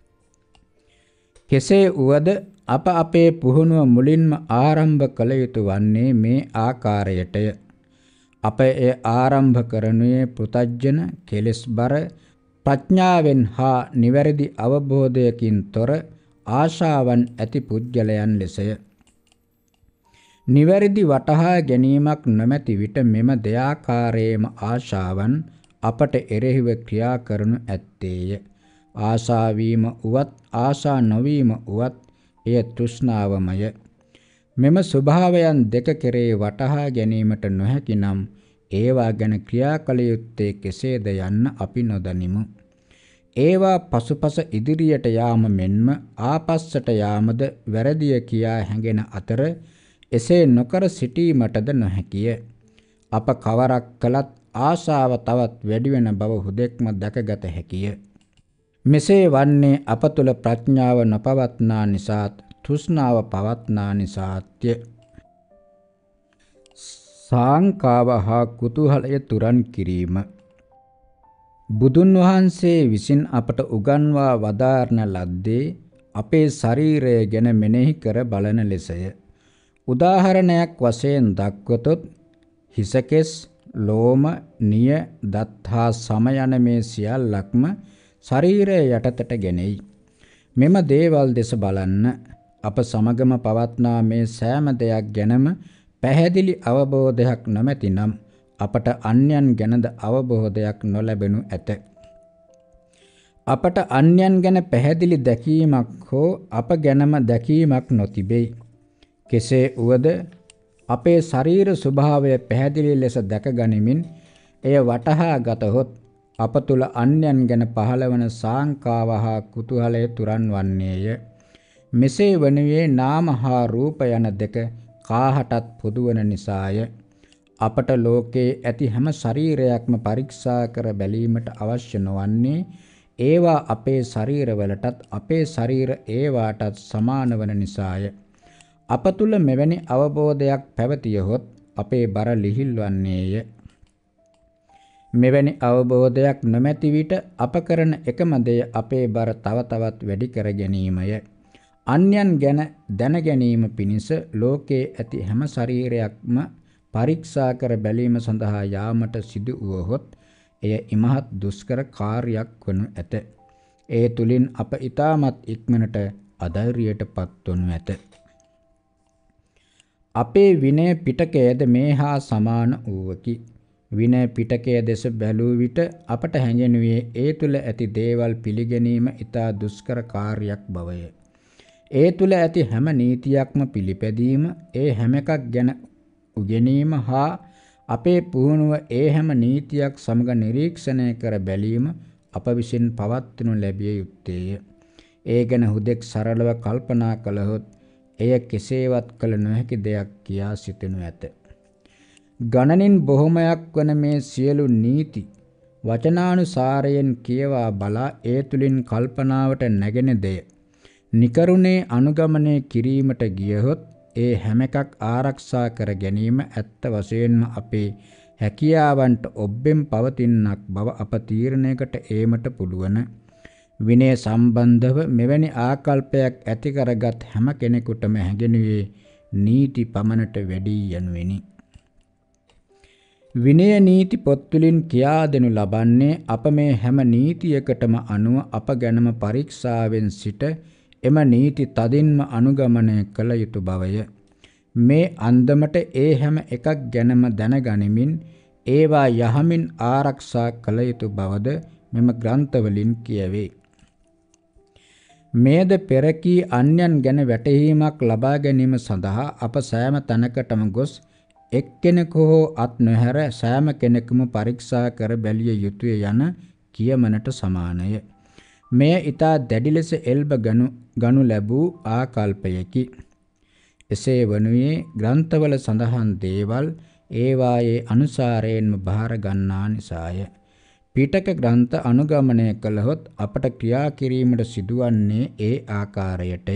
කෙසේ වුවද අප අපේ පුහුණුව මුලින්ම ආරම්භ කළ යුතු වන්නේ මේ ආකාරයටය. අප එය ආරම්භ කරනුයේ පෘථග්ජන කෙලෙස් බර ප්‍රඥාවෙන් හා නිවැරදි අවබෝධයකින් තොර ආශාවන් ඇති පුද්ගලයන් ලෙසය. නිවැරදි වටහා ගැනීමක් නොමැති විට මෙම දෙආකාරයේම ආශාවන් අපට එරෙහිව ක්‍රියා කරනු ඇත්තේය. ආශා වීම උවත් ආශා නොවීම උවත් එය තෘෂ්ණාවමය. මෙම ස්වභාවයන් දෙක කෙරේ වටහා ගැනීමට නොහැකි නම් ඒවා ගැන ක්‍රියා කළ යුත්තේ කෙසේද යන්න අපි නොදනිමු. ඒවා පසුපස ඉදිරියට යාම මෙන්ම ආපස්සට යාමද වැරදිය කියා හැඟෙන අතර එසේ නොකර සිටීමටද නොහැකිය. අප කවරක් කළත් ආශාව තවත් වැඩිවෙන බව හුදෙක්ම දැකගත හැකිය. මෙසේ වන්නේ අප තුළ ප්‍රඥාව නොපවත්නා නිසාත් තෘෂ්ණාව පවත්නා නිසාත්ය. සාංකාව හා කුතුහලය තුරන් කිරීම. බුදුන් වහන්සේ විසින් අපට උගන්වා වදාරන ලද්දේ අපේ ශරීරය ගැන මෙනෙහි කර බලන ලෙසය. උදාහරණයක් වශයෙන් දක්වතොත් හිසකෙස්, ලෝම, නිය, දත් හා සම යන මේ සියල්ලක්ම ශරීරය යටතට ගෙනෙයි. මෙම දේවල් දෙස බලන්න. අප සමගම පවත්නා මේ සෑම දෙයක් ගැනම පැහැදිලි අවබෝධයක් නොමැතිනම් අපට අන්‍යයන් ගැනද අවබෝධයක් නොලැබෙනු ඇත. අපට අන්‍යයන් ගැන පැහැදිලි දැකීමක් හෝ අප ගැනම දැකීමක් නොතිබෙයි. කෙසේ වුවද අපේ ශරීර ස්වභාවය පැහැදිලි ලෙස දැක ගනිමින් එය වටහා ගතහොත් අප තුල අන්‍යයන් ගැන පහළවන සාංකාව හා කුතුහලය තුරන් වන්නේය. මෙසේ වනුයේ නාම හා රූප යන දෙක කාහටත් පොදුවන නිසාය. අපට ලෝකයේ ඇති හැම ශරීරයක්ම පරීක්ෂා කර බැලීමට අවශ්‍ය නොවන්නේ ඒවා අපේ ශරීරවලටත් අපේ ශරීර ඒවාටත් සමාන වන නිසාය. අප තුල මෙවැනි අවබෝධයක් පැවතියහොත් අපේ බර ලිහිල් වන්නේය. මෙවැනි අවබෝධයක් නොමැති විට අප කරන එකම දෙය අපේ බර තව තවත් වැඩි කර ගැනීමය. අන්‍යයන් ගැන දැන ගැනීම පිණිස ලෝකයේ ඇති හැම ශරීරයක්ම පරීක්ෂා කර බැලීම සඳහා යාමට සිදු වුවහොත් එය ඉමහත් දුෂ්කර කාර්යයක් වනු ඇත. ඒ තුලින් අප ඊටමත් ඉක්මනට අධෛර්යයට පත්වනු ඇත. අපේ විනය පිටකයේද මේ හා සමාන වූවකි. විනය පිටකයේ දෙස බැලූ විට අපට හැඟෙනුයේ ඒ තුල ඇති දේවල් පිළිගැනීම ඉතා දුෂ්කර කාර්යයක් බවය. ඒ තුල ඇති හැම නීතියක්ම පිළිපැදීම, ඒ හැම එකක් ගැන උගෙනීම හා අපේ පුහුණුව ඒ හැම නීතියක් සමග නිරීක්ෂණය කර බැලීම අප විසින් පවත්වනු ලැබිය යුත්තේය. ඒ ගැන හුදෙක් සරලව කල්පනා කළහොත් එය කෙසේවත් කළ නොහැකි දෙයක් කියා සිතනු ඇත. ගණනින් බොහොමයක් වන මේ සියලු නීති වචනානුසාරයෙන් කියවා බලා ඒ තුලින් කල්පනාවට නැගෙන දෙය නිකරුණේ අනුගමනය කිරීමට ගියහොත් ඒ හැම එකක් ආරක්ෂා කර ගැනීම ඇත්ත වශයෙන්ම අපේ හැකියාවන්ට ඔබ්බෙන් පවතිනක් බව අප තීරණයකට ඒමට පුළුවන්. විනය සම්බන්ධව මෙවැනි ආකල්පයක් ඇති කරගත් හැම කෙනෙකුටම හැඟෙනුයේ නීති පමණට වැඩි යනුවෙනි. විනය නීති පොත්වලින් කියා දෙනු ලබන්නේ අප මේ හැම නීතියකටම අනුව අප ගැනම පරීක්ෂාවෙන් සිට එම නීති තදින්ම අනුගමනය කළ යුතු බවය. මේ අන්දමට ඒ හැම එකක් ගැනම දැනගනිමින් ඒවා යහමින් ආරක්ෂා කළ යුතු බවද මෙම ග්‍රන්ථවලින් කියවේ. මේද පෙරකී අන්‍යයන් ගැන වැටහීමක් ලබා ගැනීම සඳහා අප සෑම තැනකටම ගොස් එක්කෙනෙකු හෝ අත් නොහැර සෑම කෙනෙකුම පරීක්ෂා කර බැලිය යුතුය යන කියමනට සමානය. මෙය ඊතා දැඩි ලෙස එල්බ ගනු ගනු ලැබූ ආකල්පයකි. එසේ වනුයේ ග්‍රන්ථවල සඳහන් දේවල් ඒවායේ අනුසාරයෙන්ම බාර ගන්නා නිසාය. පිටක ග්‍රන්ථ අනුගමනය කළහොත් අපට ක්‍රියා කිරීමට සිදුවන්නේ ඒ ආකාරයටය.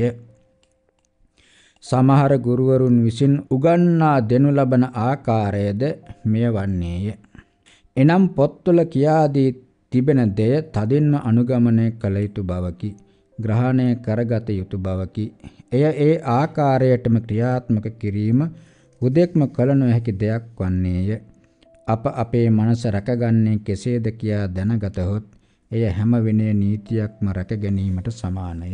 සමහර ගුරුවරුන් විසින් උගන්වා දෙනු ලබන ආකාරයද මෙය වන්නේය. එනම් පොත්වල කියා දී තිබෙන දෙය තදින්ම අනුගමනය කළ යුතු බවකි. ග්‍රහණය කරගත යුතු බවකි. එය ඒ ආකාරයටම ක්‍රියාත්මක කිරීම හුදෙක්ම කළ නොහැකි දෙයක් වන්නේය. අප අපේ මනස රැකගන්නේ කෙසේද කියා දැනගතහොත් එය හැම විනය නීතියක්ම රැක ගැනීමට සමානය.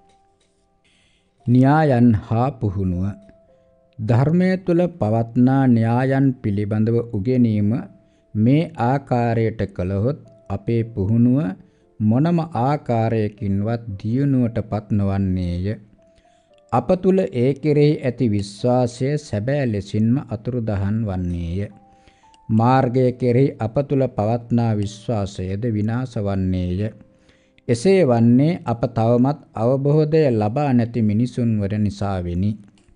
න්‍යායන් හා පුහුණුව. ධර්මය තුළ පවත්නා න්‍යායන් පිළිබඳව උගෙනීම මේ ආකාරයට කළහොත් අපේ පුහුණුව මොනම ආකාරයකින්වත් දියුණුවට පත් නොවන්නේය. අප තුළ ඒ කෙරෙහි ඇති විශ්වාසය සැබෑ ලෙසින්ම අතුරුදහන් වන්නේය. මාර්ගය කෙරෙහි අප තුළ පවත්නා විශ්වාසයද විනාශ වන්නේය. එසේ වන්නේ අප තවමත් අවබෝධය ලබා නැති මිනිසුන් වන නිසාවෙනි.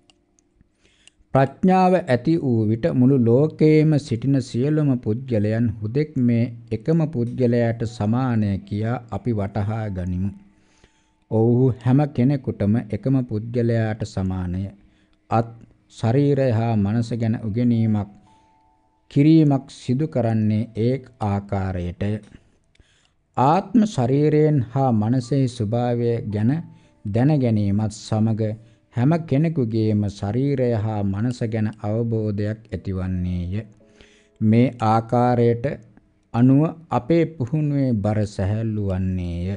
ප්‍රඥාව ඇති වූ විට මුළු ලෝකයේම සිටින සියලුම පුද්ගලයන් හුදෙක් මේ එකම පුද්ගලයාට සමානය කියා අපි වටහා ගනිමු. ඔව්හු හැම කෙනෙකුටම එකම පුද්ගලයාට සමානය. අත් ශරීරය හා මනස ගැන උගෙනීමක් කිරීමක් සිදු කරන්නේ ඒ ආකාරයටය. ආත්ම ශරීරයෙන් හා මනසේ ස්වභාවය ගැන දැන ගැනීමත් සමග හැම කෙනෙකුගේම ශරීරය හා මනස ගැන අවබෝධයක් ඇතිවන්නේය. මේ ආකාරයට අනුව අපේ පුහුණුවේ බර සැහැල්ලු වන්නේය.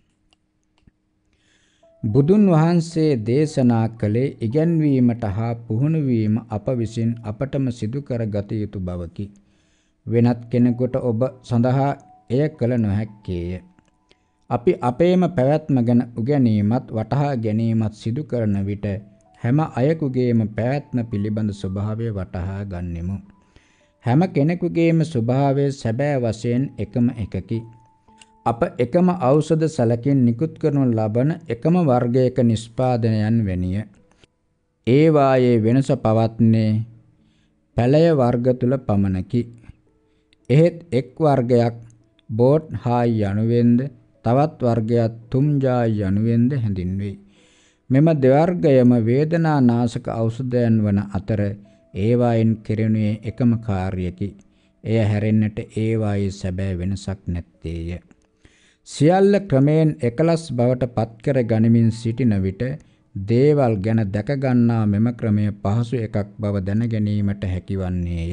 බුදුන් වහන්සේ දේශනා කළේ ඉගැන්වීමට හා පුහුණු වීම අප විසින් අපටම සිදු කර ගත යුතු බවකි. වෙනත් කෙනෙකුට ඔබ සඳහා එය කළ නොහැක්කේය. අපි අපේම පැවැත්ම ගැන උගැනීමත් වටහා ගැනීමත් සිදු කරන විට හැම අයෙකුගේම පැවැත්ම පිළිබඳ ස්වභාවය වටහා ගන්නෙමු. හැම කෙනෙකුගේම ස්වභාවය සැබෑ වශයෙන් එකම එකකි. අප එකම ඖෂධ සැලකින් නිකුත් කරනු ලබන එකම වර්ගයක නිෂ්පාදනයන් වැනිය. ඒවායේ වෙනස පවත්නේ පැළය වර්ග තුල පමණකි. එහෙත් එක් වර්ගයක් බෝට්හායි යනුවෙන්ද තවත් වර්ගයක් තුම්ජායි යනුවෙන්ද හැඳින්වෙයි. මෙම දෙවර්ගයම වේදනානාශක ඖෂධයන් වන අතර ඒවායින් කෙරෙනුයේ එකම කාර්යකි. එය හැරෙන්නට ඒවායේ සැබෑ වෙනසක් නැත්තේය. සියල්ල ක්‍රමයෙන් එකලස් බවට පත්කර ගනිමින් සිටින විට දේවල් ගැන දැක ගන්නා මෙම ක්‍රමය පහසු එකක් බව දැන ගැනීමට හැකිවන්නේය.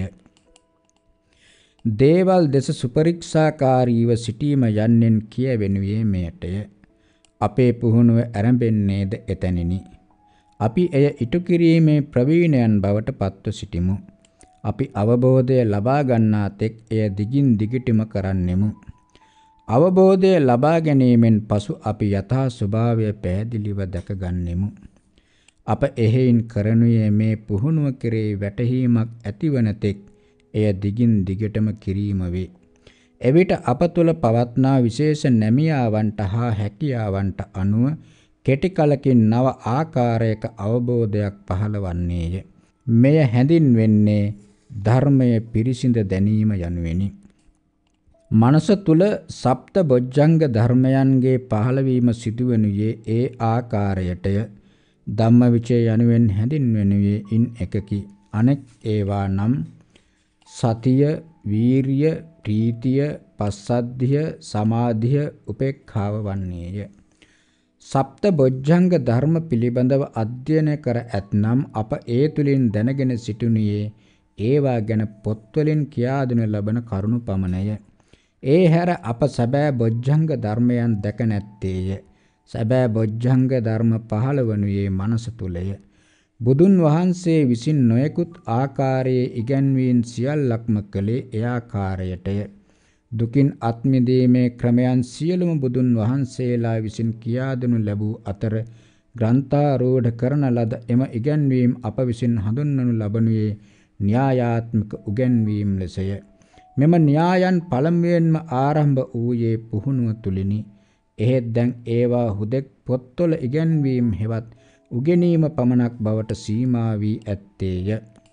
දේවල් දෙස සුපරීක්ෂාකාරීව සිටීම යන්නෙන් කියවෙනුයේ මෙයටය. අපේ පුහුණුව ආරම්භෙන්නේද එතැනිනි. අපි එය ඉටු කිරීමේ ප්‍රවීණයන් බවට පත්ව සිටිමු. අපි අවබෝධය ලබා ගන්නා තෙක් එය දිගින් දිගටම කරන්නෙමු. අවබෝධය ලබා ගැනීමෙන් පසු අපි යථා ස්වභාවය පැහැදිලිව දැක ගන්නෙමු. අප එහෙයින් කරනුයේ මේ පුහුණුව කෙරෙහි වැටහීමක් ඇතිවන තෙක් එය දිගින් දිගටම කිරීම වේ. එවිට අප තුළ පවත්නා විශේෂ නැමියාවන්ට හා හැකියාවන්ට අනුව කෙටි කලකින් නව ආකාරයක අවබෝධයක් පහළවන්නේය. මෙය හැඳින්වෙන්නේ ධර්මය පිරිසිඳ දැනීම යනුවෙනි. මනස තුල සප්ත බොජ්ජංග ධර්මයන්ගේ පහළවීම සිදුවනුයේ ඒ ආකාරයටය. ධම්මවිචය යනුවෙන් හැඳින්වෙනුයේ ඉන් එකකි. අනෙක් ඒවා නම් සතිය, වීරිය, ප්‍රීතිය, පස්සද්ධිය, සමාධිය, උපේක්ඛාව වන්නේය. සප්ත බොජ්ජංග ධර්ම පිළිබඳව අධ්‍යයනය කර ඇතනම් අප ඒ තුලින් දැනගෙන සිටිනුයේ ඒවා ගැන පොත්වලින් කියා දෙනු ලබන කරුණු පමණය. ඒ හැර අප සැබෑ බොජ්ජංග ධර්මයන් දැක නැත්තේය. සැබෑ බොජ්ජංග ධර්ම පහළ වනුයේ මනස තුලය. බුදුන් වහන්සේ විසින් නොයෙකුත් ආකාරයේ ඉගැන්වීම් සියල්ලක්ම කළේ ඒ ආකාරයටය. දුකින් අත් මිදීමේ ක්‍රමයන් සියලුම බුදුන් වහන්සේලා විසින් කියා දෙනු ලැබූ අතර ග්‍රන්ථාරූඪ කරන ලද එම ඉගැන්වීම් අප විසින් හඳුන්වනු ලබනුයේ න්‍යායාත්මක උගැන්වීම් ලෙසය. මෙම න්‍යායන් පළමුවෙන්ම ආරම්භ වූයේ පුහුණුව තුලිනි. එහෙත් දැන් ඒවා හුදෙක් පොත්වල ඉගැන්වීම් හෙවත් උගෙනීම පමණක් බවට සීමා වී ඇත්තේය.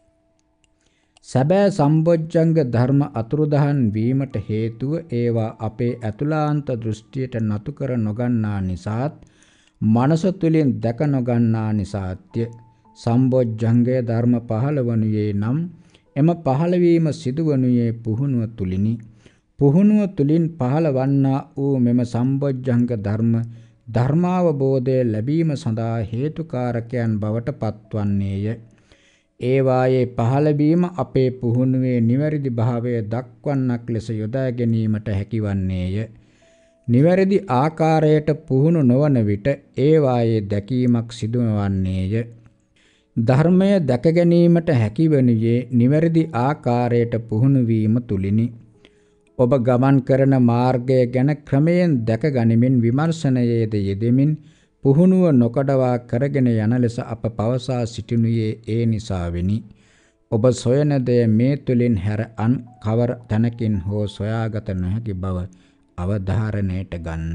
සැබෑ සම්බොජ්ජංග ධර්ම අතුරුදහන් වීමට හේතුව ඒවා අපේ ඇතුළාන්ත දෘෂ්ටියට නතු කර නොගන්නා නිසාත් මනස තුලින් දැක නොගන්නා නිසාත්ය. සම්බොජ්ජංගය ධර්ම පහළ වනුයේ නම් එම පහළවීම සිදුවනුයේ පුහුණුව තුලිනි. පුහුණුව තුලින් පහළ වන්නා වූ මෙම සම්බොජ්ජංග ධර්ම ධර්මාවබෝධය ලැබීම සඳහා හේතුකාරකයන් බවට පත්වන්නේය. ඒවායේ පහළවීම අපේ පුහුණුවේ නිවැරදි භාවය දක්වන්නක් ලෙස යොදා ගැනීමට හැකිවන්නේය. නිවැරදි ආකාරයට පුහුණු නොවන විට ඒවායේ දැකීමක් සිදුවන්නේය. ධර්මය දැක ගැනීමට හැකිවනුයේ නිවැරදි ආකාරයට පුහුණු වීම තුලිනි. ඔබ ගමන් කරන මාර්ගය ගැන ක්‍රමයෙන් දැක ගනිමින් විමර්ශනයේද යෙදෙමින් පුහුණුව නොකඩවා කරගෙන යන ලෙස අප පවසා සිටිනුයේ ඒ නිසාවෙනි. ඔබ සොයන දෙය මේ තුලින් හැර අන් කවර තැනකින් හෝ සොයාගත නොහැකි බව අවධාරණයට ගන්න.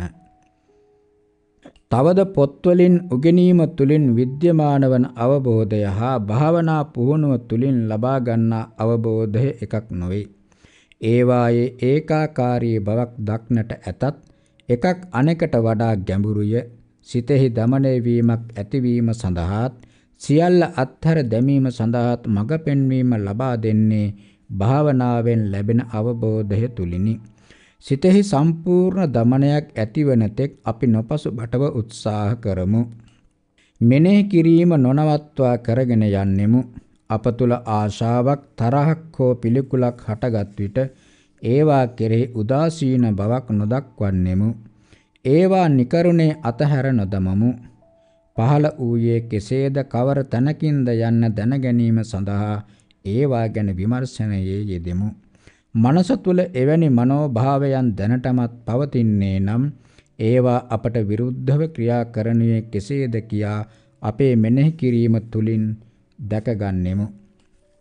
තවද පොත්වලින් උගෙනීම තුලින් විද්‍යමාන වන අවබෝධය හා භාවනා පුහුණුව තුලින් ලබා ගන්නා අවබෝධය එකක් නොවේ. ඒවායේ ඒකාකාරී බවක් දක්නට ඇතත් එකක් අනෙකට වඩා ගැඹුරුය. සිතෙහි දමනය වීමක් ඇතිවීම සඳහාත් සියල්ල අත්හැර දැමීම සඳහාත් මඟ පෙන්වීම ලබා දෙන්නේ භාවනාවෙන් ලැබෙන අවබෝධය තුලිනි. සිතෙහි සම්පූර්ණ දමනයක් ඇතිවන තෙක් අපි නොපසුබටව උත්සාහ කරමු. මෙනෙහි කිරීම නොනවත්වා කරගෙන යන්නෙමු. අප තුල ආශාවක්, තරහක් හෝ පිළිකුලක් හටගත් විට ඒවා කෙරෙහි උදාසීන බවක් නොදක්වන්නෙමු. ඒවා නිකරුණේ අතහැර නොදමමු. පහළ වූයේ කෙසේද, කවර තැනකින්ද යන්න දැන ගැනීම සඳහා ඒවා ගැන විමර්ශනයේ යෙදෙමු. මනස තුල එවැනි මනෝභාවයන් දැනටමත් පවතින්නේ නම් ඒවා අපට විරුද්ධව ක්‍රියා කරනුයේ කෙසේද කියා අපේ මෙනෙහි කිරීම තුලින් දැක ගන්නෙමු.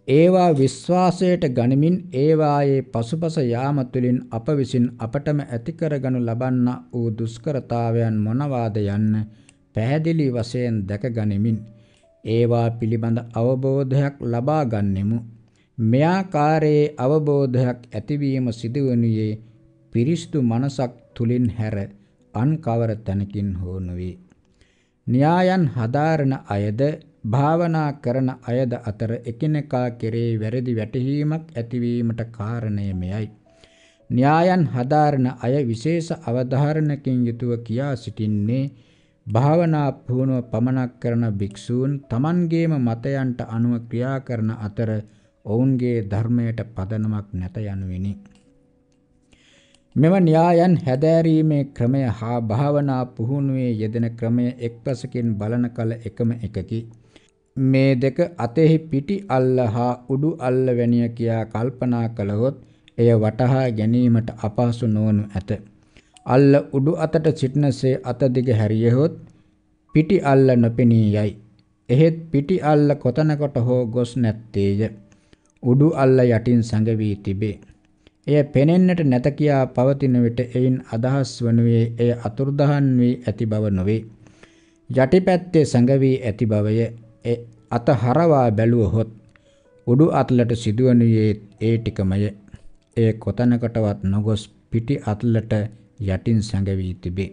ඒවා විශ්වාසයට ගනිමින් ඒවායේ පසුපස යාම තුළින් අප විසින් අපටම ඇති කරගනු ලබන්නා වූ දුෂ්කරතාවයන් මොනවාද යන්න පැහැදිලි වශයෙන් දැක ගනිමින් ඒවා පිළිබඳ අවබෝධයක් ලබා ගන්නෙමු. මේ ආකාරයේ අවබෝධයක් ඇතිවීම සිදුවනුයේ පිරිසිදු මනසක් තුලින් හැර අන් කවර තැනකින් හෝ නොවේ. න්‍යායන් හදාරන අයද භාවනා කරන අයද අතර එකිනෙකා කෙරේ වැරදි වැටහීමක් ඇතිවීමට කාරණය මෙයයි. න්‍යායන් හදාරන අය විශේෂ අවධාරණකින් යුතුව කියා සිටින්නේ භාවනා පුහුණුව පමණක් කරන භික්ෂූන් තමන්ගේම මතයන්ට අනුව ක්‍රියා කරන අතර ඔවුන්ගේ ධර්මයට පදනමක් නැත යනුවෙනි. මෙම න්‍යායන් හැදෑරීමේ ක්‍රමය හා භාවනා පුහුණුවේ යෙදෙන ක්‍රමය එක්පසකින් බලන කල එකම එකකි. මේ දෙක අතෙහි පිටි අල්ල හා උඩු අල්ල වැනිය කියා කල්පනා කළහොත් එය වටහා ගැනීමට අපහසු නොවනු ඇත. අල්ල උඩු අතට සිටිනසේ අත දිග හැරියහොත් පිටි අල්ල නොපෙනී යයි. එහෙත් පිටි අල්ල කොතනකට හෝ ගොස් නැත්තේය. උඩු අල්ල යටින් සැඟවී තිබේ. එය පෙනෙන්නට නැත කියා පවතින විට එයින් අදහස් වනුයේ එය අතුරුදහන් වී ඇති බව නොවේ. යටිපැත්තේ සැඟවී ඇති බවය. අත හරවා බැලුවහොත් උඩු අතලට සිදුවනුයේ ඒ ටිකමය. එය කොතනකටවත් නොගොස් පිටි අතලට යටින් සැඟවී තිබේ.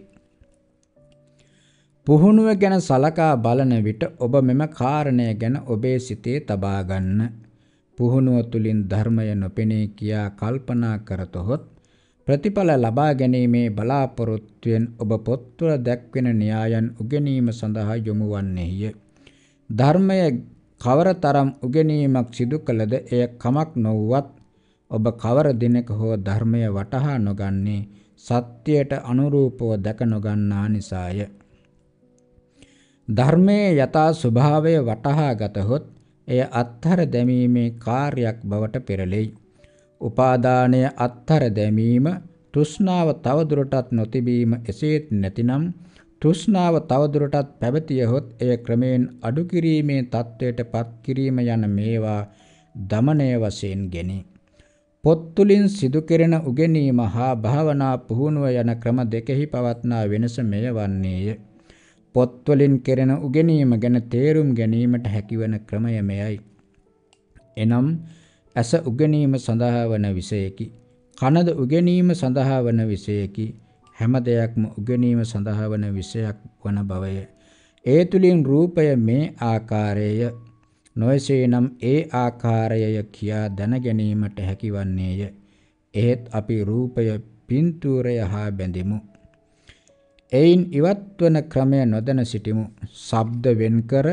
පුහුණුව ගැන සලකා බලන විට ඔබ මෙම කාරණය ගැන ඔබේ සිතේ තබා ගන්න. පුහුණුව තුළින් ධර්මය නොපෙනේ කියා කල්පනා කරතොත් ප්‍රතිඵල ලබා ගැනීමේ බලාපොරොත්තුවෙන් ඔබ පොත්වල දැක්වෙන න්‍යායන් උගෙනීම සඳහා යොමු වන්නේය. ධර්මය කවරතරම් උගෙනීමක් සිදු කළද එය කමක් නොවුවත් ඔබ කවර දිනක හෝ ධර්මය වටහා නොගන්නේ සත්‍යයට අනුරූපව දැක නොගන්නා නිසාය. ධර්මයේ යථා ස්වභාවය වටහා ගතහොත් එය අත්හැර දැමීමේ කාර්යයක් බවට පෙරළෙයි. උපාදානය අත්හැර දැමීම තෘෂ්ණාව තවදුරටත් නොතිබීම එසේත් නැතිනම් තෘෂ්ණාව තවදුරටත් පැවතියහොත් එය ක්‍රමයෙන් අඩු කිරීමේ තත්ත්වයට පත් කිරීම යන මේවා දමනය වශයෙන් ගෙනේ. පොත් තුළින් සිදු කෙරෙන උගෙනීම හා භාවනා පුහුණුව යන ක්‍රම දෙකෙහි පවත්නා වෙනස මෙය වන්නේය. පොත්වලින් කෙරෙන උගෙනීම ගැන තේරුම් ගැනීමට හැකිවන ක්‍රමය මෙයයි. එනම් ඇස උගෙනීම සඳහා වන විෂයකි. කනද උගෙනීම සඳහා වන විෂයකි. හැම දෙයක්ම උගෙනීම සඳහා වන විෂයක් වන බවය. ඒ තුලින් රූපය මේ ආකාරයය නොයසේනම් ඒ ආකාරයය කියා දැන ගැනීමට හැකිවන්නේය. එහෙත් අපි රූපය පින්තූරය හා බැඳෙමු. එයින් ඉවත්වන ක්‍රමය නොදැන සිටිමු. ශබ්ද වෙන්කර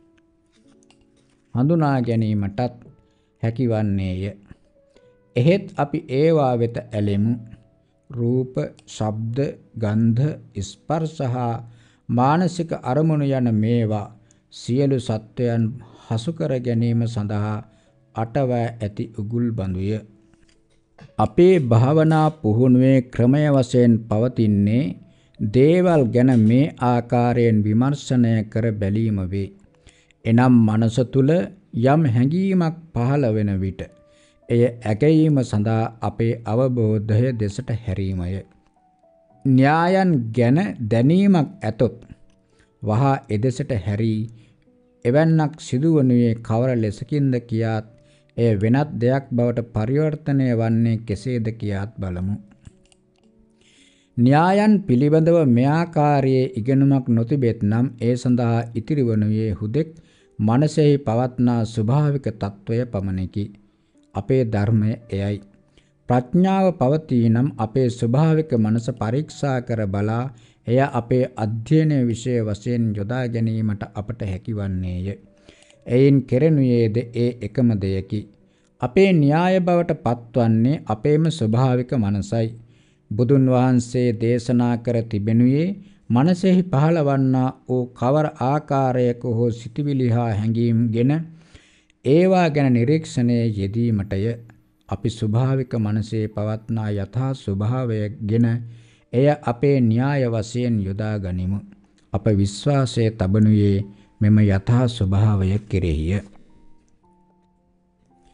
හඳුනා ගැනීමටත් හැකිවන්නේය. එහෙත් අපි ඒවා වෙත ඇලෙමු. රූප, ශබ්ද, ගන්ධ, ස්පර්ශ හා මානසික අරමුණු යන මේවා සියලු සත්වයන් හසු කර ගැනීම සඳහා අටවැ ඇති උගුල් බඳුය. අපේ භාවනා පුහුණුවේ ක්‍රමය වශයෙන් පවතින්නේ දේවල් ගැන මේ ආකාරයෙන් විමර්ශනය කර බැලීම වේ. එනම් මනස තුල යම් හැඟීමක් පහළ වෙන විට එය ඇගීම සඳහා අපේ අවබෝධය දෙසට හැරීමය. න්‍යායන් ගැන දැනීමක් ඇතොත් වහා එදෙසට හැරී එවැන්නක් සිදුවනුයේ කවර ලෙසකින්ද කියාත් එය වෙනත් දෙයක් බවට පරිවර්තනය වන්නේ කෙසේද කියාත් බලමු. න්‍යායන් පිළිබඳව මෙයාකාරයේ ඉගෙනුමක් නොතිබෙත් නම් ඒ සඳහා ඉතිරි වනුයේ හුදෙක් මනසෙහි පවත්නා ස්වභාවික తত্ত্বය පමණකි. අපේ ධර්මය එයයි. ප්‍රඥාව පවතී නම් අපේ ස්වභාවික මනස පරීක්ෂා කර බලා එය අපේ අධ්‍යයනයේ විෂය වශයෙන් යොදා ගැනීමට අපට හැකිවන්නේය. එයින් කෙරෙනුයේද ඒ එකම දෙයකි. අපේ න්‍යාය බවට පත්වන්නේ අපේම ස්වභාවික මනසයි. බුදුන් වහන්සේ දේශනා කර තිබෙනුයේ මනසෙහි පහළවන්නා වූ කවර ආකාරයක හෝ සිටිවිලි හා හැඟීම්ගෙන ඒවා ගැන නිරීක්ෂණයේ යෙදීමටය. අපි ස්වභාවික මනසේ පවත්නා යථා ස්වභාවය ගෙන එය අපේ න්‍යාය වශයෙන් යොදා ගනිමු. අප විශ්වාසයේ තබනුයේ මෙම යථා ස්වභාවය කෙරෙහිය.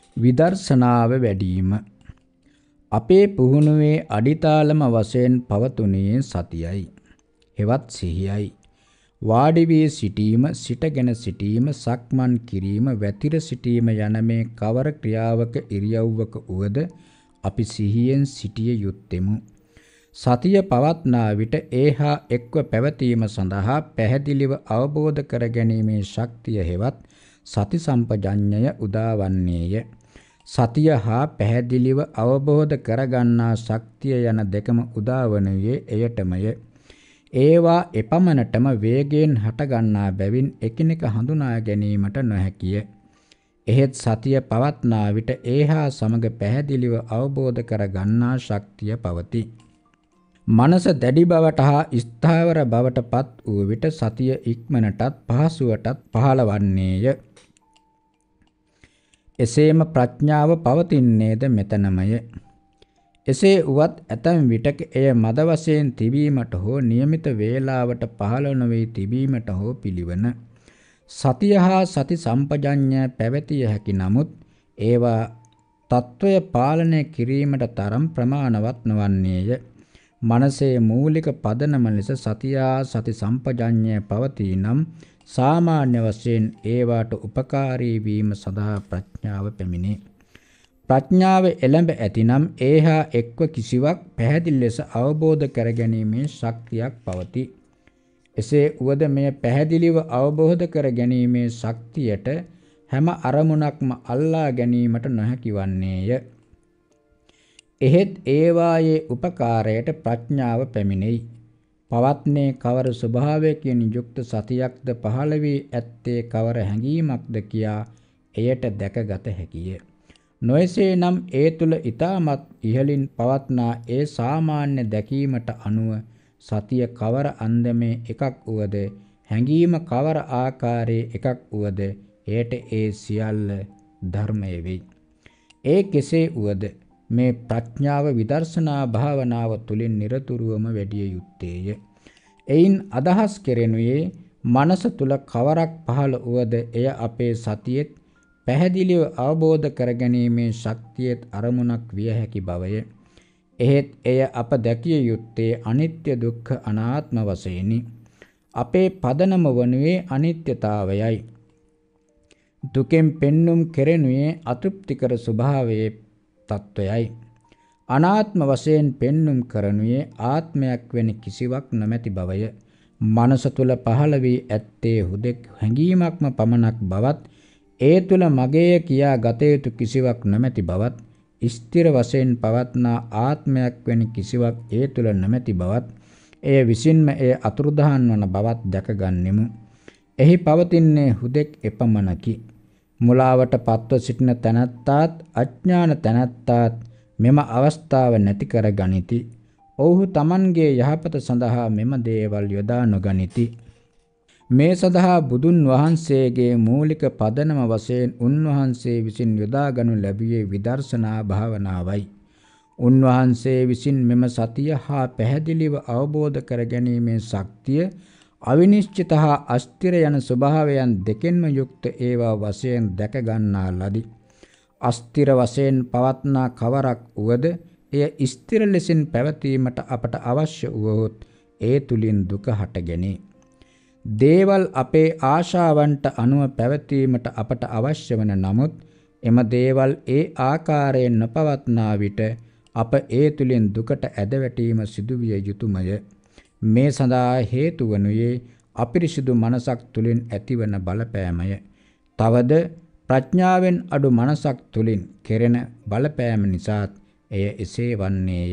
විදර්ශනාව වැඩිම. අපේ පුහුණුවේ අඩිතාලම වශයෙන් පවතුනේ සතියයි. හෙවත් සිහියයි. වාඩි වී සිටීම, සිටගෙන සිටීම, සක්මන් කිරීම, වැතිර සිටීම යන මේ කවර ක්‍රියාවක ඉරියව්වක උවද අපි සිහියෙන් සිටිය යුත්තෙමු. සතිය පවත්නා විට ඒහා එක්ව පැවතීම සඳහා පැහැදිලිව අවබෝධ කර ගැනීමේ ශක්තිය හෙවත් සති සම්පජඤ්ඤය උදාවන්නේය. සතිය හා පැහැදිලිව අවබෝධ කරගන්නා ශක්තිය යන දෙකම උදාවනුයේ එයටමය. ඒවා එපමණටම වේගයෙන් හටගන්නා බැවින් එකිනෙක හඳුනා ගැනීමට නොහැකිය. එහෙත් සතිය පවත්නා විට ඒහා සමග පැහැදිලිව අවබෝධ කරගන්නා ශක්තිය පවතී. මනස දැඩි බවට හා ස්ථාවර බවට පත් වූ විට සතිය ඉක්මනටත් පහසුවටත් පහළවන්නේය. එසේම ප්‍රඥාව පවතින්නේද මෙතනමය. එසේ වුවත් ඇතැම් විටක එය මද වශයෙන් තිබීමට හෝ නියමිත වේලාවට පහළ නොවී තිබීමට හෝ පිළිවන. සතිය හා සති සම්පජඤ්ඤය පැවතිය හැකි නමුත් ඒවා තත්වය පාලනය කිරීමට තරම් ප්‍රමාණවත් නොවන්නේය. මනසේ මූලික පදනම ලෙස සතිය හා සති සම්පජඤ්ඤය පවතී නම් සාමාන්‍ය වශයෙන් ඒවාට උපකාරී වීම සඳහා ප්‍රඥාව පැමිණේ. ප්‍රඥාව එළඹ ඇතිනම් ඒහා එක්ව කිසිවක් පැහැදිලි ලෙස අවබෝධ කරගැනීමේ ශක්තියක් පවතී. එසේ වුවද මෙය පැහැදිලිව අවබෝධ කර ගැනීමේ ශක්තියට හැම අරමුණක්ම අල්ලා ගැනීමට නොහැකි වන්නේය. එහෙත් ඒවායේ උපකාරයට ප්‍රඥාව පැමිණෙයි. පවත්නේ කවර ස්වභාවයකින් යුක්ත සතියක්ද පහළ වී ඇත්තේ කවර හැඟීමක්ද කියා එයට දැකගත හැකිය. නොයසේ නම් ඒ තුල ඊටමත් ඉහළින් පවත්නා ඒ සාමාන්‍ය දැකීමට අනුව සතිය කවර අන්දමේ එකක් වුවද හැඟීම කවර ආකාරයේ එකක් වුවද එයට ඒ සියල්ල ධර්මය වෙයි. ඒ කෙසේ වුවද මේ ප්‍රඥාව විදර්ශනා භාවනාව තුළින් නිරතුරුවම වැඩිය යුත්තේය. එයින් අදහස් කෙරෙනුයේ මනස තුල කවරක් පහළ වුවද එය අපේ සතියෙත් පැහැදිලිව අවබෝධ කරගැනීමේ ශක්තියත් අරමුණක් විය හැකි බවය. එහෙත් එය අප දැකිය යුත්තේ අනිත්‍ය දුක්ඛ අනාත්ම වශයෙනි. අපේ පදනම වනුයේ අනිත්‍යතාවයයි. දුකෙන් පෙන්눔 කෙරෙනුයේ අතෘප්තිකර ස්වභාවයේ තත්වයයි. අනාත්ම වශයෙන් පෙන්눔 කරනුයේ ආත්මයක් වෙන කිසිවක් නොමැති බවය. මනස තුල පහළ වී ඇත්තේ හුදෙක් හැඟීමක්ම පමණක් බවත් ඒ තුල මගේය කියා ගත යුතු කිසිවක් නොමැති බවත් ස්ථිර වශයෙන් පවත්නා ආත්මයක් වෙන කිසිවක් ඒ තුල නොමැති බවත් එය විසින්ම එය අතුරුදහන් වන බවත් දැකගන්නෙමු. එහි පවතින්නේ හුදෙක් එපමණකි. මුලාවට පත්ව සිටින තැනැත්තාත් අඥාන තැනැත්තාත් මෙම අවස්ථාව නැති කර ගනිති. ඔවුහු Tamanගේ යහපත සඳහා මෙම දේවල් යොදා නොගනිති. මේ සඳහා බුදුන් වහන්සේගේ මූලික පදනම වශයෙන් උන්වහන්සේ විසින් යොදාගනු ලැබුවේ විදර්ශනා භාවනාවයි. උන්වහන්සේ විසින් මෙම සතිය හා පැහැදිලිව අවබෝධ කර ගැනීමේ ශක්තිය අවිනිශ්චිත හා අස්ථිර යන ස්වභාවයන් දෙකෙන්ම යුක්ත ඒවා වශයෙන් දැක ගන්නා ලදී. අස්ථිර වශයෙන් පවත්නා කවරක් වුවද එය ස්ථිර ලෙසින් පැවතීමට අපට අවශ්‍ය වුවහොත් ඒ තුලින් දුක හටගැනේ. දේවල් අපේ ආශාවන්ට අනුව පැවතීමට අපට අවශ්‍ය වන නමුත් එම දේවල් ඒ ආකාරයෙන් නොපවත්නා විට අප ඒ තුලින් දුකට ඇද වැටීම සිදුවිය යුතුයමය. මේ සඳහා හේතු වනුයේ අපිරිසිදු මනසක් තුලින් ඇතිවන බලපෑමය. තවද ප්‍රඥාවෙන් අඩු මනසක් තුලින් කෙරෙන බලපෑම නිසාත් එය එසේ වන්නේය.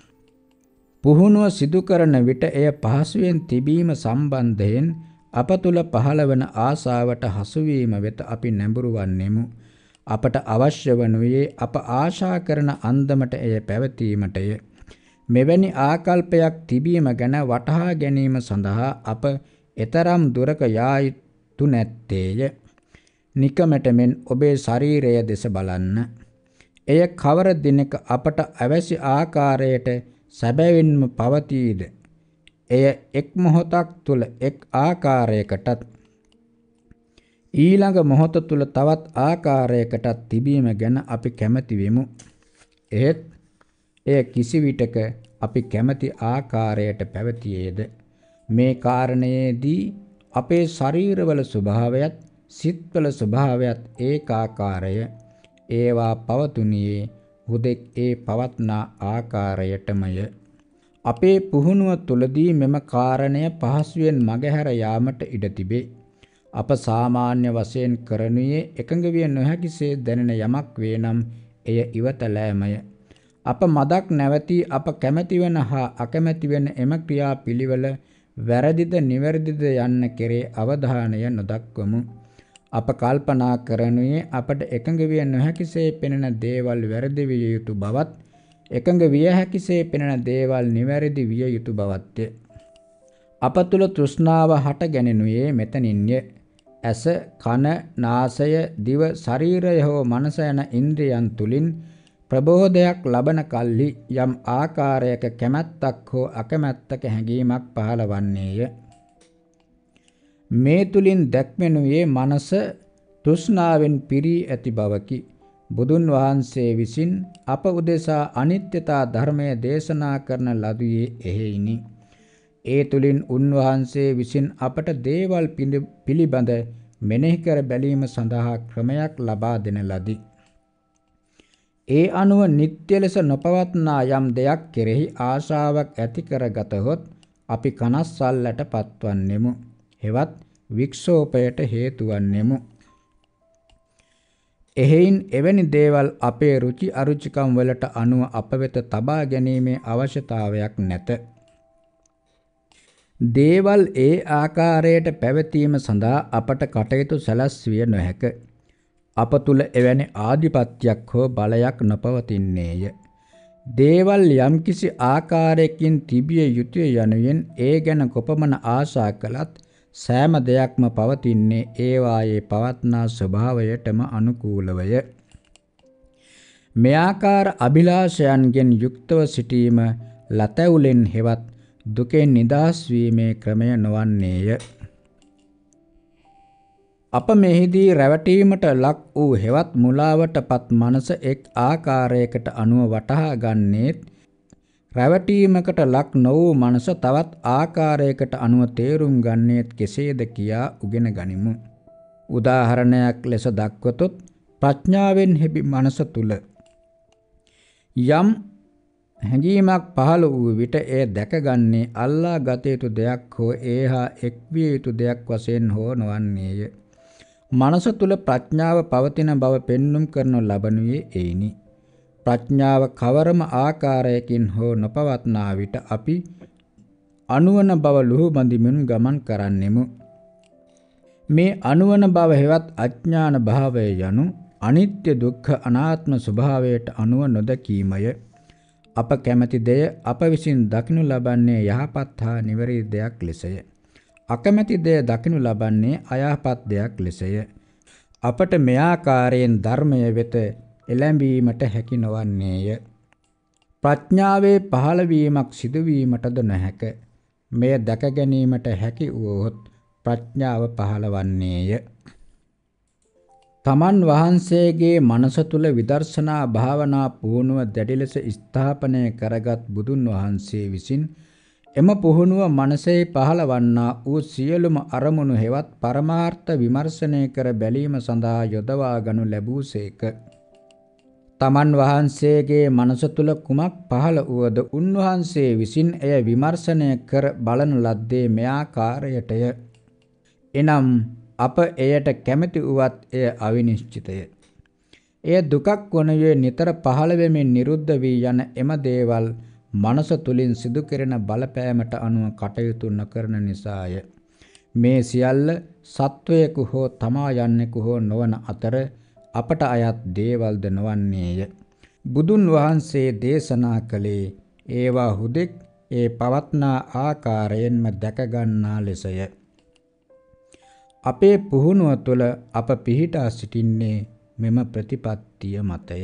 පුහුණුව සිදු කරන විට එය පහසුවෙන් තිබීම සම්බන්ධයෙන් අප තුල පහළවන ආසාවට හසුවීම වෙත අපි නැඹුරු වන්නෙමු. අපට අවශ්‍ය වනුයේ අප ආශා කරන අන්දමට එය පැවතීමටය. මෙවැනි ආකල්පයක් තිබීම ගැන වටහා ගැනීම සඳහා අප එතරම් දුරක යා යුතු නැත්තේය. නිකමට මෙන් ඔබේ ශරීරය දෙස බලන්න. එය කවර දිනක අපට අවශ්‍ය ආකාරයට සැබවින්ම පවතීද? එය එක් මොහොතක් තුල එක් ආකාරයකටත් ඊළඟ මොහොත තුල තවත් ආකාරයකට තිබීම ගැන අපි කැමති වෙමු. එහෙත් එය කිසිවිටක අපි කැමති ආකාරයට පැවතියේද? මේ කාරණයේදී අපේ ශරීරවල ස්වභාවයත් සිත්වල ස්වභාවයත් ඒකාකාරය. ඒවා පවතුනියේ හුදෙක් ඒ පවත්නා ආකාරයටමය. අපේ පුහුණුව තුලදී මෙම කාරණය පහසුවෙන් මගහැර යාමට ඉඩ තිබේ. අප සාමාන්‍ය වශයෙන් කරනුයේ එකඟ විය නොහැකිසේ දැනෙන යමක් වේ නම් එය ඉවතලෑමය. අප මදක් නැවතී අප කැමැති වන හා අකමැති වන එම ක්‍රියා පිළිවෙල වැරදිද නිවැරදිද යන්න කෙරේ අවධානය නොදක්වමු. අප කල්පනා කරනුයේ අපට එකඟ විය නොහැකිසේ පෙනෙන දේවල් වැරදි විය යුතු බවත් එකඟ විය හැකිසේ පෙනෙන දේවල් නිවැරදි විය යුතු බවත්ය. අප තුළ තෘෂ්ණාව හට ගැනෙනුයේ මෙතනින්ය. ඇස, කන, නාසය, දිව, ශරීරය හෝ මනස යන ඉන්ද්‍රියන් තුලින් ප්‍රබෝධයක් ලබන කල්හි යම් ආකාරයක කැමැත්තක් හෝ අකමැත්තක හැඟීමක් පහළවන්නේය. මේ තුලින් දැක්වෙනුයේ මනස තෘෂ්ණාවෙන් පිරී ඇති බවකි. බුදුන් වහන්සේ විසින් අප උදෙසා අනිත්‍යතා ධර්මය දේශනා කරන ලදුවේ එහෙයිනි. ඒ තුලින් උන්වහන්සේ විසින් අපට දේවල් පිළිබඳ මෙනෙහි කර බැලීම සඳහා ක්‍රමයක් ලබා දෙන ලදී. ඒ අනුව නිත්‍ය ලෙස නොපවත්නා යම් දෙයක් කෙරෙහි ආශාවක් ඇති කරගතහොත් අපි කනස්සල්ලට පත්වන්නෙමු. හෙවත් වික්ෂෝපයට හේතු වන්නෙමු. එහෙයින් එවැනි දේවල් අපේ රුචි අරුචිකම් වලට අනුව අප වෙත තබා ගැනීමේ අවශ්‍යතාවයක් නැත. දේවල් ඒ ආකාරයට පැවතීම සඳහා අපට කටයුතු සැලැස්විය නොහැක. අප තුල එවැනි ආධිපත්‍යයක් හෝ බලයක් නොපවතින්නේය. දේවල් යම්කිසි ආකාරයකින් තිබිය යුතුය යනුවෙන් ඒ ගැන කොපමණ ආශා කළත් සෑම දෙයක්ම පවතින්නේ ඒවායේ පවත්නා ස්වභාවයටම අනුකූලවය. මෙයාකාර අභිලාෂයන්ගෙන් යුක්තව සිටීම ලතැවුලෙන් හෙවත් දුකෙන් නිදහස් වීමේ ක්‍රමය නොවන්නේය. අප මෙහිදී රැවටීමට ලක් වූ හෙවත් මුලාවටපත් මනස එක් ආකාරයකට අනුව වටහා ගන්නේත් රැවටීමකට ලක් නොවූ මනස තවත් ආකාරයකට අනුව තේරුම් ගන්නේත් කෙසේද කියා උගෙන ගනිමු. උදාහරණයක් ලෙස දක්වතොත් ප්‍රඥාවෙන් හෙබි මනස තුල යම් හැඟීමක් පහළ වූ විට එය දැකගන්නේ අල්ලා ගත යුතු දෙයක් හෝ ඒහා එක්විය යුතු දෙයක් වශයෙන් හෝ නොවන්නේය. මනස තුල ප්‍රඥාව පවතින බව පෙන්눔 කරනු ලබනුයේ එයිනි. ප්‍රඥාව කවරම ආකාරයකින් හෝ නොපවත්නා විට අපි අනුවන බව ලුහු බඳිමින් ගමන් කරන්නෙමු. මේ අනුවන බව හෙවත් අඥාන භාවය යනු අනිත්‍ය දුක්ඛ අනාත්ම ස්වභාවයට අනුව නොදකීමය. අප කැමැති දෙය අප විසින් දකිනු ලබන්නේ යහපත් හා නිවැරදි දෙයක් ලෙසය. අකමැති දෙය දකිනු ලබන්නේ අයහපත් දෙයක් ලෙසය. අපට මේ ආකාරයෙන් ධර්මය වෙත එළඹීමට හැකි නොවන්නේය. ප්‍රඥාවේ පහළවීමක් සිදුවීමටද නොහැක. මෙය දැක ගැනීමට හැකි වුවහොත් ප්‍රඥාව පහළවන්නේය. තමන් වහන්සේගේ මනස තුල විදර්ශනා භාවනා පුහුණුව දැඩි ලෙස ස්ථාපනය කරගත් බුදුන් වහන්සේ විසින් එම පුහුණුව මනසේ පහළවන්නා වූ සියලුම අරමුණු හෙවත් පරමාර්ථ විමර්ශනය කර බැලීම සඳහා යොදවා ගනු ලැබූසේක. තමන් වහන්සේගේ මනස තුල කුමක් පහළ වුවද උන්වහන්සේ විසින් එය විමර්ශනය කර බලන ලද්දේ මේ ආකාරයටය. එනම් අප එයට කැමැති වුවත් එය අවිනිශ්චිතය. එය දුකක් වනුයේ නිතර පහළ වෙමින් නිරුද්ධ වී යන එම දේවල් මනස තුලින් සිදු කෙරෙන බලපෑමට අනුව කටයුතු නොකරන නිසාය. මේ සියල්ල සත්වයෙකු හෝ තමා යන්නෙකු හෝ නොවන අතර අපට අයත් දේවල්ද නොවන්නේය. බුදුන් වහන්සේ දේශනා කළේ ඒවා හුදෙක් ඒ පවත්නා ආකාරයෙන්ම දැක ගන්නා ලෙසය. අපේ පුහුණුව තුළ අප පිහිටා සිටින්නේ මෙම ප්‍රතිපත්තිය මතය.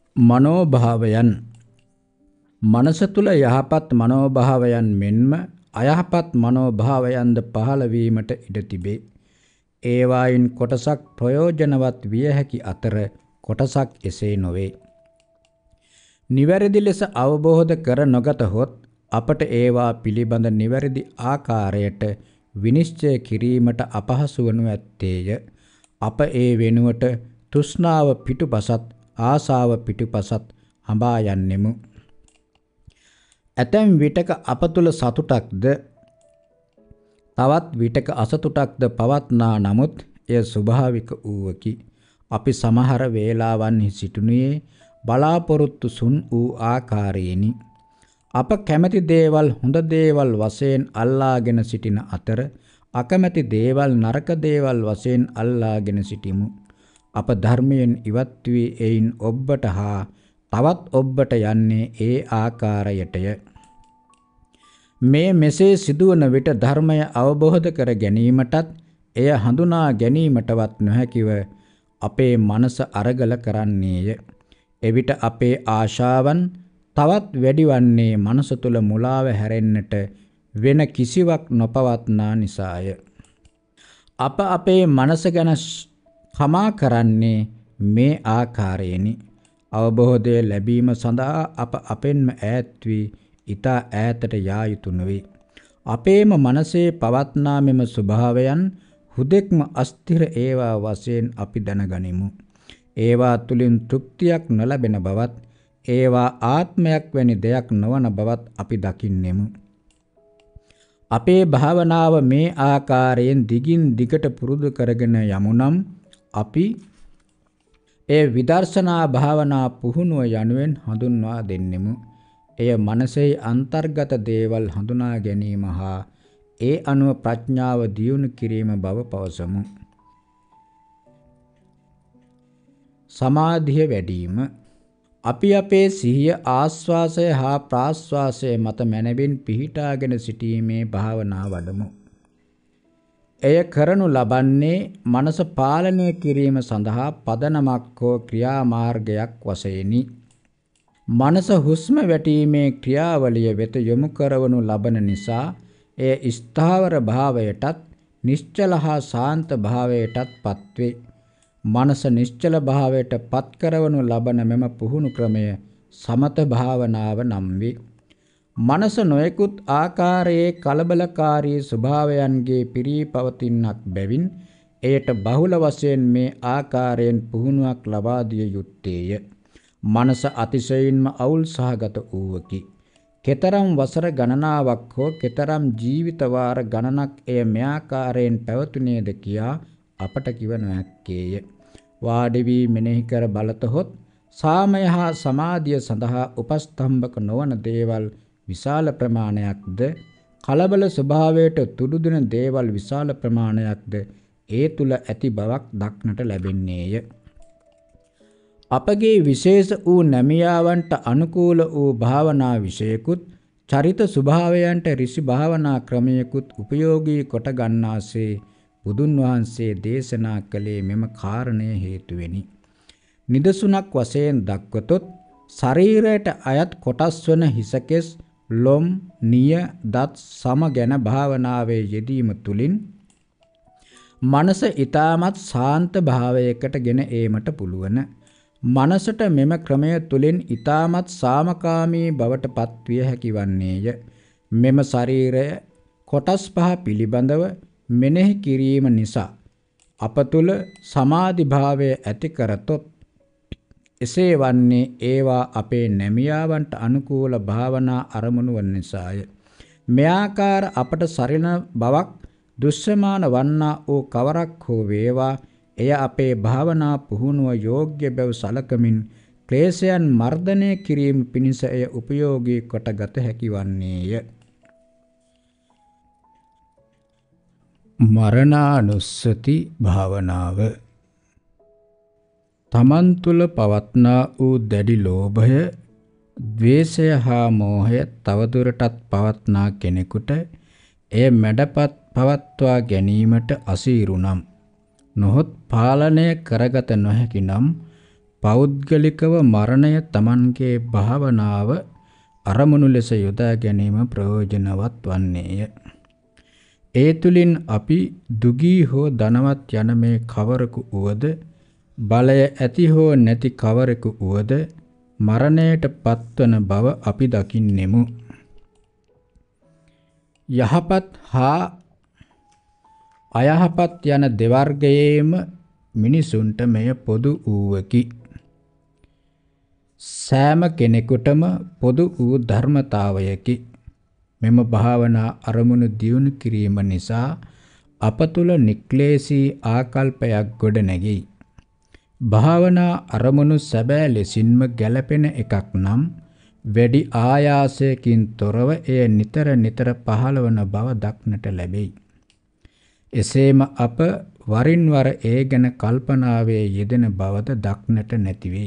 මනෝභාවයන් මනස තුළ යහපත් මනෝභාවයන් මෙන්ම අයහපත් මනෝභාවයන්ද පහළ වීමට ඉඩ තිබේ. ඒවායින් කොටසක් ප්‍රයෝජනවත් විය හැකි අතර කොටසක් එසේ නොවේ. නිවැරදි ලෙස අවබෝධ කර නොගතහොත් අපට ඒවා පිළිබඳ නිවැරදි ආකාරයට විනිශ්චය කිරීමට අපහසු වනු ඇත්තේය. අප ඒ වෙනුවට තෘෂ්ණාව පිටුපසත් ආසාව පිටුපසත් හඹා යන්නෙමු. ඇතැම් විටක අප තුළ සතුටක්ද තවත් විටක අසතුටක්ද පවත්නා නමුත් එය ස්වභාවික වූවකි. අපි සමහර වේලාවන්හි සිටිනුයේ බලාපොරොත්තු සුන් වූ ආකාරයෙනි. අප කැමැති දේවල් හොඳ දේවල් වශයෙන් අල්ලාගෙන සිටින අතර අකමැති දේවල් නරක දේවල් වශයෙන් අල්ලාගෙන සිටිමු. අප ධර්මයෙන් ඉවත් වී එයින් ඔබ්බට හා තවත් ඔබ්බට යන්නේ ඒ ආකාරයටය. මේ මෙසේ සිදුවන විට ධර්මය අවබෝධ කර ගැනීමටත් එය හඳුනා ගැනීමටවත් නොහැකිව අපේ මනස අරගල කරන්නේය. එවිට අපේ ආශාවන් තවත් වැඩිවන්නේ මනස තුළ මුලාව හැරෙන්නට වෙන කිසිවක් නොපවත්නා නිසාය. අප අපේ මනස ගැන කමා කරන්නේ මේ ආකාරයෙනි. අවබෝධය ලැබීම සඳහා අප අපෙන්ම ඈත් වී ඊතා ඈතට යා යුතු නොවේ. අපේම මනසේ පවත්නා මෙම ස්වභාවයන් හුදෙක්ම අස්තිර ඒවා වශයෙන් අපි දැනගනිමු. ඒවා තුලින් තෘප්තියක් නොලැබෙන බවත් ඒවා ආත්මයක් වැනි දෙයක් නොවන බවත් අපි දකින්නෙමු. අපේ භාවනාව මේ ආකාරයෙන් දිගින් දිගට පුරුදු කරගෙන යමු නම් අපි ඒ විදර්ශනා භාවනා පුහුණුව යනුවෙන් හඳුන්වා දෙන්නෙමු. එය මනසේ අන්තර්ගත දේවල් හඳුනා ගැනීම හා ඒ අනුව ප්‍රඥාව දියුණු කිරීම බව පවසමු. සමාධිය වැඩිම. අපි අපේ සිහිය ආස්වාසය හා ප්‍රාස්වාසය මත මනවින් පිහිටාගෙන සිටීමේ භාවනා වඩමු. එය කරනු ලබන්නේ මනස පාලනය කිරීම සඳහා පදනමක් හෝ ක්‍රියාමාර්ගයක් වශයෙනි. මනස හුස්ම වැටීමේ ක්‍රියාවලිය වෙත යොමු කරවනු ලබන නිසා එය ස්ථාවර භාවයටත් නිශ්චල හා ශාන්ත භාවයටත් පත්වේ. මනස නිශ්චල භාවයට පත් කරවනු ලබන මෙම පුහුණු ක්‍රමය සමත භාවනාව නම් වේ. මනස නොයෙකුත් ආකාරයේ කලබලකාරී ස්වභාවයන්ගේ පිරී පවතිනක් බැවින් එයට බහුල වශයෙන් මේ ආකාරයෙන් පුහුණුවක් ලබා දිය යුත්තේය. මනස අතිශයින්ම අවුල් සහගත වූවකි. කෙතරම් වසර ගණනාවක් හෝ කෙතරම් ජීවිත වාර ගණනක් එය මෙආකාරයෙන් පැවතුනේද කියා අපට කිව නොහැක්කේය. වාඩි වී මෙනෙහි කර බලතහොත් සාමය හා සමාධිය සඳහා උපස්තම්භක නොවන දේවල් විශාල ප්‍රමාණයක්ද කලබල ස්වභාවයට තුඩු දෙන දේවල් විශාල ප්‍රමාණයක්ද ඒ තුල ඇති බවක් දක්නට ලැබෙන්නේය. අපගේ විශේෂ වූ නැමියාවන්ට අනුකූල වූ භාවනා විෂයකුත් චරිත ස්වභාවයන්ට ඍෂි භාවනා ක්‍රමයකුත් උපයෝගී කොට ගන්නාසේ බුදුන් වහන්සේ දේශනා කළේ මෙම කාරණය හේතුවෙනි. නිදසුනක් වශයෙන් දක්වතොත් ශරීරයට අයත් කොටස් වන හිසකෙස්, ලොම්, නිය, දත් සම ගැන භාවනාවේ යෙදීම තුලින් මනස ඊටමත් ශාන්ත භාවයකට ගෙන ඒමට පුළුවන්. මනසට මෙම ක්‍රමය තුලින් ඊටමත් සාමකාමී බවට පත්විය හැකි වන්නේය. මෙම ශරීරය කොටස් පහ පිළිබඳව මෙනෙහි කිරීම නිසා අප තුළ සමාධි භාවය ඇති කරතොත් එසේ වන්නේ ඒවා අපේ නැමියාවන්ට අනුකූල භාවනා අරමුණු වන නිසාය. මෙආකාර අපට සරිලන බවක් දුස්සමාන වන්නා වූ කවරක් හෝ වේවා එය අපේ භාවනා පුහුණුව යෝග්‍ය බව සලකමින් ක්ලේශයන් මර්ධනය කිරීම පිණිස එය උපයෝගී කොට ගත හැකි වන්නේය. මරණානුස්සති භාවනාව. තමන් තුළ පවත්නා වූ දැඩි ලෝභය, ද්වේෂය හා මෝහය තවදුරටත් පවත්නා කෙනෙකුට එය මැඩපත් පවත්වා ගැනීමට අසීරු නම් නොහොත් පාලනය කරගත නොහැකි නම් පෞද්ගලිකව මරණය තමන්ගේ භාවනාව අරමුණු ලෙස යොදා ගැනීම ප්‍රයෝජනවත් වන්නේය. ඒ තුලින් අපි දුගී හෝ ධනවත් යන මේ කවරෙකු වුවද බලය ඇති හෝ නැති කවරෙකු වුවද මරණයට පත්වන බව අපි දකින්නෙමු. යහපත් හා අයහපත් යන දෙවර්ගයේම මිනිසුන්ට මෙය පොදු වූවකි. සෑම කෙනෙකුටම පොදු වූ ධර්මතාවයකි. මෙම භාවනා අරමුණු දියුණු කිරීම නිසා අප තුළ නික්ලේශී ආකල්පයක් ගොඩ නැගෙයි. භාවනා අරමුණු සැබෑ ලෙසින්ම ගැළපෙන එකක් නම් වැඩි ආයාසයකින් තොරව එය නිතර නිතර පහළවන බව දක්නට ලැබෙයි. එසේම අප වරින් වර ඒ ගැන කල්පනාවේ යෙදෙන බවද දක්නට නැති වෙයි.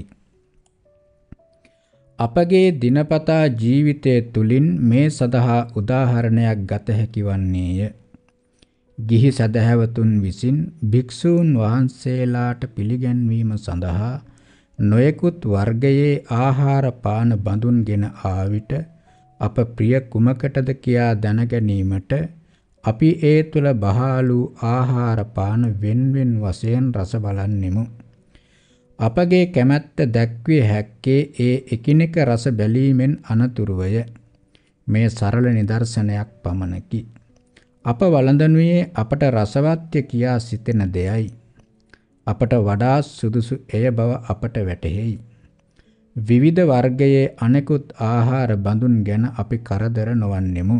අපගේ දිනපතා ජීවිතය තුළින් මේ සඳහා උදාහරණයක් ගත හැකි වන්නේය. ගිහි සදහැවතුන් විසින් භික්ෂූන් වහන්සේලාට පිළිගැන්වීම සඳහා නොයෙකුත් වර්ගයේ ආහාර පාන බඳුන්ගෙන ආවිට අප ප්‍රිය කුමකටද කියා දැනගැනීමට අපි ඒ තුළ බහාලු ආහාර පාන වෙන්වෙන් වශයෙන් රස බලන්නෙමු. අපගේ කැමැත්ත දැක්විය හැක්කේ ඒ එකිනෙක රස බැලීමෙන් අනතුරුවය. මේ සරල නිදර්ශනයක් පමණකි. අප වළඳනුයේ අපට රසවත්ය කියා සිතෙන දෙයයි. අපට වඩා සුදුසු එය බව අපට වැටහෙයි. විවිධ වර්ගයේ අනෙකුත් ආහාර බඳුන් ගැන අපි කරදර නොවන්නෙමු.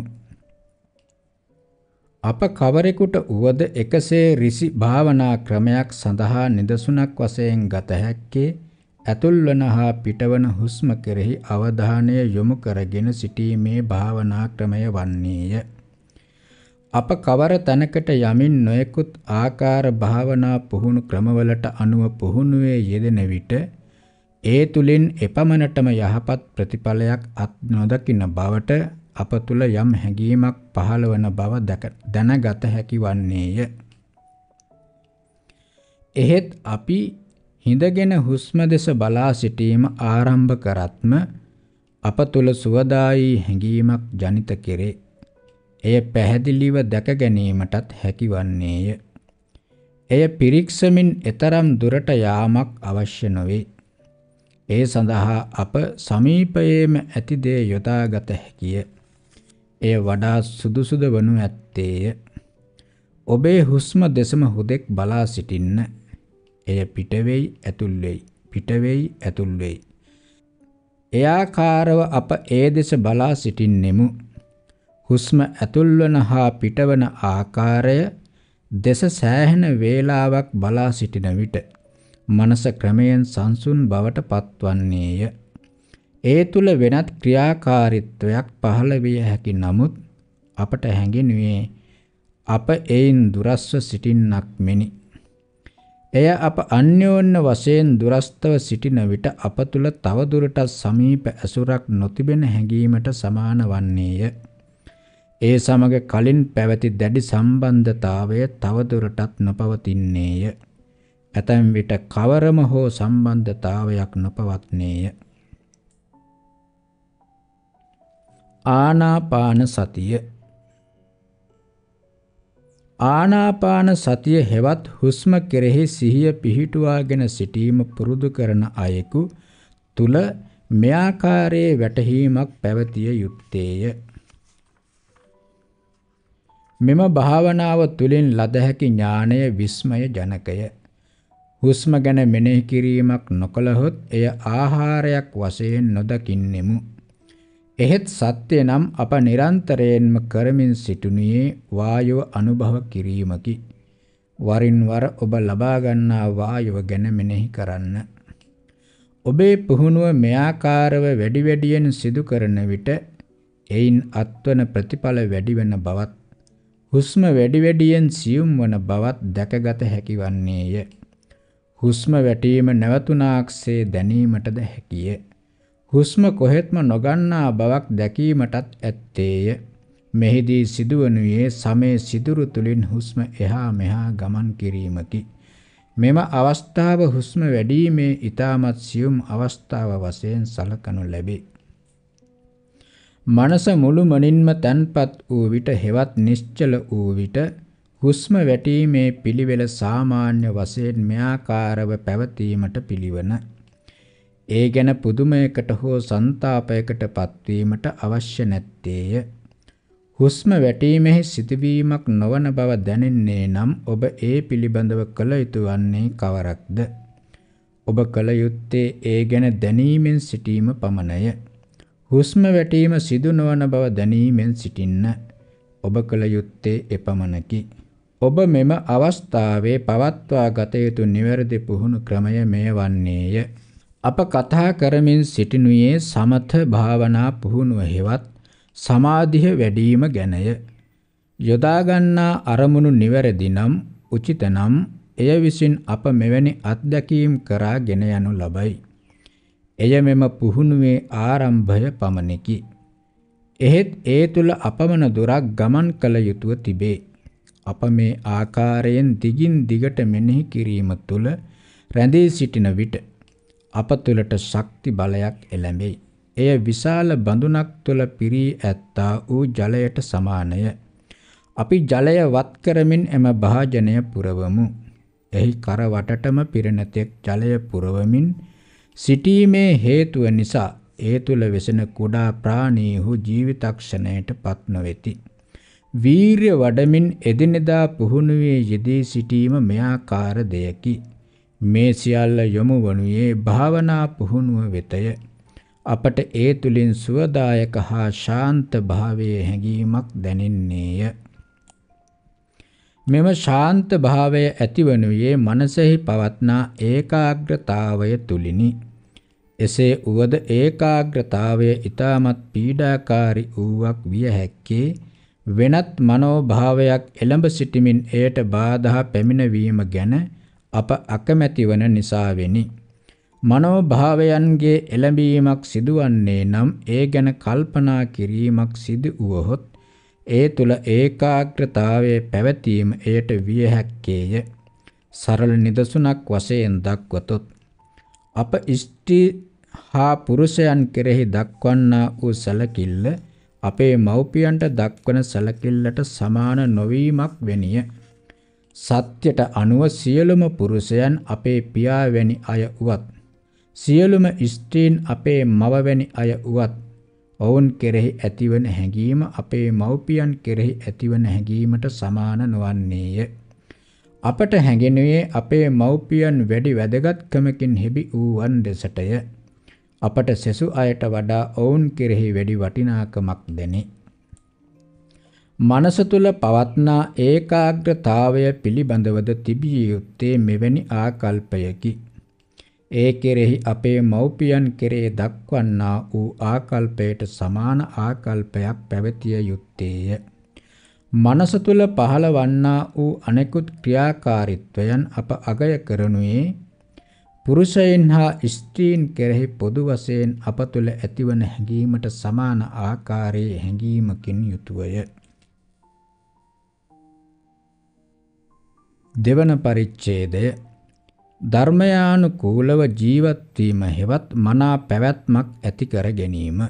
අප කවරෙකුට වුවද එකසේ ඍසි භාවනා ක්‍රමයක් සඳහා නිදසුනක් වශයෙන් ගත හැක්කේ ඇතුල්වන හා පිටවන හුස්ම කෙරෙහි අවධානය යොමු කරගෙන සිටීමේ භාවනා ක්‍රමය වන්නේය. අප කවර තැනකට යමින් නොයෙකුත් ආකාර භාවනා පුහුණු ක්‍රමවලට අනුව පුහුණුවේ යෙදෙන විට ඒ තුලින් එපමණටම යහපත් ප්‍රතිඵලයක් අත් නොදකින බවට අප තුළ යම් හැඟීමක් පහළවන බව දැනගත හැකි වන්නේය. එහෙත් අපි හිඳගෙන හුස්ම දෙස බලා සිටීම ආරම්භ කරත්ම අප තුළ සුවදායී හැඟීමක් ජනිත කෙරේ. එය පැහැදිලිව දැක ගැනීමටත් හැකි වන්නේය. එය පිරික්සමින් එතරම් දුරට යාමක් අවශ්‍ය නොවේ. ඒ සඳහා අප සමීපයේම ඇති දේ යොදාගත හැකිය. එය වඩා සුදුසුද වනු ඇත්තේය. ඔබේ හුස්ම දෙසම හුදෙක් බලා සිටින්න. එය පිටවෙයි ඇතුල් වෙයි. පිටවෙයි ඇතුල් වෙයි. එයාකාරව අප ඒ දෙස බලා සිටින්නෙමු. හුස්ම ඇතුල්වන හා පිටවන ආකාරය දෙස සෑහෙන වේලාවක් බලා සිටින විට මනස ක්‍රමයෙන් සංසුන් බවට පත්වන්නේය. ඒ තුල වෙනත් ක්‍රියාකාරීත්වයක් පහළ විය හැකි නමුත් අපට හැඟෙනුයේ අප එයින් දුරස්ව සිටින්නක් මෙනි. එය අප අන්‍යෝන්‍ය වශයෙන් දුරස්තව සිටින විට අප තුල තවදුරටත් සමීප ඇසුරක් නොතිබෙන හැඟීමට සමාන වන්නේය. ඒ සමග කලින් පැවති දැඩි සම්බන්ධතාවය තවදුරටත් නොපවතින්නේය. ඇතැම් විට කවරම හෝ සම්බන්ධතාවයක් නොපවත්නේය. ආනාපාන සතිය. ආනාපාන සතිය හෙවත් හුස්ම කෙරෙහි සිහිය පිහිටුවාගෙන සිටීම පුරුදු කරන අයෙකු තුල මෙයාකාරයේ වැටහීමක් පැවතිය යුත්තේය. මෙම භාවනාව තුළින් ලද හැකි ඥානය විස්මය ජනකය. හුස්ම ගැන මෙනෙහි කිරීමක් නොකළහොත් එය ආහාරයක් වශයෙන් නොදකින්නෙමු. එහෙත් සත්‍ය නම් අප නිරන්තරයෙන්ම කරමින් සිටිනුයේ වායුව අනුභව කිරීමකි. වරින් වර ඔබ ලබා ගන්නා වායුව ගැන මෙනෙහි කරන්න. ඔබේ පුහුණුව මෙයාකාරව වැඩි වැඩියෙන් සිදු කරන විට එයින් අත්වන ප්‍රතිඵල වැඩි වෙන බවත් හුස්ම වැඩි වැඩියෙන් සියුම් වන බවත් දැකගත හැකි වන්නේය. හුස්ම වැටීම නැවතුණාක්සේ දැනීමටද හැකිය. හුස්ම කොහෙත්ම නොගන්නා බවක් දැකීමටත් ඇත්තේය. මෙහිදී සිදුවනුයේ සමේ සිදුරු තුලින් හුස්ම එහා මෙහා ගමන් කිරීමකි. මෙම අවස්ථාව හුස්ම වැඩිීමේ ඊටමත් සියුම් අවස්ථාව වශයෙන් සලකනු ලැබේ. මනස මුළුමනින්ම තැන්පත් වූ විට හෙවත් නිශ්චල වූ විට හුස්ම වැටීමේ පිළිවෙල සාමාන්‍ය වශයෙන් මෙආකාරව පැවතීමට පිළිවන. ඒ ගැන පුදුමයකට හෝ සංතාපයකට පත්වීමට අවශ්‍ය නැත්තේය. හුස්ම වැටීමෙහි සිදුවීමක් නොවන බව දැනෙන්නේ නම් ඔබ ඒ පිළිබඳව කළ යුතු වන්නේ කවරක්ද? ඔබ කළ යුත්තේ ඒ ගැන දැනීමෙන් සිටීම පමණය. හුස්ම වැටීම සිදු නොවන බව දැනීමෙන් සිටින්න. ඔබ කළ යුත්තේ එපමණකි. ඔබ මෙම අවස්ථාවේ පවත්වා ගත යුතු නිවැරදි පුහුණු ක්‍රමය මෙය වන්නේය. අප කතා කරමින් සිටිනුයේ සමථ භාවනා පුහුණුව හෙවත් සමාධිය වැඩිම ගැනය. යොදාගන්නා අරමුණු නිවැරදි නම් උචිත නම් එය විසින් අප මෙවැනි අත්දැකීම් කරා ගෙන යනු ලබයි. එය මෙම පුහුණුවේ ආරම්භය පමණකි. එහෙත් ඒ තුළ අපමණ දුරක් ගමන් කළ යුතුව තිබේ. අප මේ ආකාරයෙන් දිගින් දිගට මෙනෙහි කිරීම තුළ රැඳී සිටින විට අප තුළට ශක්ති බලයක් එළඹෙයි. එය විශාල බඳුනක් තුළ පිරී ඇත්තා වූ ජලයට සමානය. අපි ජලය වත් කරමින් එම භාජනය පුරවමු. එහි කර වටටම පිරෙන තෙක් ජලය පුරවමින් සිටීමේ හේතුව නිසා ඒ තුළ වෙසෙන කුඩා ප්‍රාණීහු ජීවිතක්ෂණයට පත් නොවෙති. වීර්ය වඩමින් එදිනෙදා පුහුණුවේ යෙදී සිටීම මෙයාකාර දෙයකි. මේ සියල්ල යොමු වනුයේ භාවනා පුහුණුව වෙතය. අපට ඒ තුලින් සුවදායක හා ශාන්ත භාවයේ හැඟීමක් දැනෙන්නේය. මෙම ශාන්ත භාවය ඇතිවනුයේ මනසෙහි පවත්නා ඒකාග්‍රතාවය තුලිනි. එසේ උවද ඒකාග්‍රතාවය ඊටමත් පීඩාකාරී වූවක් විය හැක්කේ වෙනත් මනෝභාවයක් එළඹ සිටමින් එයට බාධා පැමිණවීම ගැන අප අකමැති වන නිසා වෙනි. මනෝභාවයන්ගේ එළඹීමක් සිදුවන්නේ නම් ඒ ගැන කල්පනා කිරීමක් සිදු වුවහොත් ඒ තුල ඒකාග්‍රතාවයේ පැවතීම එයට විය හැක්කේය. සරල නිදසුනක් වශයෙන් දක්වතොත් අප ස්ත්‍රී හා පුරුෂයන් කෙරෙහි දක්වන්නා වූ සැලකිල්ල අපේ මව්පියන්ට දක්වන සැලකිල්ලට සමාන නොවීමක් වෙනිය. සත්‍යයට අනුව සියලුම පුරුෂයන් අපේ පියා වැනි අය වුවත් සියලුම ස්ත්‍රීන් අපේ මව වැනි අය වුවත් ඔවුන් කෙරෙහි ඇතිවන හැඟීම අපේ මව්පියන් කෙරෙහි ඇතිවන හැඟීමට සමාන නොවන්නේය. අපට හැඟෙනුයේ අපේ මව්පියන් වැඩි වැදගත්කමකින් හෙබි වූවන් දෙසටය. අපට සෙසු අයට වඩා ඔවුන් කෙරෙහි වැඩි වටිනාකමක් දැනේ. මනස තුල පවත්නා ඒකාග්‍රතාවය පිළිබඳවද තිබිය යුත්තේ මෙවැනි ආකල්පයකි. ඒ කෙරෙහි අපේ මව්පියන් කෙරෙහි දක්වන්නා වූ ආකල්පයට සමාන ආකල්පයක් පැවතිය යුත්තේය. මනස තුල පහළවන්නා වූ අනෙකුත් ක්‍රියාකාරීත්වයන් අප අගය කරනුයේ පුරුෂයන් හා ස්ත්‍රීන් කෙරෙහි පොදු වශයෙන් අප තුළ ඇතිවන හැඟීමට සමාන ආකාරයේ හැඟීමකින් යුතුවය. දෙවන පරිච්ඡේදය ධර්මයානුකූලව ජීවත් වීම හෙවත් මනා පැවැත්මක් ඇති කර ගැනීම.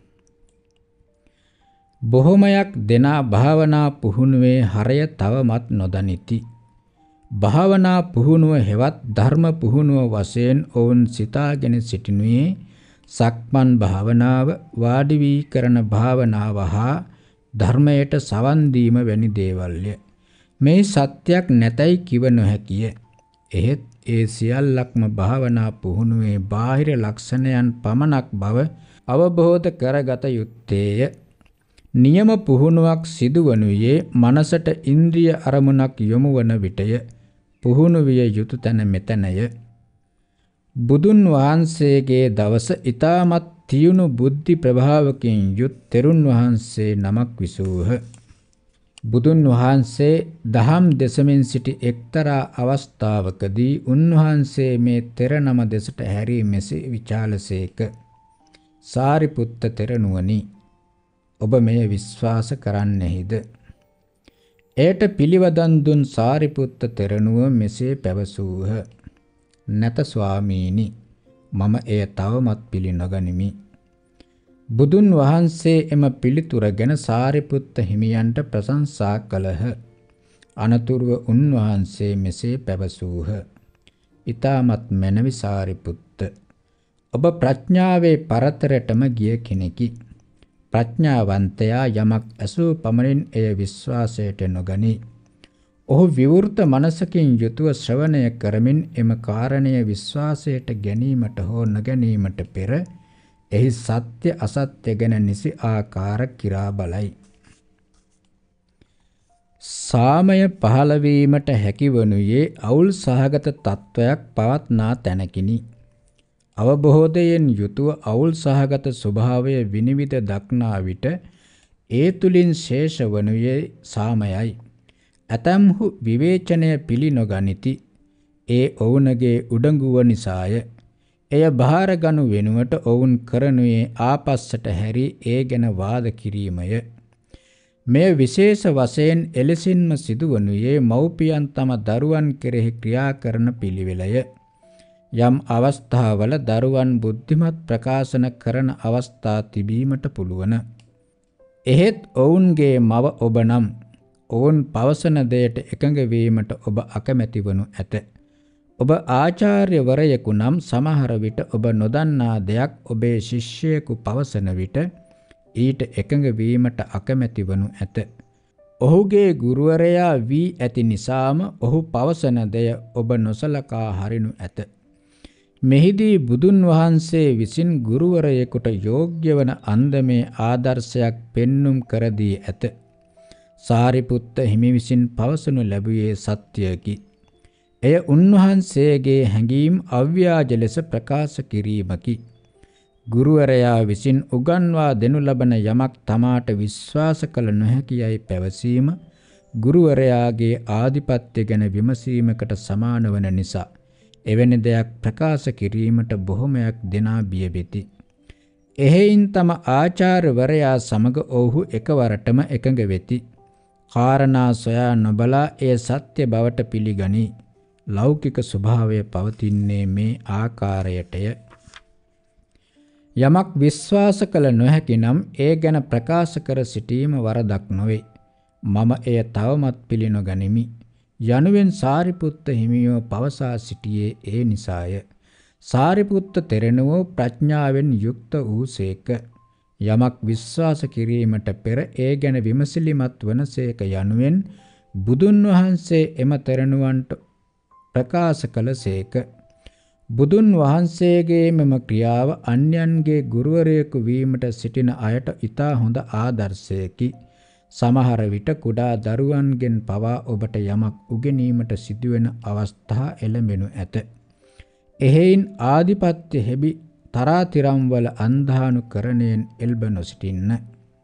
බොහොමයක් දෙනා භාවනා පුහුණුවේ හරය තවමත් නොදනිති. භාවනා පුහුණුව හෙවත් ධර්ම පුහුණුව වශයෙන් ඔවුන් සිතාගෙන සිටිනුයේ සක්මන් භාවනාව, වාඩි වී කරන භාවනාව හා ධර්මයට සවන් දීම වැනි දේවල්ය. මේ සත්‍යයක් නැතයි කිව නොහැකිය. එහෙත් ඒ සියල්ලක්ම භාවනා පුහුණුවේ බාහිර ලක්ෂණයන් පමණක් බව අවබෝධ කරගත යුත්තේය. නියම පුහුණුවක් සිදුවනුයේ මනසට ඉන්ද්‍රිය අරමුණක් යොමු වන විටය. පුහුණු විය යුතු තැන මෙතනය. බුදුන් වහන්සේගේ දවස ඊටමත් තියුණු බුද්ධි ප්‍රභාවකින් යුත් තෙරුන් වහන්සේ නමක් විසූහ. බුදුන් වහන්සේ දහම් දෙසමින් සිටි එක්තරා අවස්ථාවකදී උන්වහන්සේ මේ තෙර නම දෙසට හැරී මෙසේ විචාලසේක. සාරිපුත්ත තෙරණුවනි, ඔබ මෙය විශ්වාස කරන්නෙහිද? එයට පිළිවදන් දුන් සාරිපුත්ත තෙරණුව මෙසේ පැවසූහ. නැත ස්වාමීනි, මම එය තවමත් පිළි නොගනිමි. බුදුන් වහන්සේ එම පිළිතුර ගැන සාරිපුත්ත හිමියන්ට ප්‍රශංසා කළහ. අනතුරුව උන්වහන්සේ මෙසේ පැවසූහ. ඊ타මත් මැනවි සාරිපුත්ත, ඔබ ප්‍රඥාවේ පරතරටම ගිය කෙනෙකි. ප්‍රඥාවන්තයා යමක් ඇසූ පමණින් එය විශ්වාසයට නොගනී. ඔහු විවෘත මනසකින් යුතුව ශ්‍රවණය කරමින් එම කාරණය විශ්වාසයට ගැනීමට හෝ නොගැනීමට පෙර එහි සත්‍ය අසත්‍ය ගැන නිසි ආකාර කිරා බලයි. සාමය පහළ වීමට හැකිවනුයේ අවුල් සහගත තත්වයක් පවත්නා තැනකිනි. අවබෝධයෙන් යුතුව අවුල් සහගත ස්වභාවය විනිවිද දක්නා විට ඒ තුලින් ශේෂ වනුයේ සාමයයි. ඇතැම්හු විවේචනය පිළි නොගනිති. ඒ ඔවුනගේ උඩඟුව නිසාය. එය බාරගනු වෙනුවට ඔවුන් කරනුයේ ආපස්සට හැරී ඒ ගැන වාද කිරීමය. මෙය විශේෂ වශයෙන් එලෙසින්ම සිදුවනුයේ මව්පියන් තම දරුවන් කෙරෙහි ක්‍රියා කරන පිළිවෙලය. යම් අවස්ථාවල දරුවන් බුද්ධිමත් ප්‍රකාශන කරන අවස්ථා තිබීමට පුළුවන්. එහෙත් ඔවුන්ගේ මව ඔබ නම් ඔවුන් පවසන දෙයට එකඟ වීමට ඔබ අකමැති වනු ඇත. ඔබ ආචාර්යවරයෙකු නම් සමහර විට ඔබ නොදන්නා දෙයක් ඔබේ ශිෂ්‍යයෙකු පවසන විට ඊට එකඟ වීමට අකමැති වනු ඇත. ඔහුගේ ගුරුවරයා වී ඇති නිසාම ඔහු පවසන දෙය ඔබ නොසලකා හරිනු ඇත. මෙහිදී බුදුන් වහන්සේ විසින් ගුරුවරයෙකුට යෝග්‍ය වන අන්දමේ ආදර්ශයක් පෙන්눔 කර දී ඇත. සාරිපුත්ත හිමි විසින් පවසනු ලැබුවේ සත්‍යයකි. එය උන්වහන්සේගේ හැඟීම් අව්‍යාජ ලෙස ප්‍රකාශ කිරීමකි. ගුරුවරයා විසින් උගන්වා දෙනු ලබන යමක් තමාට විශ්වාස කළ නොහැකි යයි පැවසීම ගුරුවරයාගේ ආධිපත්‍ය ගැන විමසීමකට සමාන වන නිසා එවැනි දෙයක් ප්‍රකාශ කිරීමට බොහොමයක් දෙනා බිය වෙති. එහෙයින් තම ආචාර්යවරයා සමග ඔවුහු එකවරටම එකඟ වෙති. කාරණා සොයා නොබලා එය සත්‍ය බවට පිළිගනී. ලෞකික ස්වභාවය පවතින්නේ මේ ආකාරයටය. යමක් විශ්වාස කළ නොහැකි නම් ඒ ගැන ප්‍රකාශ කර සිටීම වරදක් නොවේ. මම එය තවමත් පිළිනොගනිමි යනුවෙන් සාරිපුත්ත හිමියෝ පවසා සිටියේ ඒ නිසාය. සාරිපුත්ත තෙරණුවෝ ප්‍රඥාවෙන් යුක්ත වූසේක. යමක් විශ්වාස කිරීමට පෙර ඒ ගැන විමසිලිමත් වනසේක යනුවෙන් බුදුන් වහන්සේ එම තෙරණුවන්ට ප්‍රකාශ කළසේක. බුදුන් වහන්සේගේ මෙම ක්‍රියාව අන්‍යයන්ගේ ගුරුවරයෙකු වීමට සිටින අයට ඉතා හොඳ ආදර්ශයකි. සමහර විට කුඩා දරුවන්ගෙන් පවා ඔබට යමක් උගෙනීමට සිදුවෙන අවස්ථා එළඹෙනු ඇත. එහෙයින් ආධිපත්‍ය හෙබි තරාතිරම්වල අන්ධානුකරණයෙන් එල්බ නොසිටින්න.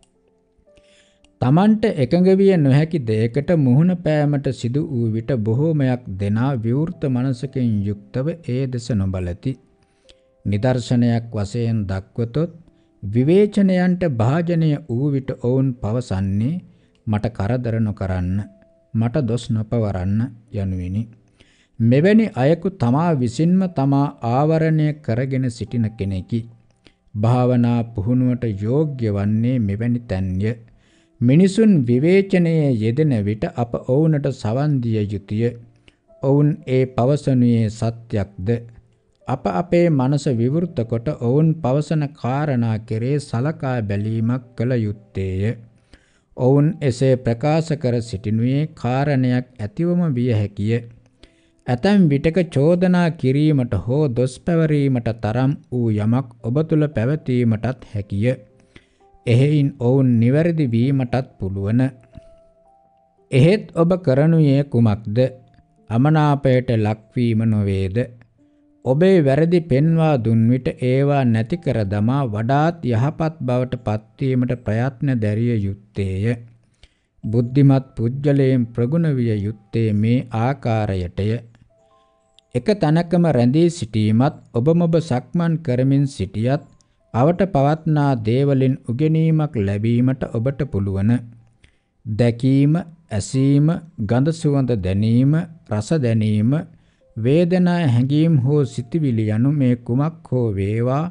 තමන්ට එකඟ විය නොහැකි දෙයකට මුහුණ පෑමට සිදු වූ විට බොහෝමයක් දෙනා විවෘත මනසකින් යුක්තව ඒ දෙස නොබලති. නිදර්ශනයක් වශයෙන් දක්වතොත් විවේචනයන්ට භාජනය වූ විට ඔවුන් පවසන්නේ මට කරදර නොකරන්න, මට දොස් නොපවරන්න යනුවෙනි. මෙවැනි අයෙකු තමා විසින්ම තමා ආවරණය කරගෙන සිටින කෙනෙකි. භාවනා පුහුණුවට යෝග්‍ය වන්නේ මෙවැනි තැන්ය. මිනිසුන් විවේචනයේ යෙදෙන විට අප ඔවුනට සවන් දිය යුතුය. ඔවුන් ඒ පවසනුයේ සත්‍යක්ද? අප අපේ මනස විවෘත කොට ඔවුන් පවසන කාරණා කෙරේ සලකා බැලීමක් කළ යුත්තේය. ඔවුන් එසේ ප්‍රකාශ කර සිටිනුයේ කාරණයක් ඇතිවම විය හැකිය. ඇතැම් විටක චෝදනා කිරීමට හෝ දොස් පැවරීමට තරම් වූ යමක් ඔබ තුළ පැවතීමටත් හැකිය. එහෙයින් ඔවුන් නිවැරදි වීමටත් පුළුවන්. එහෙත් ඔබ කරනුයේ කුමක්ද? අමනාපයට ලක්වීම නොවේද? ඔබේ වැරදි පෙන්වා දුන් විට ඒවා නැති කර දමා වඩාත් යහපත් බවට පත්වීමට ප්‍රයත්න දැරිය යුත්තේය. බුද්ධිමත් පුජ්‍යලයෙන් ප්‍රගුණ විය යුත්තේ මේ ආකාරයටය. එක තැනකම රැඳී සිටීමත් ඔබමොබ සක්මන් කරමින් සිටියත් අවට පවත්නා දේවලින් උගෙනීමක් ලැබීමට ඔබට පුළුවන්. දැකීම, ඇසීම, ගඳ සුවඳ දැනීම, රස දැනීම, වේදනා හැඟීම් හෝ සිතිවිලි යනු මේ කුමක් හෝ වේවා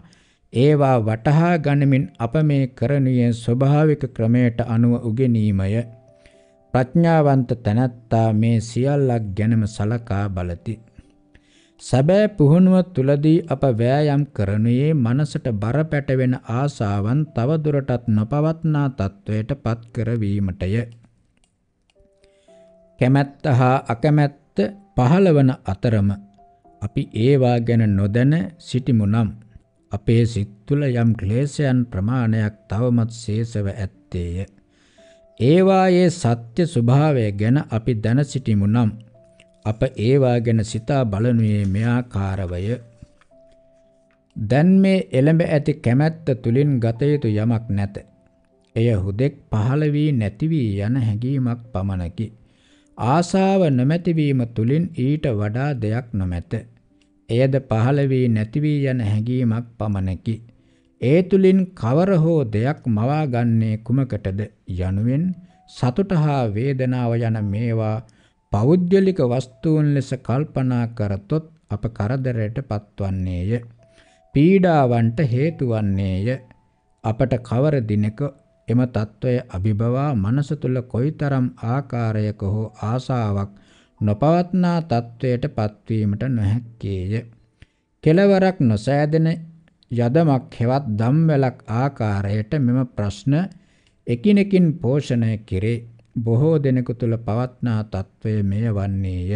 ඒවා වටහා ගනිමින් අප මේ කරණීය ස්වභාවික ක්‍රමයට අනුව උගෙනීමය. ප්‍රඥාවන්ත තැනැත්තා මේ සියල්ලක් ගැනම සලකා බලති. සැබෑ පුහුණුව තුලදී අප වෑයම් කරනුයේ මනසට බර පැටවෙන ආසාවන් තවදුරටත් නොපවත්නා තත්වයට පත් කරවීමටය. කැමැත්ත හා අකමැත්ත පහළවන අතරම අපි ඒවා ගැන නොදැන සිටිමු නම් අපේ සිත් තුළ යම් ක්ලේශයන් ප්‍රමාණයක් තවමත් ශේෂව ඇත්තේය. ඒවායේ සත්‍ය ස්වභාවය ගැන අපි දැන සිටිමු නම් අප ඒවා ගැන සිතා බලනුයේ මෙයාකාරවය. දැන් මේ එළඹ ඇති කැමැත්ත තුලින් ගත යුතු යමක් නැත. එය හුදෙක් පහළ වී නැති වී යන හැඟීමක් පමණකි. ආසාව නොමැතිවීම තුලින් ඊට වඩා දෙයක් නොමැත. එයද පහළ වී නැති වී යන හැඟීමක් පමණකි. ඒ තුලින් කවර හෝ දෙයක් මවා ගන්නේ කුමකටද යනුවෙන් සතුට හා වේදනාව යන මේවා පෞද්ගලික වස්තුන් ලෙස කල්පනා කරතොත් අප කරදරයට පත්වන්නේය. පීඩාවන්ට හේතු වන්නේය. අපට කවර දිනක එම తত্ত্বය අභිබවා මනස තුල කොයිතරම් ආකාරයක හෝ ආසාවක් නොපවත්නා තත්වයට පත්වීමට නොහැක්කේය. කෙලවරක් නොසෑදෙන යදමක් හෙවත් දම්වැලක් ආකාරයට මෙම ප්‍රශ්න එකිනෙකින් පෝෂණය කෙරේ. බොහෝ දෙනෙකු තුළ පවත්නා තත්වය මෙය වන්නේය.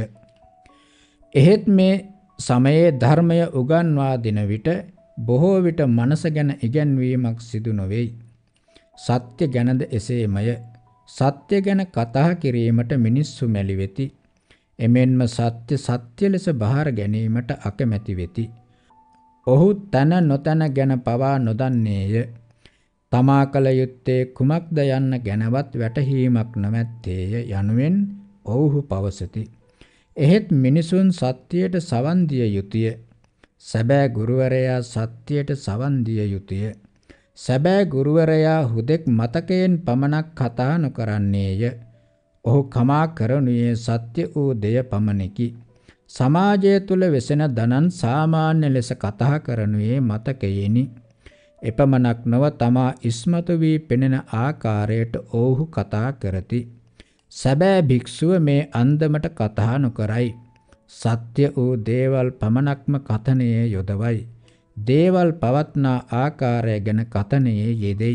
එහෙත් මේ සමයේ ධර්මය උගන්වා දෙන විට බොහෝ විට මනස ගැන ඉගැන්වීමක් සිදු නොවේයි. සත්‍ය ගැනද එසේමය. සත්‍ය ගැන කතා කිරීමට මිනිස්සු මැලි වෙති. එමෙන්ම සත්‍ය සත්‍ය ලෙස බාර ගැනීමට අකමැති වෙති. ඔහු තන නොතන ගැන පවා නොදන්නේය. තමා කල යුත්තේ කුමක්ද යන්න ගැනවත් වැටහීමක් නොමැත්තේය යනුවෙන් ඔවුහු පවසති. එහෙත් මිනිසුන් සත්‍යයට සවන් දිය යුතුය. සැබෑ ගුරුවරයා සත්‍යයට සවන් දිය යුතුය. සැබෑ ගුරුවරයා හුදෙක් මතකයෙන් පමණක් කතා නොකරන්නේය. ඔහු කමා කරනුයේ සත්‍ය වූ දෙය පමණකි. සමාජය තුළ වෙසෙන දනන් සාමාන්‍ය ලෙස කතා කරනුයේ මතකයෙනි. එපමණක් නොව තමා ඉස්මතු වී පෙනෙන ආකාරයට ඔවුහු කතා කරති. සැබෑ භික්ෂුව මේ අන්දමට කතා නොකරයි. සත්‍ය වූ දේවල් පමණක්ම කතනයේ යොදවයි. දේවල් පවත්නා ආකාරය ගැන කතනයේ යෙදෙයි.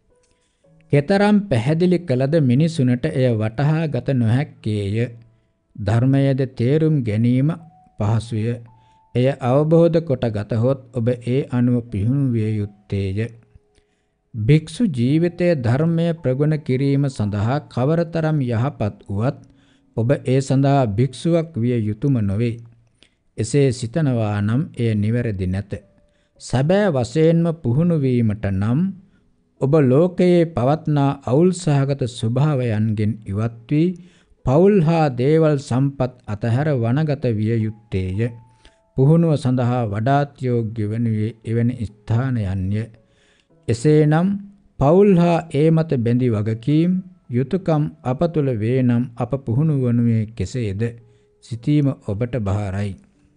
කෙතරම් පැහැදිලි කළද මිනිසුනට එය වටහා ගත නොහැක්කේය. ධර්මයද තේරුම් ගැනීම පහසුය. එය අවබෝධ කොට ගතහොත් ඔබ ඒ අනුව පිහුණු විය යුත්තේය. භික්ෂු ජීවිතයේ ධර්මය ප්‍රගුණ කිරීම සඳහා කවරතරම් යහපත් වුවත් ඔබ ඒ සඳහා භික්ෂුවක් විය යුතුම නොවේ. එසේ සිතනවා නම් එය නිවැරදි නැත. සැබෑ වශයෙන්ම පුහුණු වීමට නම් ඔබ ලෝකයේ පවත්නා අවුල් සහගත ස්වභාවයන්ගෙන් ඉවත් වී පෞල් හා දේවල් සම්පත් අතහැර වනගත විය යුත්තේය. පුහුණුව සඳහා වඩාත් යෝග්‍ය වනුයේ එවැනි ස්ථානයන්ය. එසේනම් පෞල් හා ඒ මත බැඳි වගකීම් යුතුයකම් අප තුළ වේ නම් අප පුහුණු වනුයේ කෙසේද සිතීම ඔබට බහරයි.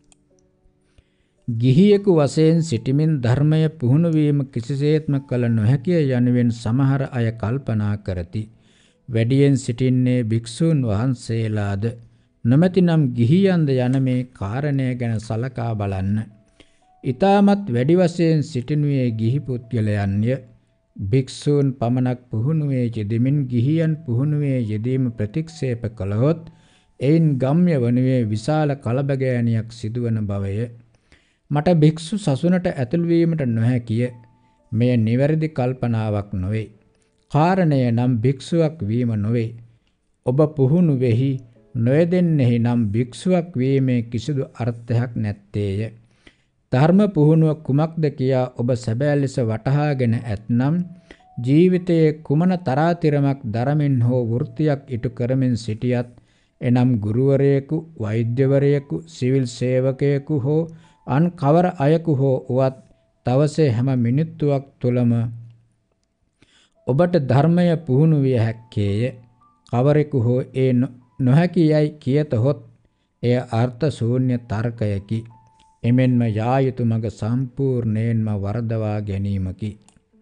ගිහියෙකු වශයෙන් සිටිමින් ධර්මය පුහුණු වීම කිසිසේත්ම කල නොහැකිය යනුවෙන් සමහර අය කල්පනා කරති. වැඩියෙන් සිටින්නේ භික්ෂූන් වහන්සේලාද නොමැතිනම් ගිහියන්ද යන මේ කාරණය ගැන සලකා බලන්න. ඊටමත් වැඩි වශයෙන් සිටිනුයේ ගිහි පුද්ගලයන්ය. භික්ෂූන් පමණක් පුහුණුවේ යෙදෙමින් ගිහියන් පුහුණුවේ යෙදීම ප්‍රතික්ෂේප කළහොත් එයින් ගම්‍ය වනුයේ විශාල කලබගෑනියක් සිදුවන බවය. මට භික්ෂු සසුනට ඇතුළු වීමට නොහැකිය. මෙය නිවැරදි කල්පනාවක් නොවේ. කාරණය නම් භික්ෂුවක් වීම නොවේ. ඔබ පුහුණු වෙහි නොයෙදෙන්නේහි නම් භික්ෂුවක් වීමේ කිසිදු අර්ථයක් නැත්තේය. ධර්ම පුහුණුව කුමක්ද කියා ඔබ සැබෑ ලෙස වටහාගෙන ඇතනම් ජීවිතයේ කුමන තරාතිරමක් දරමින් හෝ වෘත්තියක් ඉටු කරමින් සිටියත් එනම් ගුරුවරයෙකු, වෛද්‍යවරයෙකු, සිවිල් සේවකයෙකු හෝ අන් කවර අයෙකු හෝ උවත් දවසේ හැම මිනිත්තුවක් තුළම ඔබට ධර්මය පුහුණු විය හැක්කේය. කවරෙකු හෝ ඒ නොහැකි යයි කියතහොත් එය අර්ථ ශූන්‍ය තර්කයකි. එමෙන්ම යා යුතු මඟ සම්පූර්ණයෙන්ම වරදවා ගැනීමකි.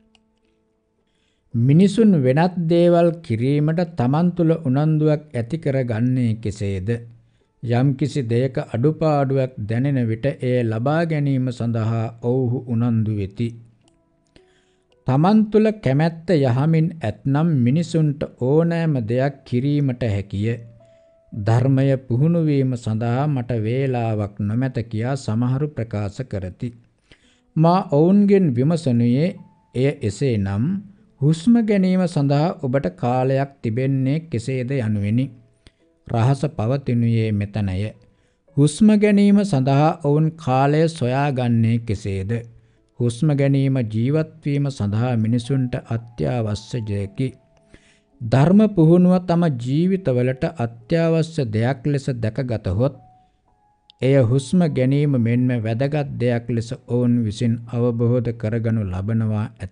මිනිසුන් වෙනත් දේවල් කිරීමට තමන් තුළ උනන්දුවක් ඇති කරගන්නේ කෙසේද? යම්කිසි දෙයක අඩුපාඩුවක් දැනෙන විට එය ලබා ගැනීම සඳහා ඔවුහු උනන්දු වෙති. තමන් තුළ කැමැත්ත යහමින් ඇතනම් මිනිසුන්ට ඕනෑම දෙයක් කිරීමට හැකිය. ධර්මය පුහුණු වීම සඳහා මට වේලාවක් නොමැත කියා සමහරු ප්‍රකාශ කරති. මා ඔවුන්ගෙන් විමසනුයේ එය එසේනම් හුස්ම ගැනීම සඳහා ඔබට කාලයක් තිබෙන්නේ කෙසේද යනුවෙනි. රහස පවතිනුයේ මෙතනය. හුස්ම ගැනීම සඳහා ඔවුන් කාලය සොයාගන්නේ කෙසේද? හුස්ම ගැනීම ජීවත් වීම සඳහා මිනිසුන්ට අත්‍යවශ්‍ය දෙයකි. ධර්ම පුහුණුව තම ජීවිතවලට අත්‍යවශ්‍ය දෙයක් ලෙස දැකගතහොත් එය හුස්ම ගැනීම මෙන්ම වැදගත් දෙයක් ලෙස ඔවුන් විසින් අවබෝධ කරගනු ලබනවා ඇත.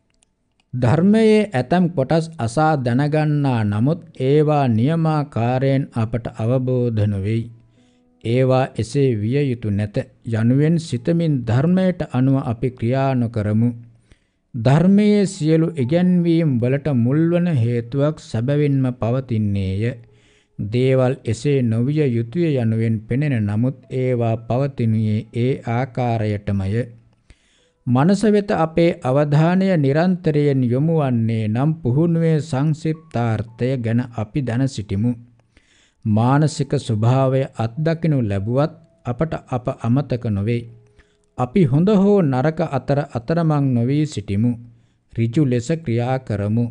ධර්මයේ ඇතම් කොටස් අසා දැනගන්නා නමුත් ඒවා නියමාකාරයෙන් අපට අවබෝධ නොවෙයි. ඒවා එසේ විය යුතු නැත යනුවෙන් සිතමින් ධර්මයට අනුව අපි ක්‍රියා නොකරමු. ධර්මයේ සියලු ඉගැන්වීම් වලට මුල්වන හේතුවක් සැබවින්ම පවතින්නේය. දේවල් එසේ නොවිය යුතුය යනුවෙන් පෙනෙන නමුත් ඒවා පවතිනුයේ ඒ ආකාරයටමය. මනස වෙත අපේ අවධානය නිරන්තරයෙන් යොමු වන්නේ නම් පුහුණුවේ සංක්ෂිප්තාර්ථය ගැන අපි දැන සිටිමු. මානසික ස්වභාවය අත්දකිනු ලැබුවත් අපට අප අමතක නොවේ. අපි හොඳ හෝ නරක අතර අතරමං නොවී සිටිමු. ඍජු ලෙස ක්‍රියා කරමු.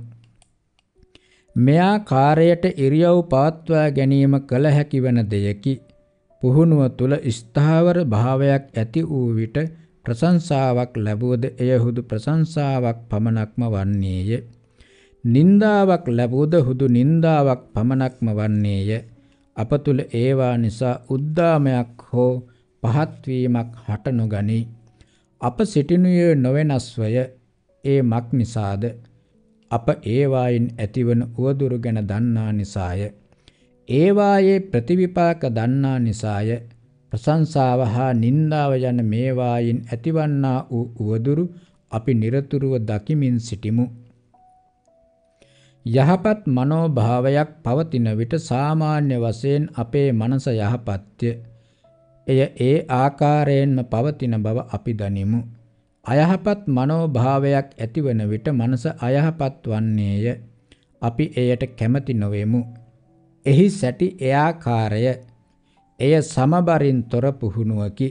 මෙයා කාර්යයට ඉරියව් පවත්වා ගැනීම කළ හැකි වන දෙයකි. පුහුණුව තුළ ස්ථාවර භාවයක් ඇති වූ විට ප්‍රශංසාවක් ලැබුවද එය හුදු ප්‍රශංසාවක් පමණක්ම වන්නේය. නින්දාවක් ලැබුවද හුදු නින්දාවක් පමණක්ම වන්නේය. අප තුළ ඒවා නිසා උද්දාමයක් හෝ පහත්වීමක් හට නොගනී. අප සිටිනුයේ නොවෙනස්වය. ඒ මක් නිසාද? අප ඒවායින් ඇතිවන උවදුරු ගැන දන්නා නිසාය. ඒවායේ ප්‍රතිවිපාක දන්නා නිසාය. ප්‍රශංසාව හා නින්දාව යන මේවායින් ඇතිවන්නා වූ උවදුරු අපි නිරතුරුව දකිමින් සිටිමු. යහපත් මනෝභාවයක් පවතින විට සාමාන්‍ය වශයෙන් අපේ මනස යහපත්ය. එය ඒ ආකාරයෙන්ම පවතින බව අපි දනිමු. අයහපත් මනෝභාවයක් ඇතිවන විට මනස අයහපත් වන්නේය. අපි එයට කැමති නොවෙමු. එහි සැටි ඒ ආකාරය. එය සමබරින් තොර පුහුණුවකි.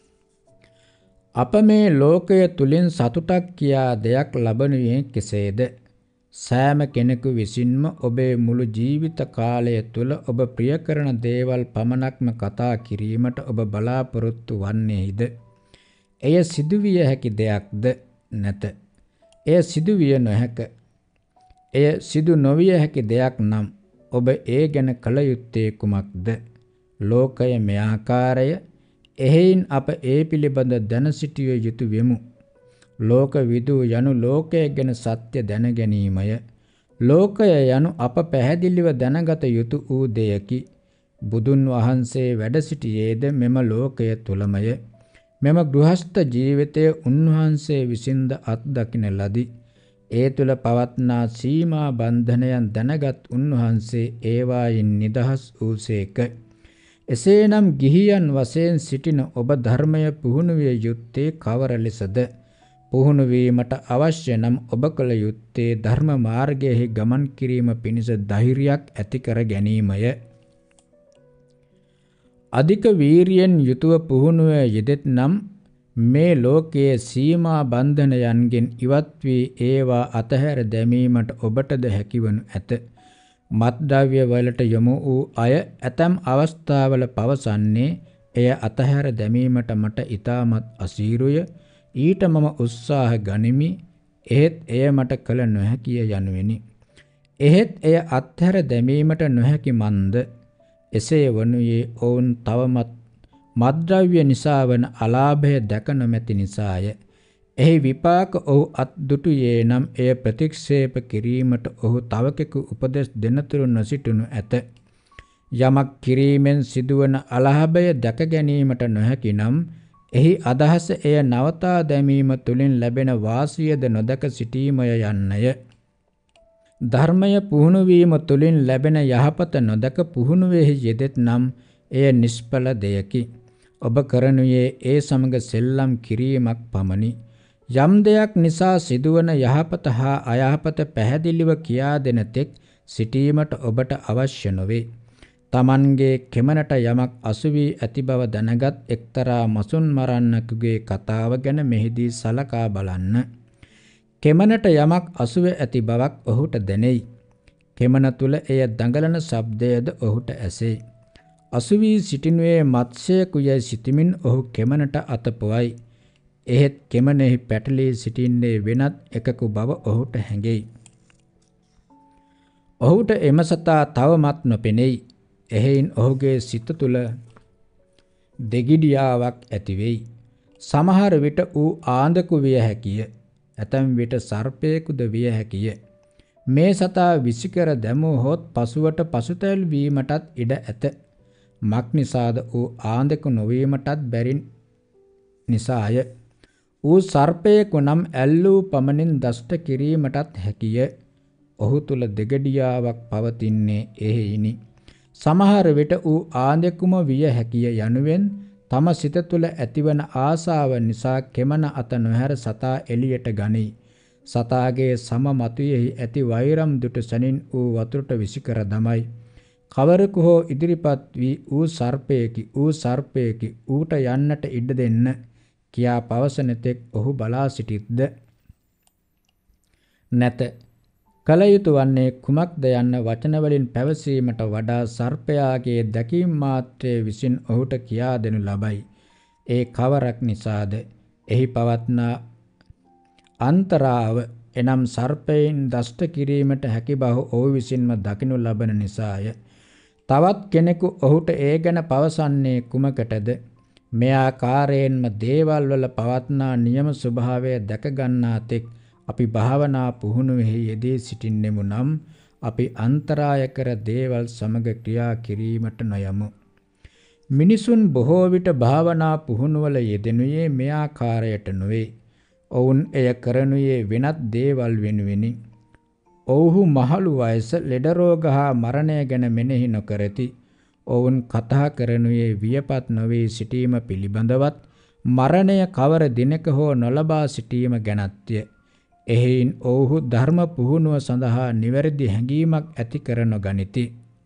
අප මේ ලෝකය තුලින් සතුටක් කියා දෙයක් ලබනුයේ කෙසේද? සෑම කෙනෙකු විසින්ම ඔබේ මුළු ජීවිත කාලය තුළ ඔබ ප්‍රිය කරන දේවල් පමණක්ම කතා කිරීමට ඔබ බලාපොරොත්තු වන්නේද? එය සිදුවිය හැකි දෙයක්ද? නැත. එය සිදුවිය නොහැක. එය සිදු නොවිය හැකි දෙයක් නම් ඔබ ඒ ගැන කළ යුත්තේ කුමක්ද? ලෝකය මේ ආකාරය. එහෙයින් අප ඒ පිළිබඳ දැන සිටිය යුතු වෙමු. ලෝක විදූ යනු ලෝකය ගැන සත්‍ය දැන ගැනීමය. ලෝකය යනු අප පැහැදිලිව දැනගත යුතු වූ දෙයකි. බුදුන් වහන්සේ වැඩ සිටියේද මෙම ලෝකය තුලමය. මෙම ගෘහස්ත ජීවිතය උන්වහන්සේ විසින්ද අත්දකින ලදී. ඒ තුල පවත්නා සීමා බන්ධනයන් දැනගත් උන්වහන්සේ ඒවායින් නිදහස් වූසේක. එසේනම් ගිහියන් වශයෙන් සිටින ඔබ ධර්මය පුහුණු විය යුත්තේ කවර ලෙසද? පුහුණු වීමට අවශ්‍ය නම් ඔබ කළ යුත්තේ ධර්ම මාර්ගයේ ගමන් කිරීම පිණිස ධෛර්යයක් ඇති කර ගැනීමය. අධික වීරියෙන් යුතුව පුහුණුවේ යෙදෙත්නම් මේ ලෝකයේ සීමා බන්ධනයන්ගෙන් ඉවත් වී ඒවා අතහැර දැමීමට ඔබටද හැකිවනු ඇත. මත්ද්‍රව්‍ය වලට යොමු වූ අය ඇතැම් අවස්ථාවල පවසන්නේ එය අතහැර දැමීමට මට ඉතාමත් අසීරුය. ඊට මම උත්සාහ ගනිමි. එහෙත් එය මට කළ නොහැකිය යනුවෙනි. එහෙත් එය අත්හැර දැමීමට නොහැකි මන්ද? එසේ වනුයේ ඔවුන් තවමත් මත්ද්‍රව්‍ය නිසා වන අලාභය දැක නොමැති නිසාය. එහි විපාක ඔහු අත්දුටුයේ නම් එය ප්‍රතික්ෂේප කිරීමට ඔහු තවකෙකු උපදෙස් දෙනතුරු නොසිටුණු ඇත. යමක් කිරීමෙන් සිදුවන අලාභය දැක ගැනීමට නොහැකි නම් එහි අදහස එය නවතා දැමීම තුළින් ලැබෙන වාසියද නොදක සිටීමය යන්නය. ධර්මය පුහුණු වීම තුළින් ලැබෙන යහපත නොදක පුහුණුවෙහි යෙදෙත් නම් එය නිෂ්ඵල දෙයකි. ඔබ කරනුයේ ඒ සමග සෙල්ලම් කිරීමක් පමණි. යම් දෙයක් නිසා සිදුවන යහපත හා අයහපත පැහැදිලිව කියා දෙන තෙක් සිටීමට ඔබට අවශ්‍ය නොවේ. තමන්ගේ කෙමනට යමක් අසු වී ඇති බව දැනගත් එක්තරා මසුන් මරන්නකුගේ කතාව ගැන මෙහිදී සලකා බලන්න. කෙමනට යමක් අසුව ඇති බවක් ඔහුට දැනෙයි. කෙමන තුල එය දඟලන ශබ්දයද ඔහුට ඇසෙයි. අසු වී සිටිනුයේ මත්ස්‍යයෙකුයයි සිතමින් ඔහු කෙමනට අත පොවයි. එහෙත් කෙමනෙහි පැටලී සිටින්නේ වෙනත් එකකු බව ඔහුට හැඟෙයි. ඔහුට එම සතා තවමත් නොපෙනෙයි. එහෙයින් ඔහුගේ සිත තුළ දෙගිඩියාවක් ඇති වෙයි. සමහර විට ඌ ආන්දකු විය හැකිය. ඇතැම් විට සර්පයෙකුද විය හැකිය. මේ සතා විසිකර දැමුවහොත් පසුවට පසුතැවිලි වීමටත් ඉඩ ඇත. මක් නිසාද ඌ ආන්දකු නොවීමටත් බැරි නිසාය. ඌ සර්පයෙකු නම් ඇල්ලූ පමණින් දෂ්ට කිරීමටත් හැකිය. ඔහු තුල දෙගඩියාවක් පවතින්නේ එහෙයිනි. සමහර විට ඌ ආන්දෙකුම විය හැකිය යනුවෙන් තම සිත තුළ ඇතිවන ආසාව නිසා කෙමන අත නොහැර සතා එළියට ගනී. සතාගේ සම මතුයෙහි ඇති වෛරම් දුටු සැනින් ඌ වතුරට විසිකර දමයි. කවරෙකු හෝ ඉදිරිපත් වී ඌ සර්පයෙකි ඌ සර්පයෙකි ඌට යන්නට ඉඩ දෙන්න කියා පවසන තෙක් ඔහු බලා සිටිත්ද නැත. කල යුතු වන්නේ කුමක්ද යන්න වචන වලින් පැවසීමට වඩා සර්පයාගේ දැකීම් මාත්‍රයේ විසින් ඔහුට කියා දෙනු ලබයි. ඒ කවරක් නිසාද? එහි පවත්නා අන්තරාව එනම් සර්පයෙන් දෂ්ට කිරීමට හැකි බව ඔහු විසින්ම දකිනු ලබන නිසාය. තවත් කෙනෙකු ඔහුට ඒ ගැන පවසන්නේ කුමකටද? මේ ආකාරයෙන්ම දේවල් වල පවත්නා නියම ස්වභාවය දැක ගන්නා තෙක් අපි භාවනා පුහුණුවෙහි යෙදී සිටින්නෙමු නම් අපි අන්තරාය කර දේවල් සමග ක්‍රියා කිරීමට නොයමු. මිනිසුන් බොහෝ විට භාවනා පුහුණුවල යෙදෙනුයේ මේ ආකාරයට නොවේ. ඔවුන් එය කරනුයේ වෙනත් දේවල් වෙනුවෙනි. ඔවුහු මහලු වයස, ලෙඩ රෝග හා මරණය ගැන මෙනෙහි නොකරති. ඔවුන් කතා කරනුයේ වියපත් නොවේ සිටීම පිළිබඳවත් මරණය කවර දිනක හෝ නොලබා සිටීම ගැනත්ය. එහෙයින් ඔවුහු ධර්ම පුහුණුව සඳහා නිවැරදි හැඟීමක් ඇති කර නොගනිති.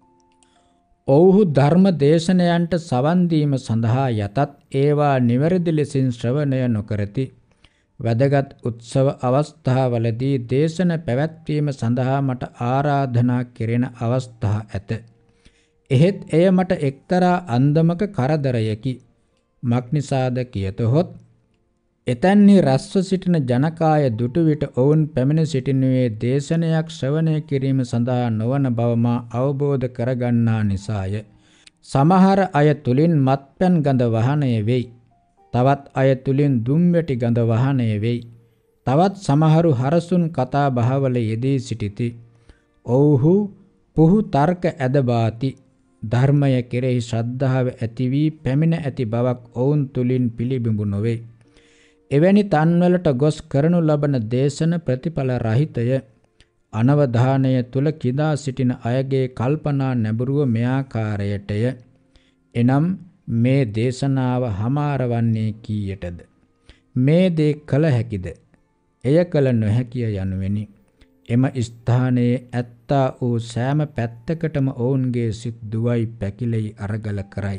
ඔවුහු ධර්ම දේශනයන්ට සවන් දීම සඳහා යතත් ඒවා නිවැරදි ලෙසින් ශ්‍රවණය නොකරති. වැදගත් උත්සව අවස්ථාවලදී දේශන පැවැත්වීම සඳහා මට ආරාධනා කෙරෙන අවස්ථා ඇත. එහෙත් එය මට එක්තරා අන්දමක කරදරයකි. මක් නිසාද කියතොත් එතැන්හි රැස්ව සිටින ජනකාය දුටු විට ඔවුන් පැමිණ සිටිනුයේ දේශනයක් ශ්‍රවණය කිරීම සඳහා නොවන බව මා අවබෝධ කරගන්නා නිසාය. සමහර අය තුලින් මත්පැන් ගඳ වහනය වෙයි. තවත් අය තුලින් දුම්වැටි ගඳ වහනය වෙයි. තවත් සමහරු හරසුන් කතා බහවල යෙදී සිටිති. ඔව්හු පුහු තර්ක ඇද බාති. ධර්මය කෙරෙහි ශ්‍රද්ධාව ඇති වී පැමිණ ඇති බවක් ඔවුන් තුලින් පිළිබිඹු නොවේ. එවැනි තන්වලට ගොස් කරනු ලබන දේශන ප්‍රතිඵල රහිතය. අනවධානය තුල කිදා සිටින අයගේ කල්පනා නැඹුරුව මෙයාකාරයටය. එනම් මේ දේශනාව හමාරවන්නේ කීයටද? මේ දේ කළ හැකිද? එය කළ නොහැකිය යනුවෙනි. එම ස්ථානයේ ඇත්තා වූ සෑම පැත්තකටම ඔවුන්ගේ සිත් දුවයි පැකිලෙයි අරගල කරයි.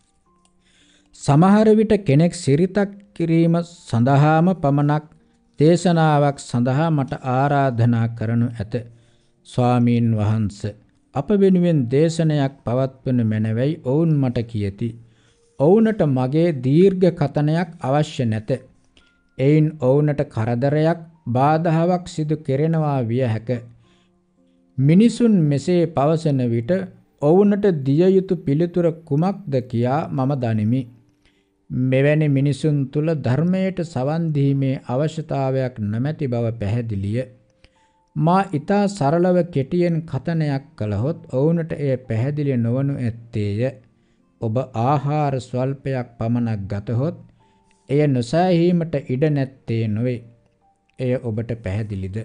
සමහර විට කෙනෙක් සිරිතක් කිරීම සඳහාම පමණක් දේශනාවක් සඳහා මට ආරාධනා කරනු ඇත. ස්වාමීන් වහන්ස, අප වෙනුවෙන් දේශනයක් පවත්වනු මැනවයි ඔවුන් මට කියති. ඔවුනට මගේ දීර්ඝ කතනයක් අවශ්‍ය නැත. එයින් ඔවුනට කරදරයක්, බාධාවක් සිදු කෙරෙනවා විය හැක. මිනිසුන් මෙසේ පවසන විට ඔවුනට දිය යුතු පිළිතුර කුමක්ද කියා මම දනිමි. මෙවැනි මිනිසුන් තුල ධර්මයට සවන් දීමේ අවශ්‍යතාවයක් නැමැති බව පැහැදිලිය. මා ඊතා සරලව කෙටියෙන් කතනයක් කළහොත් ඔවුනට එය පැහැදිලි නොවනු ඇත්තේය. ඔබ ආහාර ස්වල්පයක් පමණක් ගතහොත් එය නොසෑහීමට ඉඩ නැත්තේ නොවේ. එය ඔබට පැහැදිලිද?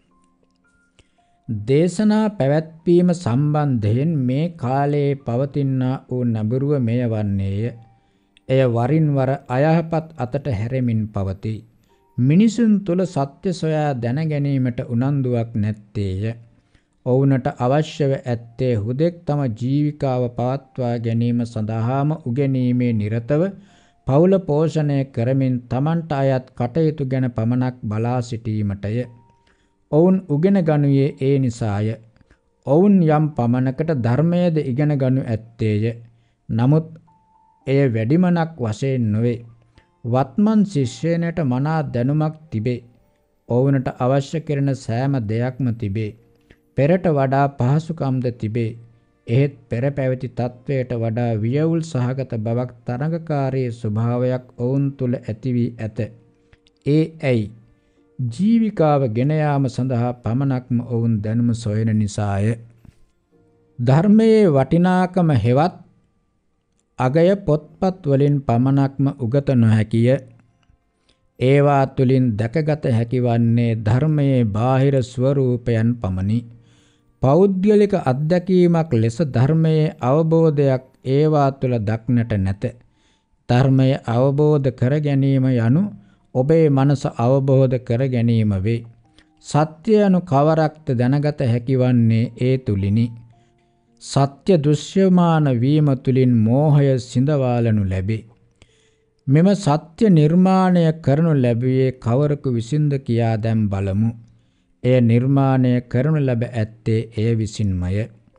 දේශනා පැවැත්වීම සම්බන්ධයෙන් මේ කාලයේ පවතිනා වූ නැඹුරුව මෙය වන්නේය. එය වරින් වර අයහපත් අතට හැරෙමින් පවතී. මිනිසුන් තුළ සත්‍ය සොයා දැන ගැනීමට උනන්දුවක් නැත්තේය. ඔවුනට අවශ්‍යව ඇත්තේ හුදෙක් තම ජීවිකාව පවත්වා ගැනීම සඳහාම උගෙනීමේ නිරතව පවුල පෝෂණය කරමින් තමන්ට අයත් කටයුතු ගැන පමණක් බලා සිටීමටය. ඔවුන් උගෙන ගනුයේ ඒ නිසාය. ඔවුන් යම් පමණකට ධර්මයද ඉගෙන ගනු ඇත්තේය. නමුත් එය වැඩිමනක් වශයෙන් නොවේ. වත්මන් ශිෂ්‍යයනට මනා දැනුමක් තිබේ. ඔවුනට අවශ්‍ය කරන සෑම දෙයක්ම තිබේ. පෙරට වඩා පහසුකම්ද තිබේ. එහෙත් පෙර පැවති තත්වයට වඩා වියවුල් සහගත බවක් තරඟකාරී ස්වභාවයක් ඔවුන් තුළ ඇති වී ඇත. ඒ ඇයි? ජීවිකාව ගෙන යාම සඳහා පමණක්ම ඔවුන් දැනුම සොයන නිසාය. ධර්මයේ වටිනාකම හෙවත් අගය පොත්පත් වලින් පමණක්ම උගත නොහැකිය. ඒවා තුලින් දැකගත හැකි වන්නේ ධර්මයේ බාහිර ස්වરૂපයන් පමණි. පෞද්ගලික අත්දැකීමක් ලෙස ධර්මයේ අවබෝධයක් ඒවා තුළ දක්නට නැත. ධර්මය අවබෝධ කර ගැනීම යනු ඔබේ මනස අවබෝධ කර ගැනීම වේ. සත්‍ය යනු කවරක්ද දැනගත හැකි වන්නේ ඒ තුලිනි. සත්‍ය දෘශ්‍යමාන වීම තුලින් මෝහය සිඳවාලනු ලැබේ. මෙම සත්‍ය නිර්මාණය කරනු ලැබුවේ කවරකු විසින්ද කියා දැන් බලමු. එය නිර්මාණය කරනු ලැබ ඇත්තේ එය විසින්මය.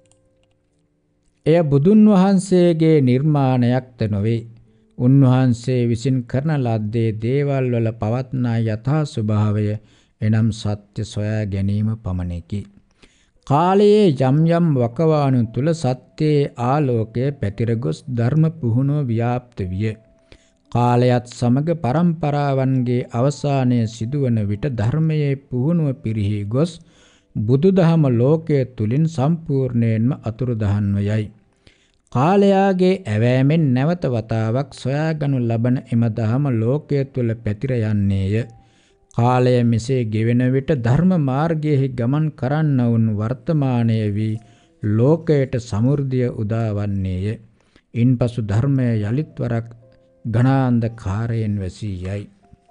එය බුදුන් වහන්සේගේ නිර්මාණයක්ද නොවේ. උන්වහන්සේ විසින් කරන ලද්දේ දේවල් වල පවත්නා යථා ස්වභාවය එනම් සත්‍ය සොයා ගැනීම පමණකි. කාලයේ යම් යම් වකවානු තුල සත්‍යයේ ආලෝකය පැතිර ගොස් ධර්ම පුහුණුව ව්‍යාප්ත විය. කාලයත් සමග පරම්පරාවන්ගේ අවසානය සිදුවන විට ධර්මයේ පුහුණුව පිරිහි ගොස් බුදුදහම ලෝකයේ තුලින් සම්පූර්ණයෙන්ම අතුරුදහන්ව යයි. කාලයාගේ ඇවෑමෙන් නැවත වතාවක් සොයාගනු ලබන එම දහම ලෝකයේ තුල පැතිර යන්නේය. කාලය මෙසේ ගෙවෙන විට ධර්ම මාර්ගයේ ගමන් කරන්නවුන් වර්තමානය වී ලෝකයට සමෘද්ධිය උදාවන්නේය. ඉන්පසු ධර්මය යලිත් වරක් ඝනාන්ධකාරයෙන් වැසී යයි.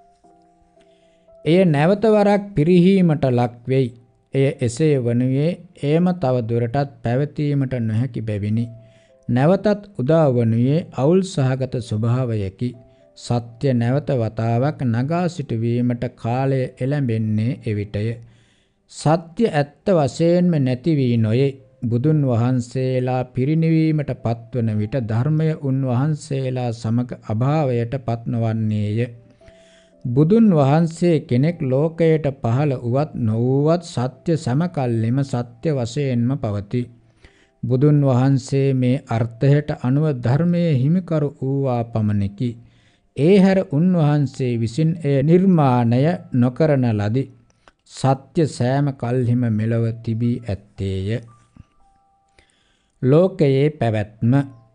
එය නැවත වරක් පිරිහීමට ලක් වෙයි. එය එසේ වනුයේ එයම තව දුරටත් පැවතීමට නොහැකි බැවිනි. නැවතත් උදා වනුයේ අවුල් සහගත ස්වභාවයකි. සත්‍ය නැවත වතාවක් නගා සිටුවීමට කාලය එළඹෙන්නේ එවිටය. සත්‍ය ඇත්ත වශයෙන්ම නැති වී නොයේ. බුදුන් වහන්සේලා පිරිනිවීමට පත්වන විට ධර්මය උන්වහන්සේලා සමග අභාවයට පත්නවන්නේය. බුදුන් වහන්සේ කෙනෙක් ලෝකයට පහළ වුවත් නොවුවත් සත්‍ය සමකල්ලිම සත්‍ය වශයෙන්ම පවතී. බුදුන් වහන්සේ මේ අර්ථයට අනුව ධර්මයේ හිමිකරු වූවා පමණකි. ඒ හැර උන්වහන්සේ විසින් එය නිර්මාණය නොකරන ලදී. සත්‍ය සෑම කල්හිම මෙලොව තිබී ඇත්තේය. ලෝකයේ පැවැත්ම.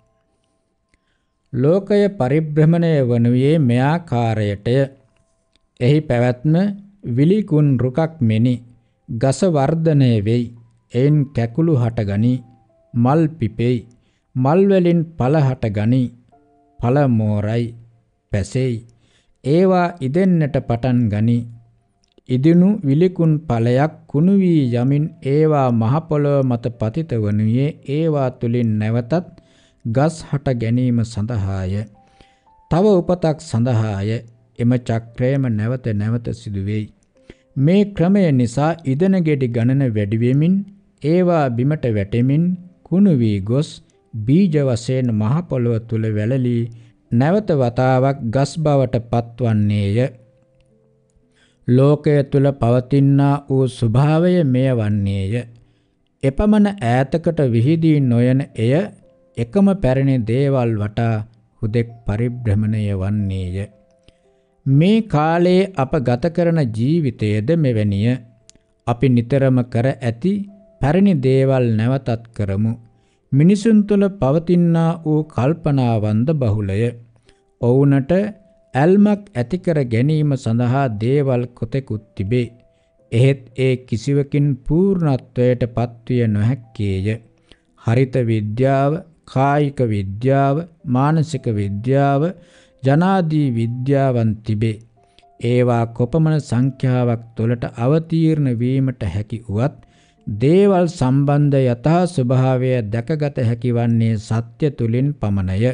ලෝකය පරිභ්‍රමණය වනුයේ මෙයාකාරයටය. එහි පැවැත්ම විලිකුන් රුකක් මෙනි. ගස වර්ධනය වෙයි. එයින් කැකුළු හටගනී. මල් පිපෙයි. මල් වලින් ඵල හටගනී. ඵල මෝරයි. පැසෙයි. ඒවා ඉදෙන්නට පටන් ගනී. ඉදිනු විලිකුන් ඵලයක් කුණු වී යමින් ඒවා මහ පොළොව මත පතිත වනුයේ ඒවා තුලින් නැවතත් ගස් හට ගැනීම සඳහාය. තව උපතක් සඳහාය. එම චක්‍රයම නැවත නැවත සිදුවේයි. මේ ක්‍රමය නිසා ඉදන ගෙඩි ගණන වැඩි වෙමින් ඒවා බිමට වැටෙමින් කුණු වී ගොස් බීජ වශයෙන් මහ පොළොව තුල වැළලී නැවත වතාවක් ගස් බවට පත්වන්නේය. ලෝකය තුල පවතිනා වූ ස්වභාවය මෙය වන්නේය. එපමණ ඈතකට විහිදී නොයන එය එකම පැරණි දේවල් වටා හුදෙක් පරිභ්‍රමණය වන්නේය. මේ කාලයේ අප ගත කරන ජීවිතයද මෙවැනිය. අපි නිතරම කර ඇති පැරණි දේවල් නැවතත් කරමු. මිනිසුන් තුළ පවතිනා වූ කල්පනාවන්ද බහුලය. ඔවුනට ඇල්මක් ඇති කර ගැනීම සඳහා දේවල් කොතෙකුත් තිබේ. එහෙත් ඒ කිසිවකින් පූර්ණත්වයට පත්විය නොහැක්කේය. හරිත විද්‍යාව, කායික විද්‍යාව, මානසික විද්‍යාව, ජනාදී විද්‍යාවන් තිබේ. ඒවා කොපමණ සංඛ්‍යාවක් තුළට අවතීර්ණ වීමට හැකි වුවත් දේවල් සම්බන්ධ යථා ස්වභාවය දැකගත හැකි වන්නේ සත්‍ය තුලින් පමණය.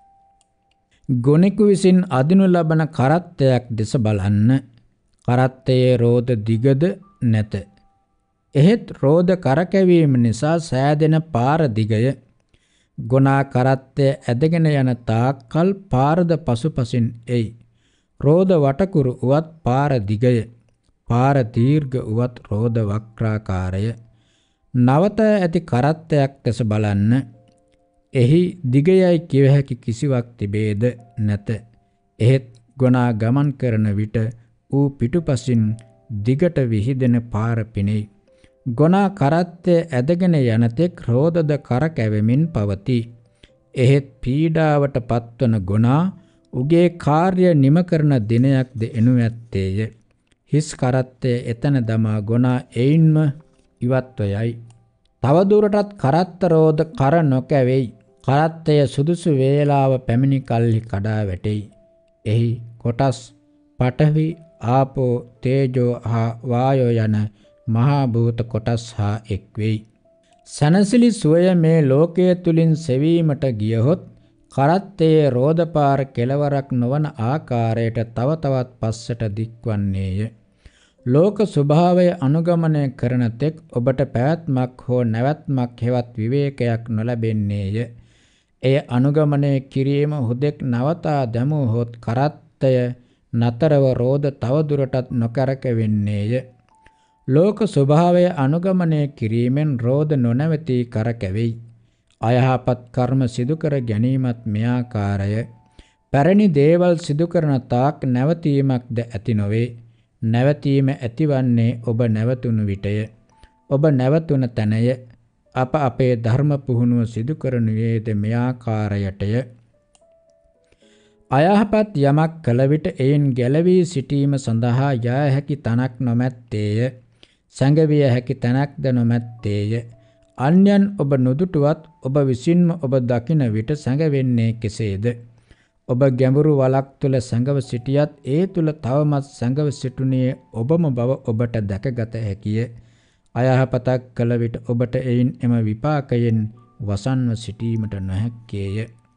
ගොනෙකු විසින් අදිනු ලබන කරත්තයක් දෙස බලන්න. කරත්තයේ රෝද දිගද නැත. එහෙත් රෝද කරකැවීම නිසා සෑදෙන පාර දිගය. ගොනා කරත්තය ඇදගෙන යන තාක්කල් පාරද පසුපසින් එයි. රෝද වටකුරු උවත් පාර දිගය. පාර දීර්ඝ උවත් රෝද වක්‍රාකාරය. නවත ඇති කරත්තයක් දෙස බලන්න. එහි දිගයයි කිව හැකි කිසිවක් තිබේද නැත. එහෙත් ගොනා ගමන් කරන විට ඌ පිටුපසින් දිගට විහිදෙන පාර පිනෙයි. ගොනා කරත්තය ඇදගෙන යන තෙක් රෝදද කරකැවෙමින් පවතී. එහෙත් පීඩාවට පත්වන ගොනා උගේ කාර්ය නිම කරන දිනයක්ද එනු ඇත්තේය. හිස් කරත්තය එතන දමා ගොනා එයින්ම ඉවත්ව යයි. තවදුරටත් කරත්ත රෝද කර නොකැවෙයි. කරත්තය සුදුසු වේලාව පැමිණි කල්හි කඩා වැටෙයි. එහි කොටස් පඨවි, ආපෝ, තේජෝ හා වායෝ යන මහා භූත කොටස් හා එක් වෙයි. සනසිලි සුවය මේ ලෝකයේ තුලින් සෙවීමට ගියහොත් කරත්තයේ රෝදපාර කෙලවරක් නොවන ආකාරයට තව තවත් පස්සට දික්වන්නේය. ලෝක ස්වභාවය අනුගමනය කරන තෙක් ඔබට පැවැත්මක් හෝ නැවැත්මක් හෙවත් විවේකයක් නොලැබෙන්නේය. එය අනුගමනය කිරීම හුදෙක් නවතා දැමුවහොත් කරත්තය නතරව රෝද තවදුරටත් නොකරකෙවෙන්නේය. ලෝක ස්වභාවය අනුගමනය කිරීමෙන් රෝද නොනැවතී කරකැවෙයි. අයහපත් කර්ම සිදු කර ගැනීමත් මෙයාකාරය. පැරණි දේවල් සිදු කරන තාක් නැවතීමක්ද ඇති නොවේ. නැවතීම ඇතිවන්නේ ඔබ නැවතුණු විටය. ඔබ නැවතුණ තැනය. අප අපේ ධර්ම පුහුණුව සිදු කරනුයේද මෙයාකාරයටය. අයහපත් යමක් කළ විට එයින් ගැලවී සිටීම සඳහා යා හැකි තනක් නොමැත්තේය. සැඟවිය හැකි තැනක්ද නොමැත්තේය. අන්‍යයන් ඔබ නොදුටුවත් ඔබ විසින්ම ඔබ දකින විට සැඟවෙන්නේ කෙසේද? ඔබ ගැඹුරු වලක් තුළ සැඟව සිටියත් ඒ තුළ තවමත් සැඟව සිටුනේ ඔබම බව ඔබට දැකගත හැකිය. අයහපතක් කළ විට ඔබට එයින් එම විපාකයෙන් වසන්ව සිටීමට නොහැක්කේය.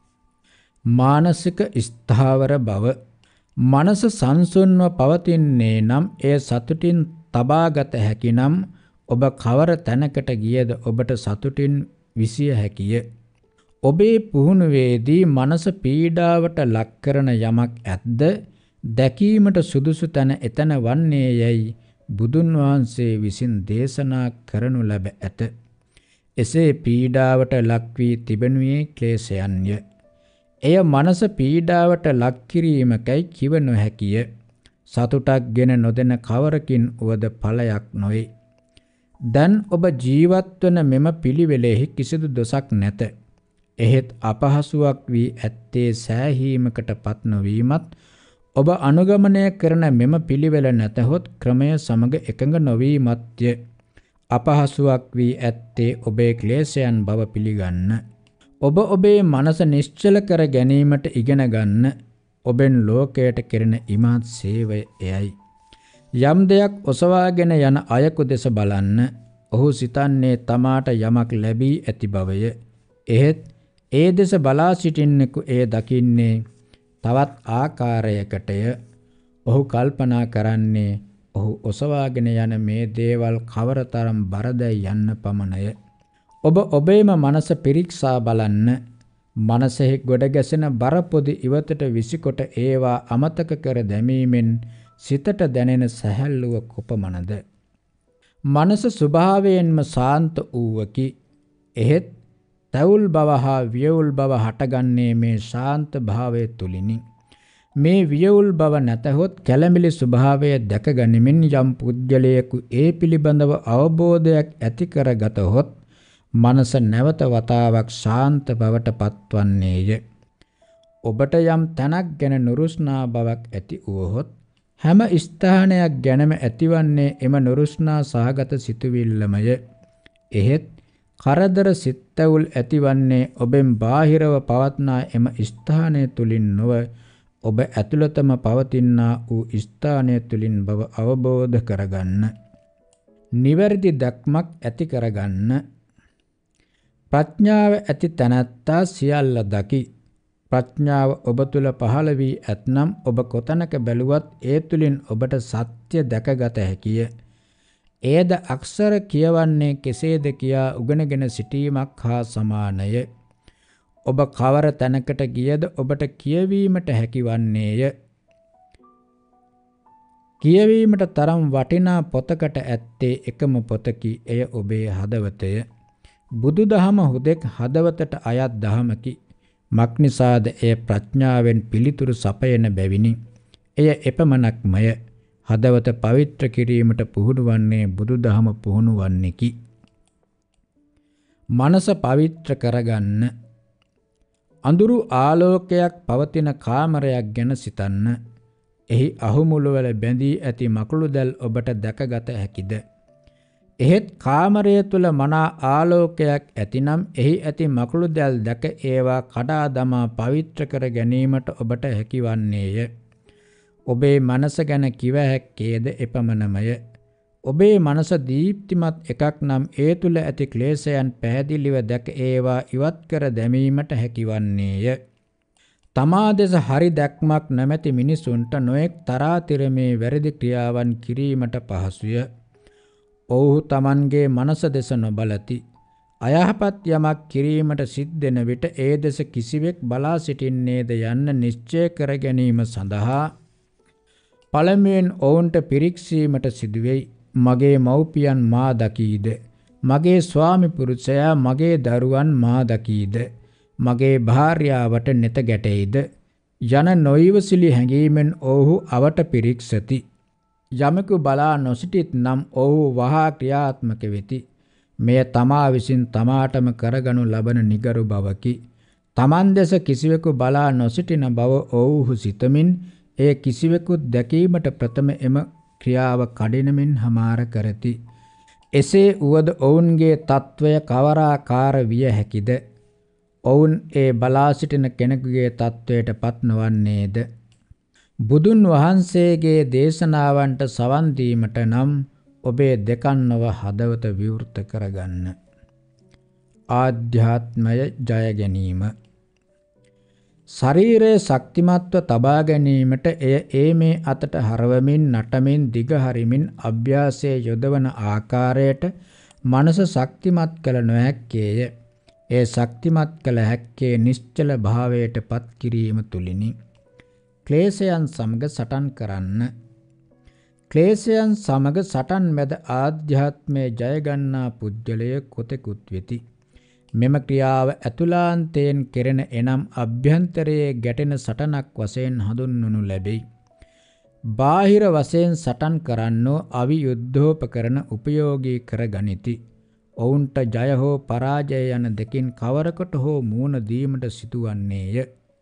මානසික ස්ථාවර බව. මනස සංසුන්ව පවතින්නේ නම් එය සතුටින් තබාගත හැකි නම් ඔබ කවර තැනකට ගියද ඔබට සතුටින් විසිය හැකිය. ඔබේ පුහුණුවේදී මනස පීඩාවට ලක් කරන යමක් ඇද්ද දැකීමට සුදුසු තැන එතන වන්නේ යැයි බුදුන් වහන්සේ විසින් දේශනා කරනු ලැබ ඇත. එසේ පීඩාවට ලක් වී තිබෙනුයේ ක්ලේශයන්ය. එය මනස පීඩාවට ලක් කිරීමකයි කිව නොහැකිය. සතුටක් ගෙන නොදෙන කවරකින් වුවද ඵලයක් නොවේ. දැන් ඔබ ජීවත් වන මෙම පිළිවෙලෙහි කිසිදු දොසක් නැත. එහෙත් අපහසුයක් වී ඇත්තේ සෑහීමකට පත් නොවීමත් ඔබ අනුගමනය කරන මෙම පිළිවෙල නැතහොත් ක්‍රමය සමග එකඟ නොවීමත්ය. අපහසුවක් වී ඇත්තේ ඔබේ ක්ලේශයන් බව පිළිගන්න. ඔබ ඔබේ මනස නිශ්චල කර ගැනීමට ඉගෙන ගන්න. ඔබෙන් ලෝකයට කෙරෙන ඉමහත් සේවය එයයි. යම් දෙයක් ඔසවාගෙන යන අයෙකු දෙස බලන්න. ඔහු සිතන්නේ තමාට යමක් ලැබී ඇති බවය. එහෙත් ඒ දෙස බලා සිටින්නෙකු එය දකින්නේ තවත් ආකාරයකටය. ඔහු කල්පනා කරන්නේ ඔහු ඔසවාගෙන යන මේ දේවල් කවරතරම් බරදැයි යන්න පමණය. ඔබ ඔබේම මනස පිරික්සා බලන්න. මනසෙහි ගොඩ ගැසෙන බරපොදි ඉවතට විසිකොට ඒවා අමතක කර දැමීමෙන් සිතට දැනෙන සැහැල්ලුව කොපමණද? මනස ස්වභාවයෙන්ම ශාන්ත වූවකි. එහෙත් තැවුල් බව හා වියවුල් බව හටගන්නේ මේ ශාන්ත භාවය තුලිනි. මේ වියවුල් බව නැතහොත් කැළඹිලි ස්වභාවය දැක ගනිමින් යම් පුද්ගලයෙකු ඒ පිළිබඳව අවබෝධයක් ඇති ඔබට යම් තැනක් ගැන නුරුස්නා බවක් ඇති වුවහොත් හැම ස්ථානයක් ගැනම ඇතිවන්නේ එම නුරුස්නා සහගත සිතුවිල්ලමය. එහෙත් කරදර සිත්තවුල් ඇතිවන්නේ ඔබෙන් බාහිරව පවත්නා එම ස්ථානය තුලින් නොව ඔබ ඇතුළතම පවතිනා වූ ස්ථානය තුලින් බව අවබෝධ කරගන්න. නිවැරදි දැක්මක් ඇති කරගන්න. ප්‍රඥාව ඇති තැනැත්තා සියල්ල දකි. ප්‍රඥාව ඔබ තුල පහළ වී ඇතනම් ඔබ කොතැනක බැලුවත් ඒ තුලින් ඔබට සත්‍ය දැකගත හැකිය. එයද අක්ෂර කියවන්නේ කෙසේද කියා උගෙනගෙන සිටීමක් හා සමානය. ඔබ කවර තැනකට ගියද ඔබට කියවීමට හැකිවන්නේය. කියවීමට තරම් වටිනා පොතකට ඇත්තේ එකම පොතකි. එය ඔබේ හදවතය. බුදුදහම හුදෙක් හදවතට අයත් දහමකි. මක්නිසාද එය ප්‍රඥාවෙන් පිළිතුරු සපයන බැවිනි. එය එපමණක්මය. හදවත පවිත්‍ර කිරීමට පුහුණු වන්නේ බුදුදහම පුහුණු වන්නේකි. මනස පවිත්‍ර කරගන්න. අඳුරු ආලෝකයක් පවතින කාමරයක් ගැන සිතන්න. එහි අහුමුළුවල බැඳී ඇති මකුළු දැල් ඔබට දැකගත හැකිද? එහෙත් කාමරය තුල මනා ආලෝකයක් ඇතිනම් එහි ඇති මකුළු දැල් දැක ඒවා කඩා දමා පවිත්‍ර කර ගැනීමට ඔබට හැකිවන්නේය. ඔබේ මනස ගැන කිව හැක්කේද එපමණමය. ඔබේ මනස දීප්තිමත් එකක් නම් ඒ තුල ඇති ක්ලේශයන් පැහැදිලිව දැක ඒවා ඉවත් කර දැමීමට හැකිවන්නේය. තමා දෙස හරි දැක්මක් නැමැති මිනිසුන්ට නොඑක් තරාතිරමේ වැරදි ක්‍රියාවන් කිරීමට පහසුය. ඔව්හු තමන්ගේ මනස දෙස නොබලති. අයහපත් යමක් කිරීමට සිද්ධෙන විට ඒ දෙස කිසිවෙක් බලා සිටින්නේද යන්න නිශ්චය කර ගැනීම සඳහා පළමුවෙන් ඔවුන්ට පිරික්සීමට සිදුවෙයි. මගේ මව්පියන් මා දකීද? මගේ ස්වාමි පුරුෂයා මගේ දරුවන් මා දකීද? මගේ භාර්යාවට නෙත ගැටෙයිද? යන නොයිවසිලි හැඟීමෙන් ඔවුහු අවට පිරික්සති. යමෙකු බලා නොසිටිත් නම් ඔවුහු වහා ක්‍රියාත්මක වෙති. මෙය තමා විසින් තමාටම කරගනු ලබන නිගරු බවකි. තමන් දෙස කිසිවෙකු බලා නොසිටින බව ඔවුහු සිතමින් ඒ කිසිවෙකුත් දැකීමට ප්‍රථම එම ක්‍රියාව කඩිනමින් හමාර කරති. එසේ වුවද ඔවුන්ගේ තත්වය කවරාකාර විය හැකිද? ඔවුන් ඒ බලා සිටින කෙනෙකුගේ තත්වයට පත් නොවන්නේද? බුදුන් වහන්සේගේ දේශනාවන්ට සවන් දීමට නම් ඔබේ දෙකන්නව හදවත විවෘත කරගන්න. ආධ්‍යාත්මය ජය ගැනීම. ශරීරයේ ශක්තිමත්ව තබා ගැනීමට එය ඒ මේ අතට හරවමින් නටමින් දිග හරිමින් අභ්‍යාසයේ යොදවන ආකාරයට මනස ශක්තිමත් කළ නොහැක්කේය. ඒ ශක්තිමත් කළ හැක්කේ නිශ්චල භාවයට පත් කිරීම තුලිනි. ක්ලේශයන් සමග සටන් කරන්න. ක්ලේශයන් සමග සටන් මැද ආධ්‍යාත්මයේ ජය ගන්නා පුජ්‍යලය කොතෙකුත් වෙති. මෙම ක්‍රියාව ඇතුළාන්තයෙන් කෙරෙන එනම් අභ්‍යන්තරයේ ගැටෙන සටනක් වශයෙන් හඳුන්වනු ලැබෙයි. බාහිර වශයෙන් සටන් කරන්නෝ අවියුද්ධෝපකරණ උපයෝගී කර ගනිති. ඔවුන්ට ජය හෝ පරාජය යන දෙකින් කවරකට හෝ මූණ දීමට සිදුවන්නේය.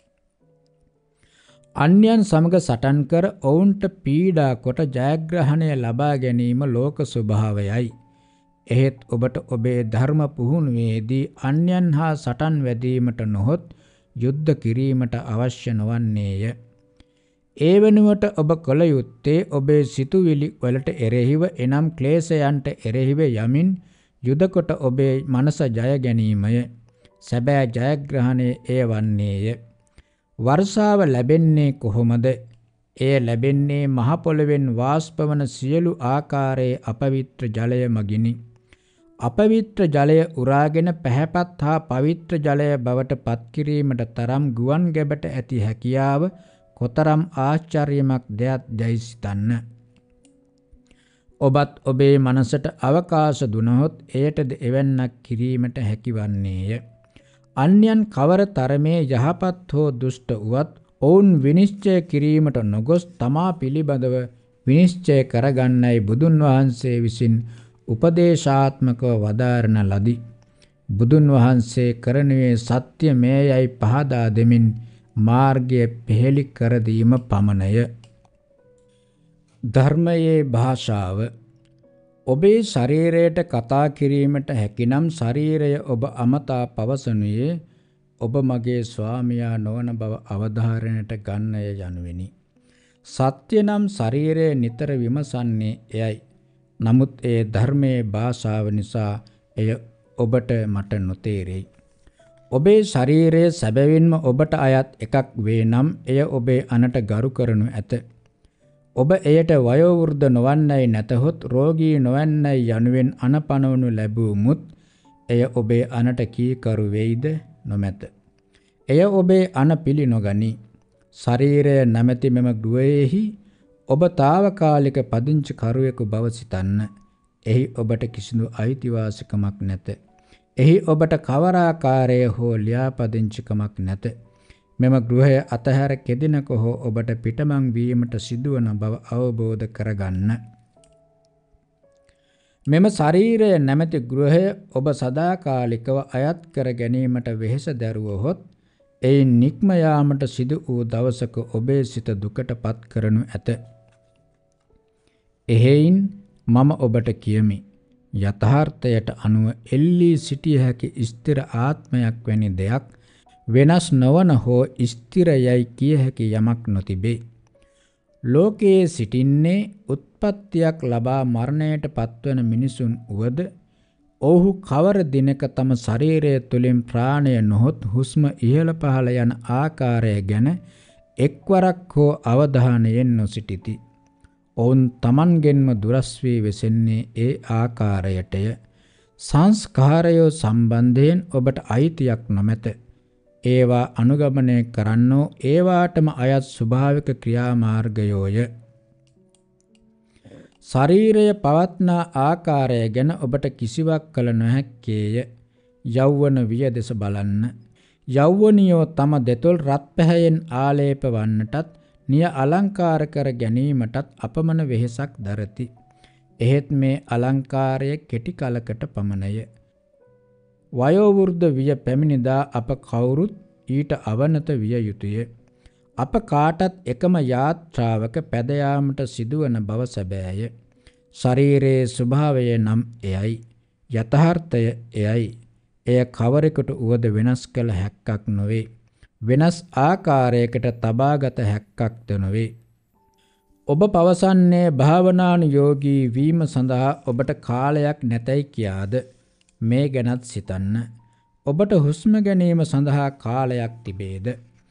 අන්‍යයන් සමග සටන් කර ඔවුන්ට පීඩා කොට ජයග්‍රහණය ලබා ගැනීම ලෝක ස්වභාවයයි. එහෙත් ඔබට ඔබේ ධර්ම පුහුණුවේදී අන්‍යයන් හා සටන් වැදීමට නොහොත් යුද්ධ කිරීමට අවශ්‍ය නොවන්නේය. ඒ වෙනුවට ඔබ කළ යුත්තේ ඔබේ සිතුවිලි වලට එරෙහිව එනම් ක්ලේශයන්ට එරෙහිව යමින් යුදකොට ඔබේ මනස ජය ගැනීමය. සැබෑ ජයග්‍රහණය එය වන්නේය. වර්ෂාව ලැබෙන්නේ කොහොමද? එය ලැබෙන්නේ මහ පොළවෙන් වාෂ්පවන සියලු ආකාරයේ අපවිත්‍ර ජලය මගිනි. අපවිත්‍ර ජලය උරාගෙන පැහැපත් හා පවිත්‍ර ජලය බවට පත් කිරීමට තරම් ගුවන් ගැබට ඇති හැකියාව කොතරම් ආශ්චර්යමක් දෙයක් දැයි සිතන්න. ඔබත් ඔබේ මනසට අවකාශ දුනහොත් එයටද එවැන්නක් කිරීමට හැකිවන්නේය. අන්‍යයන් කවර තරමේ යහපත් හෝ දුෂ්ට වුවත් ඔවුන් විනිශ්චය කිරීමට නොගොස් තමා පිළිබඳව විනිශ්චය කරගන්නයි බුදුන් වහන්සේ විසින් උපදේශාත්මකව වදාරන ලදී. බුදුන් වහන්සේ කරනුවේ සත්‍ය මේයයි පහදා දෙමින් මාර්ගය පෙහෙලි කර දීම පමණය. ධර්මයේ භාෂාව. ඔබේ ශරීරයට කතා කිරීමට හැකිනම් ශරීරය ඔබ අමතා පවසනුයේ ඔබ මගේ ස්වාමියා නොවන බව අවධාරණයට ගන්නය යනුවෙනි. සත්‍ය නම් ශරීරය නිතර විමසන්නේ එයයි. නමුත් ඒ ධර්මයේ භාෂාව නිසා එය ඔබට මට නොතේරෙයි. ඔබේ ශරීරය සැබවින්ම ඔබට අයත් එකක් වේ නම් එය ඔබේ අනට ගරු කරනු ඇත. ඔබ එයට වයෝවෘද්ධ නොවන්නයි නැතහොත් රෝගී නොවන්නයි යනුවෙන් අනපනවනු ලැබුමුත් එය ඔබේ අනට කීකරු වෙයිද නොමැත. එය ඔබේ අන පිළි නොගනී. ශරීරය නැමැති මෙම ගෘහයෙහි ඔබ తాවකාලික පදිංචි කරුවෙකු බව සිතන්න. එහි ඔබට කිසිදු අයිතිවාසිකමක් නැත. එහි ඔබට කවරාකාරයේ හෝ ලියාපදිංචිකමක් නැත. මෙම ගෘහය අතහැර කෙදිනක හෝ ඔබට පිටමං වීමට සිදුවන බව අවබෝධ කරගන්න. මෙම ශරීරය නැමැති ගෘහය ඔබ සදාකාලිකව අයත් කර ගැනීමට වෙහෙස දැරුවහොත් එයින් නික්ම යාමට සිදු වූ දවසක ඔබේ සිත දුකට පත් කරනු ඇත. එහෙයින් මම ඔබට කියමි. යථාර්ථයට අනුව එල්ලී සිටිය හැකි ස්ථිර ආත්මයක් වැනි දෙයක් වෙනස් නොවන හෝ ස්ථිර යයි කිය හැකි යමක් නොතිබේ. ලෝකයේ සිටින්නේ උත්පත්තියක් ලබා මරණයට පත්වන මිනිසුන් වුවද ඔවුහු කවර දිනක තම ශරීරය තුළින් ප්‍රාණය නොහොත් හුස්ම ඉහළ පහළ යන ආකාරය ගැන එක්වරක් හෝ අවධානයෙන් නොසිටිති. ඔවුන් තමන්ගෙන්ම දුරස් වී වෙසෙන්නේ ඒ ආකාරයටය. සංස්කාරයෝ සම්බන්ධයෙන් ඔබට අයිතියක් නොමැත. ඒවා අනුගමනය කරන්නෝ ඒවාටම අයත් ස්වභාවික ක්‍රියාමාර්ගයෝය. ශරීරය පවත්නා ආකාරය ගැන ඔබට කිසිවක් කළ නොහැක්කේය. යෞවන විය දෙස බලන්න. යෞවනියෝ තම දෙතොල් රත් පැහැයෙන් ආලේප වන්නටත් නිය අලංකාර කර ගැනීමටත් අපමණ වෙහෙසක් දරති. එහෙත් මේ අලංකාරය කෙටි කලකට පමණය. වයෝවෘද්ධ විය පැමිණිදා අප කවුරුත් ඊට අවනත විය යුතුය. අප කාටත් එකම යාත්‍රාවක පැද යාමට සිදුවන බව සැබෑය. ශරීරයේ ස්වභාවය නම් එයයි. යථාර්ථය එයයි. එය කවරෙකුට උවද වෙනස් කළ හැක්කක් නොවේ. වෙනස් ආකාරයකට තබාගත හැක්කක්ද නොවේ. ඔබ පවසන්නේ භාවනානුයෝගී වීම සඳහා ඔබට කාලයක් නැතයි කියාද? මේ ගැනත් සිතන්න. ඔබට හුස්ම ගැනීම සඳහා කාලයක් තිබේද?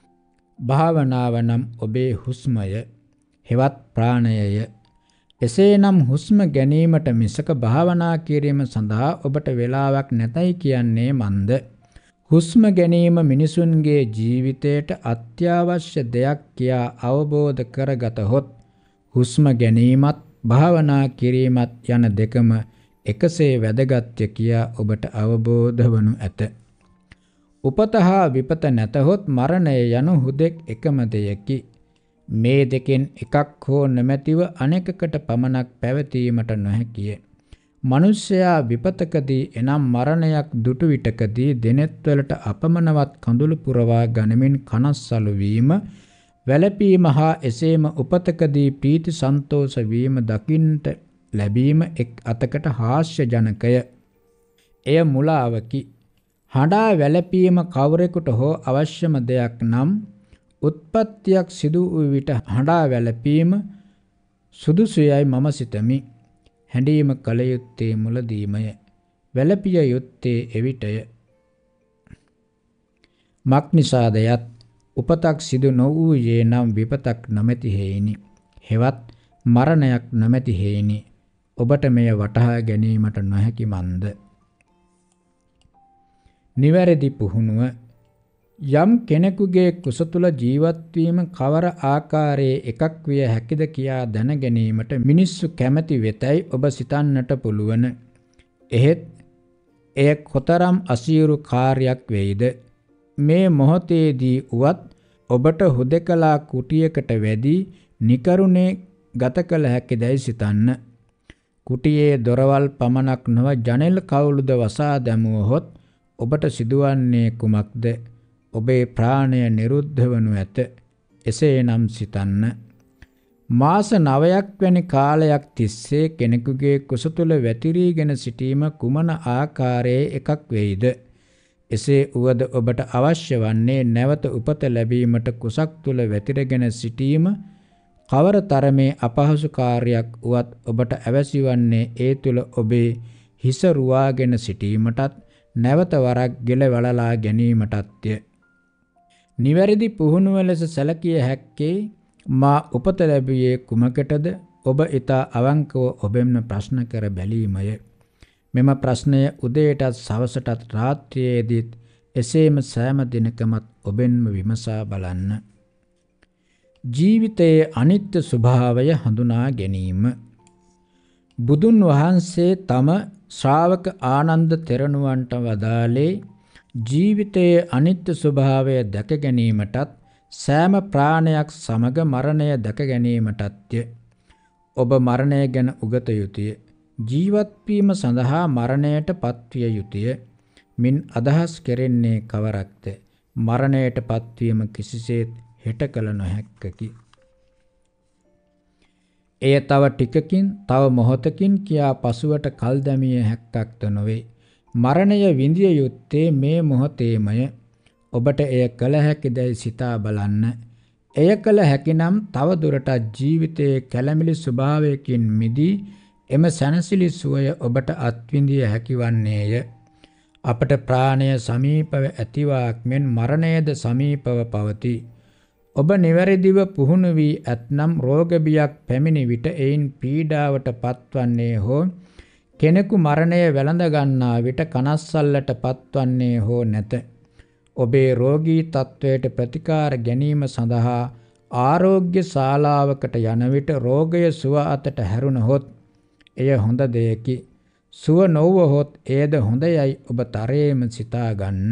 භාවනාව නම් ඔබේ හුස්මය, හෙවත් ප්‍රාණයය. එසේනම් හුස්ම ගැනීමට මිසක භාවනා කිරීම සඳහා ඔබට වේලාවක් නැතයි කියන්නේ මන්ද? හුස්ම ගැනීම මිනිසුන්ගේ ජීවිතයට අත්‍යවශ්‍ය දෙයක් කියා අවබෝධ කරගතහොත් හුස්ම ගැනීමත් භාවනා කිරීමත් යන දෙකම එකසේ වැදගත්ය කියා ඔබට අවබෝධ වනු ඇත. උපත හා විපත නැතහොත් මරණය යනු හුදෙක් එකම දෙයකි. මේ දෙකෙන් එකක් හෝ නොමැතිව අනෙකකට පමණක් පැවතීමට නොහැකිය. මනුෂ්‍යයා විපතකදී එනම් මරණයක් දුටු විටකදී දෙනෙත්වලට අපමණවත් කඳුළු පුරවා ගනිමින් කනස්සලු වීම, වැළපීම හා එසේම උපතකදී ප්‍රීති සන්තෝෂ වීම දකින්නට ලැබීම එක් අතකට හාස්‍ය ජනකය. එය මුලාවකි. හඬා වැළපීම කවරෙකුට හෝ අවශ්‍යම දෙයක් නම් උත්පත්තියක් සිදු වූ විට හඬා වැළපීම සුදුසුයයි මම සිතමි. හැඬීම කල යුත්තේ මුලදීමය. වැළපිය යුත්තේ එවිටය. මක් නිසාදයත් උපතක් සිදු නොවූයේ නම් විපතක් නොමැති හේයිනි. හෙවත් මරණයක් නොමැති හේයිනි. ඔබට මෙය වටහා ගැනීමට නොහැකි මන්ද? නිවැරදි පුහුණුව. යම් කෙනෙකුගේ කුස තුල ජීවත් වීම කවර ආකාරයේ එකක් විය හැකිද කියා දැන ගැනීමට මිනිස්සු කැමැති වෙතයි ඔබ සිතන්නට පුළුවන්. එහෙත් එය කොතරම් අසීරු කාර්යයක් වෙයිද? මේ මොහොතේදී උවත් ඔබට හුදකලා කුටියකට වැඩි නිකරුණේ ගත කළ හැකිදයි සිතන්න. කුටියේ දොරවල් පමණක් නොව ජනෙල් කවුළුද වසා දැමුවහොත් ඔබට සිදුවන්නේ කුමක්ද? ඔබේ ප්‍රාණය නිරුද්ධ වනු ඇත. එසේනම් සිතන්න. මාස නවයක් වැනි කාලයක් තිස්සේ කෙනෙකුගේ කුස තුළ වැතිරීගෙන සිටීම කුමන ආකාරයේ එකක් වෙයිද? එසේ වුවද ඔබට අවශ්‍ය වන්නේ නැවත උපත ලැබීමට කුසක් තුළ වැතිරගෙන සිටීම කවර තරමේ අපහසු කාර්යයක් වුවත් ඔබට අවැසි වන්නේ ඒ තුළ ඔබේ හිස රුවාගෙන සිටීමටත් නැවත වරක් ගෙල වලලා ගැනීමටත්ය. නිවැරදි පුහුණුව ලෙස සැලකිය හැක්කේ මා උපත ලැබුවේ කුමකටද? ඔබ ඊතා අවංකව ඔබෙන්ම ප්‍රශ්න කර බැලීමය. මෙම ප්‍රශ්නය උදේටත් සවසටත් රාත්‍රියේදීත් එසේම සෑම දිනකමත් ඔබෙන්ම විමසා බලන්න. ජීවිතයේ අනිත්‍ය ස්වභාවය හඳුනා ගැනීම. බුදුන් වහන්සේ තම ශ්‍රාවක ආනන්ද තෙරණුවන්ට වදාළේ ජීවිතයේ අනිත්‍ය ස්වභාවය දැක ගැනීමටත් සෑම ප්‍රාණයක් සමග මරණය දැක ගැනීමටත්ය. ඔබ මරණය ගැන උගත යුතුය. ජීවත් වීම සඳහා මරණයට පත්විය යුතුය. මින් අදහස් කෙරෙන්නේ කවරක්ද? මරණයට පත්වීම කිසිසේත් හෙට කල නොහැක්කකි. එය තව ටිකකින් තව මොහොතකින් කියා පසුවට කල් දැමිය හැක්කක්ද නොවේ. මරණය විඳිය යුත්තේ මේ මොහොතේමය. ඔබට එය කළ හැකිදැයි සිතා බලන්න. එය කළ හැකිනම් තව දුරටත් ජීවිතයේ කැළමිලි ස්වභාවයකින් මිදී එම සැනසිලි සුවය ඔබට අත්විඳිය හැකිවන්නේය. අපට ප්‍රාණය සමීපව ඇතිවාක් මෙන් මරණයද සමීපව පවතී. ඔබ නිවැරදිව පුහුණු වී ඇතනම් රෝග බියක් පැමිණි විට එයින් පීඩාවට පත්වන්නේ හෝ කෙනෙකු මරණය වැළඳ ගන්නා විට කනස්සල්ලට පත්වන්නේ හෝ නැත. ඔබේ රෝගී තත්වයට ප්‍රතිකාර ගැනීම සඳහා ආරෝග්‍ය ශාලාවකට යන විට රෝගය සුව අතට හැරුණහොත් එය හොඳ දෙයකි. සුව නොවුවහොත් එයද හොඳයයි ඔබ තරයේම සිතා ගන්න.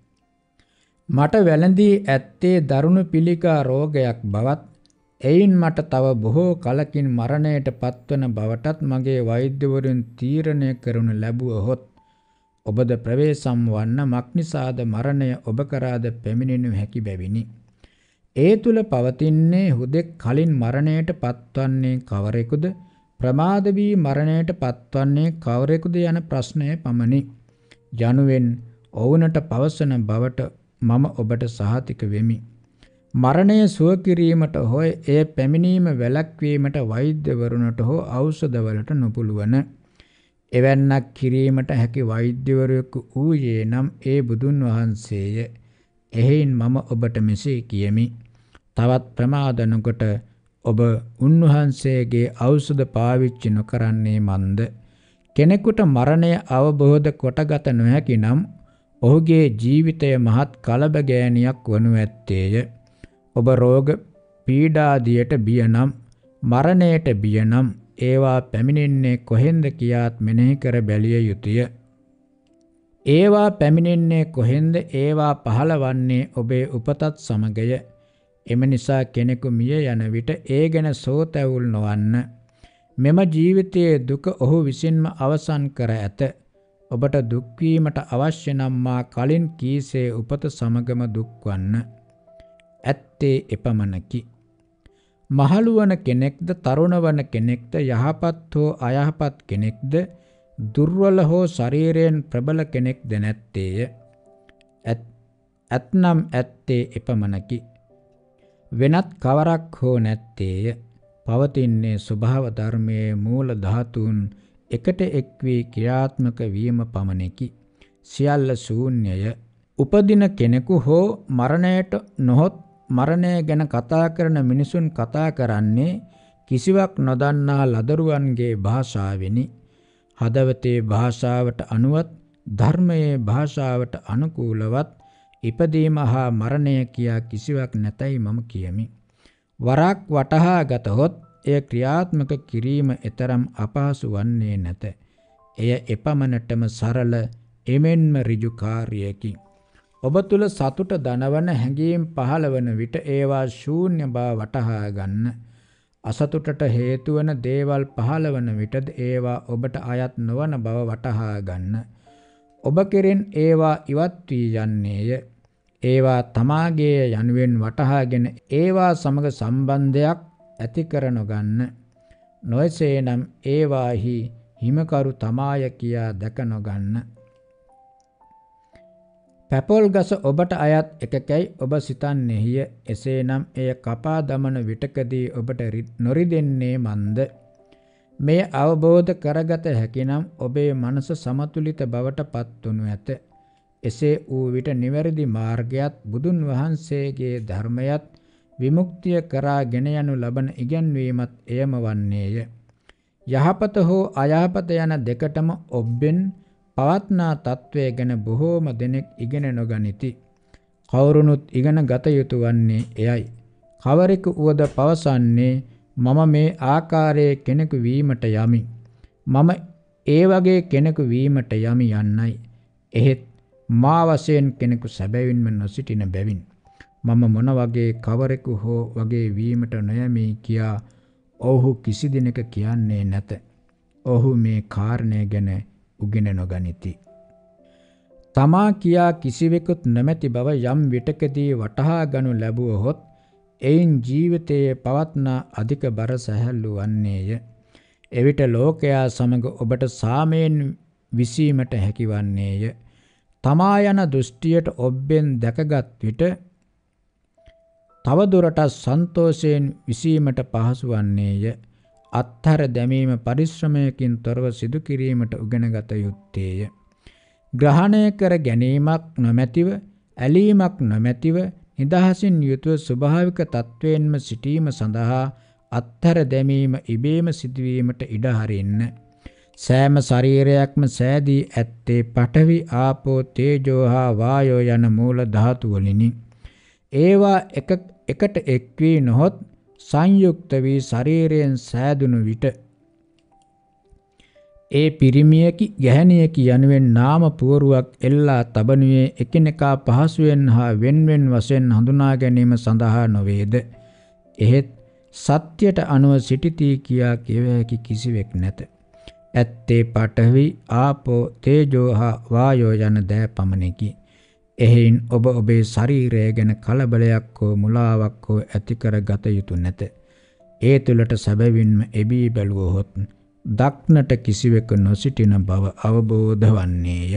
මට වැළඳී ඇත්තේ දරුණු පිළිකා රෝගයක් බවත් එයින් මට තව බොහෝ කලකින් මරණයට පත්වන බවටත් මගේ වෛද්‍යවරුන් තීරණය කරනු ලැබුවහොත් ඔබද ප්‍රවේශම් වන්න මක්නිසාද මරණය ඔබ කරාද පැමිණෙනු හැකි බැවිනි. ඒ තුල පවතින්නේ හුදෙක් කලින් මරණයට පත්වන්නේ කවරෙකුද? ප්‍රමාද වී මරණයට පත්වන්නේ කවරෙකුද යන ප්‍රශ්නය පමණි. යනුවෙන් ඔවුනට පවසන බවට මම ඔබට සහතික වෙමි. මරණය සුව කිරීමට හෝ එය පැමිණීම වැළැක්වීමට වෛද්‍යවරුන්ට හෝ ඖෂධවලට නොපුළුවන. එවැන්නක් කිරීමට හැකි වෛද්‍යවරයෙකු වූයේ නම් ඒ බුදුන් වහන්සේය. එහෙයින් මම ඔබට මෙසේ කියමි. තවත් ප්‍රමාද නොකොට ඔබ උන්වහන්සේගේ ඖෂධ පාවිච්චි නොකරන්නේ මන්ද? කෙනෙකුට මරණය අවබෝධ කොටගත නොහැකි නම් ඔහුගේ ජීවිතය මහත් කලබගෑනියක් වනු ඇත්තේය. ඔබ රෝග පීඩාදියට බිය නම් මරණයට බිය නම් ඒවා පැමිණෙන්නේ කොහෙන්ද කියාත් මෙනෙහි කර බැලිය යුතුය. ඒවා පැමිණෙන්නේ කොහෙන්ද? ඒවා පහළවන්නේ ඔබේ උපතත් සමගය. එම නිසා කෙනෙකු මිය යන විට ඒ ගැන සෝතැවුල් නොවන්න. මෙම ජීවිතයේ දුක ඔහු විසින්ම අවසන් කර ඇත. ඔබට දුක් වීමට අවශ්‍ය නම් මා කලින් කීසේ උපත සමගම දුක්වන්න. ඇත්තේ එපමණකි. මහලු වන කෙනෙක්ද තරුණ වන කෙනෙක්ද යහපත් හෝ අයහපත් කෙනෙක්ද දුර්වල හෝ ශරීරයෙන් ප්‍රබල කෙනෙක්ද නැත්තේය. ඇත්නම් ඇත්තේ එපමණකි. වෙනත් කවරක් හෝ නැත්තේය. පවතින්නේ ස්වභාව ධර්මයේ මූල ධාතුන් එකට එක් වී ක්‍රියාත්මක වීම පමණකි. සියල්ල ශූන්‍යය. උපදින කෙනෙකු හෝ මරණයට නොහොත් මරණය ගැන කතා කරන මිනිසුන් කතා කරන්නේ කිසිවක් නොදන්නා ලදරුවන්ගේ භාෂාවෙනි. හදවතේ භාෂාවට අනුවත් ධර්මයේ භාෂාවට අනුකූලවත් ඉපදීම හා මරණය කියා කිසිවක් නැතයි මම කියමි. වරක් වටහා ගතහොත් එය ක්‍රියාත්මක කිරීම එතරම් අපහසු වන්නේ නැත. එය එපමණටම සරල එමෙන්ම ඍජු කාර්යයකි. ඔබ තුල සතුට දනවන හැඟීම් පහළවන විට ඒවා ශූන්‍ය බව වටහා ගන්න. අසතුටට හේතු වන දේවල් පහළවන විටද ඒවා ඔබට අයත් නොවන බව වටහා ගන්න. ඔබ කෙරෙන් ඒවා ඉවත් වී යන්නේය. ඒවා තමාගේ යනුවෙන් වටහාගෙන ඒවා සමග සම්බන්ධයක් ඇති කර නොගන්න. නොයසේනම් ඒවාහි හිමකරු තමාය කියා දැක නොගන්න. පැපොල් ගස ඔබට අයත් එකකැයි ඔබ සිතන්නේහිය. එසේනම් එය කපා දමන විටකදී ඔබට නොරිදෙන්නේ මන්ද? මෙය අවබෝධ කරගත හැකිනම් ඔබේ මනස සමතුලිත බවට පත්වනු ඇත. එසේ වූ විට නිවැරදි මාර්ගයත් බුදුන් වහන්සේගේ ධර්මයත් විමුක්තිය කරා ගෙන යනු ලබන ඉගැන්වීමත් එයම වන්නේය. යහපත හෝ අයහපත යන දෙකටම ඔබෙන් පවත්නා තත්වය ගැන බොහෝම දෙනෙක් ඉගෙන නොගනිති. කවුරුනුත් ඉගෙන ගත යුතු වන්නේ එයයි. කවරෙකු වුවද පවසන්නේ මම මේ ආකාරයේ කෙනෙකු වීමට යමි. මම ඒ වගේ කෙනෙකු වීමට යමි යන්නයි. එහෙත් මා වශයෙන් කෙනෙකු සැබවින්ම නොසිටින බැවින් මම මොන වගේ කවරෙකු හෝ වගේ වීමට නොයමි කියා ඔහු කිසි දිනක කියන්නේ නැත. ඔහු මේ කාරණය ගැන උගෙන නොගනිති. තමා කියා කිසිවෙකුත් නොමැති බව යම් විටකදී වටහා ගනු ලැබුවහොත් එයින් ජීවිතයේ පවත්නා අධික බර සැහැල්ලු වන්නේය. එවිට ලෝකයා සමග ඔබට සාමයෙන් විසීමට හැකිවන්නේය. තමා යන දෘෂ්ටියට ඔබෙන් දැකගත් විට තවදුරටත් සන්තෝෂයෙන් විසීමට පහසු වන්නේය. අත්හැර දැමීම පරිශ්‍රමයකින් තොරව සිදු කිරීමට උගෙනගත යුත්තේය. ග්‍රහණය කර ගැනීමක් නොමැතිව, ඇලීමක් නොමැතිව, නිදහසින් යුතුව ස්වභාවික තත්වයෙන්ම සිටීම සඳහා අත්හැර දැමීම ඉබේම සිදුවීමට ඉඩ හරින්න. සෑම ශරීරයක්ම සෑදී ඇත්තේ පඨවි, ආපෝ, තේජෝ හා වායෝ යන මූල ධාතු වලිනි. ඒවා එක එකට එක් වී නොහොත් සංයුක්ත වී ශරීරයෙන් සෑදුණු විට ඒ පිරිමියකි ගැහැණියකි යනුවෙන් නාම පුවරුවක් එල්ලා තබනුයේ එකිනෙකා පහසුවෙන් හා වෙන්වෙන් වශයෙන් හඳුනා ගැනීම සඳහා නොවේද? එහෙත් සත්‍යයට අනුව සිටිති කියා කිව හැකි කිසිවෙක් නැත. ඇත්තේ පඨවි, ආපෝ, තේජෝ හා වායෝ යන දෑ පමණකි. එහෙයින් ඔබ ඔබේ ශරීරය ගැන කලබලයක් හෝ මුලාවක් හෝ ඇති කර ගත යුතු නැත. ඒ තුළට සැබවින්ම එබී බැලුවහොත් දක්නට කිසිවෙක නොසිටින බව අවබෝධ වන්නේය.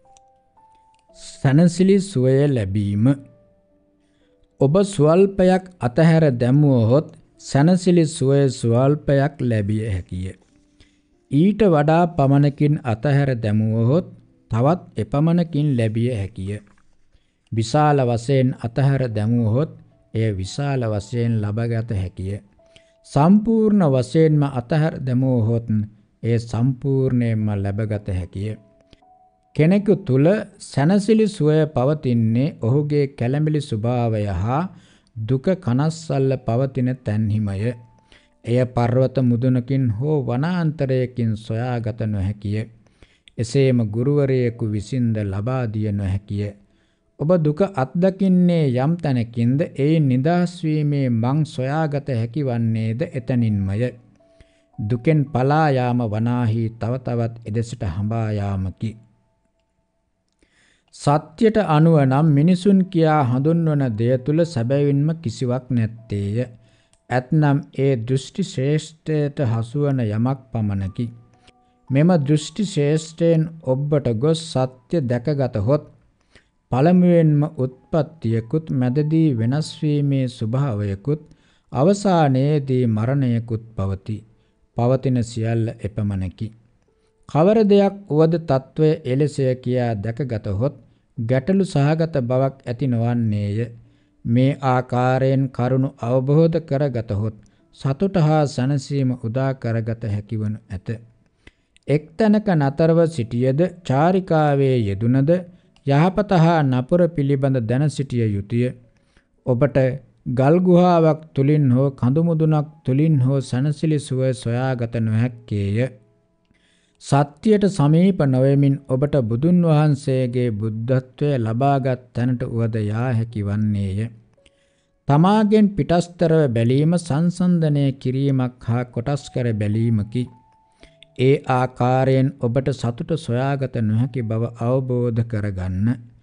සැනසිලි සුවය ලැබීම. ඔබ ස්වල්පයක් අතහැර දැමුවහොත් සැනසිලි සුවය ස්වල්පයක් ලැබිය හැකිය. ඊට වඩා පමණකින් අතහැර දැමුවහොත් තවත් එපමණකින් ලැබිය හැකිය. විශාල වශයෙන් අතහැර දැමුවහොත් එය විශාල වශයෙන් ලබාගත හැකිය. සම්පූර්ණ වශයෙන්ම අතහැර දැමුවහොත් එය සම්පූර්ණයෙන්ම ලැබගත හැකිය. කෙනෙකු තුල සැනසිලි සුවය පවතින්නේ ඔහුගේ කැළඹිලි ස්වභාවය හා දුක කනස්සල්ල පවතින තැන්හිමය. එය පර්වත මුදුනකින් හෝ වනාන්තරයකින් සොයාගත නොහැකිය. එසේම ගුරුවරයෙකු විසින්ද ලබා දිය නොහැකිය. ඔබ දුක අත්දකින්නේ යම් තැනකින්ද එයින් නිදහස් වීමේ මං සොයාගත හැකි වන්නේද එතනින්මය. දුකෙන් පලා යාම වනාහි තව තවත් එදෙසට හඹා යාමකි. සත්‍යයට අනුව නම් මිනිසුන් කියා හඳුන්වන දෙය තුල සැබවින්ම කිසිවක් නැත්තේය. ඇතනම් ඒ දෘෂ්ටි ශ්‍රේෂ්ඨයට හසුවන යමක් පමණකි. මෙම දෘෂ්ටි ශ්‍රේෂ්ඨයෙන් ඔබට ගොස් සත්‍ය දැකගතහොත් පළමුවෙන්ම උත්පත්තියකුත් මැදදී වෙනස් වීමේ ස්වභාවයකුත් අවසානයේදී මරණයකුත් පවතී. පවතින සියල්ල එපමණකි. කවර දෙයක් වුවද తත්වය එලෙසය කියා දැකගතහොත් ගැටලු සහගත බවක් ඇති නොවන්නේය. මේ ආකාරයෙන් කරුණු අවබෝධ කරගතහොත් සතුට හා සැනසීම උදා කරගත හැකිවනු ඇත. එක් තැනක නතරව සිටියද චාරිකාවේ යෙදුනද යහපත හා නපුර පිළිබඳ දැන සිටිය යුතුය. ඔබට ගල් ගුහාවක් තුලින් හෝ කඳු මුදුනක් තුලින් හෝ සැනසිලි සුවය සොයාගත නොහැක්කේය. සත්‍යයට සමීප නොවෙමින් ඔබට බුදුන් වහන්සේගේ බුද්ධත්වය ලබාගත් තැනට උවද යා හැකි වන්නේය. තමාගෙන් පිටස්තරව බැලීම සංසන්දනය කිරීමක් හා කොටස් කර බැලීමකි. ඒ ආකාරයෙන් ඔබට සතුට සොයාගත නොහැකි බව අවබෝධ කරගන්න.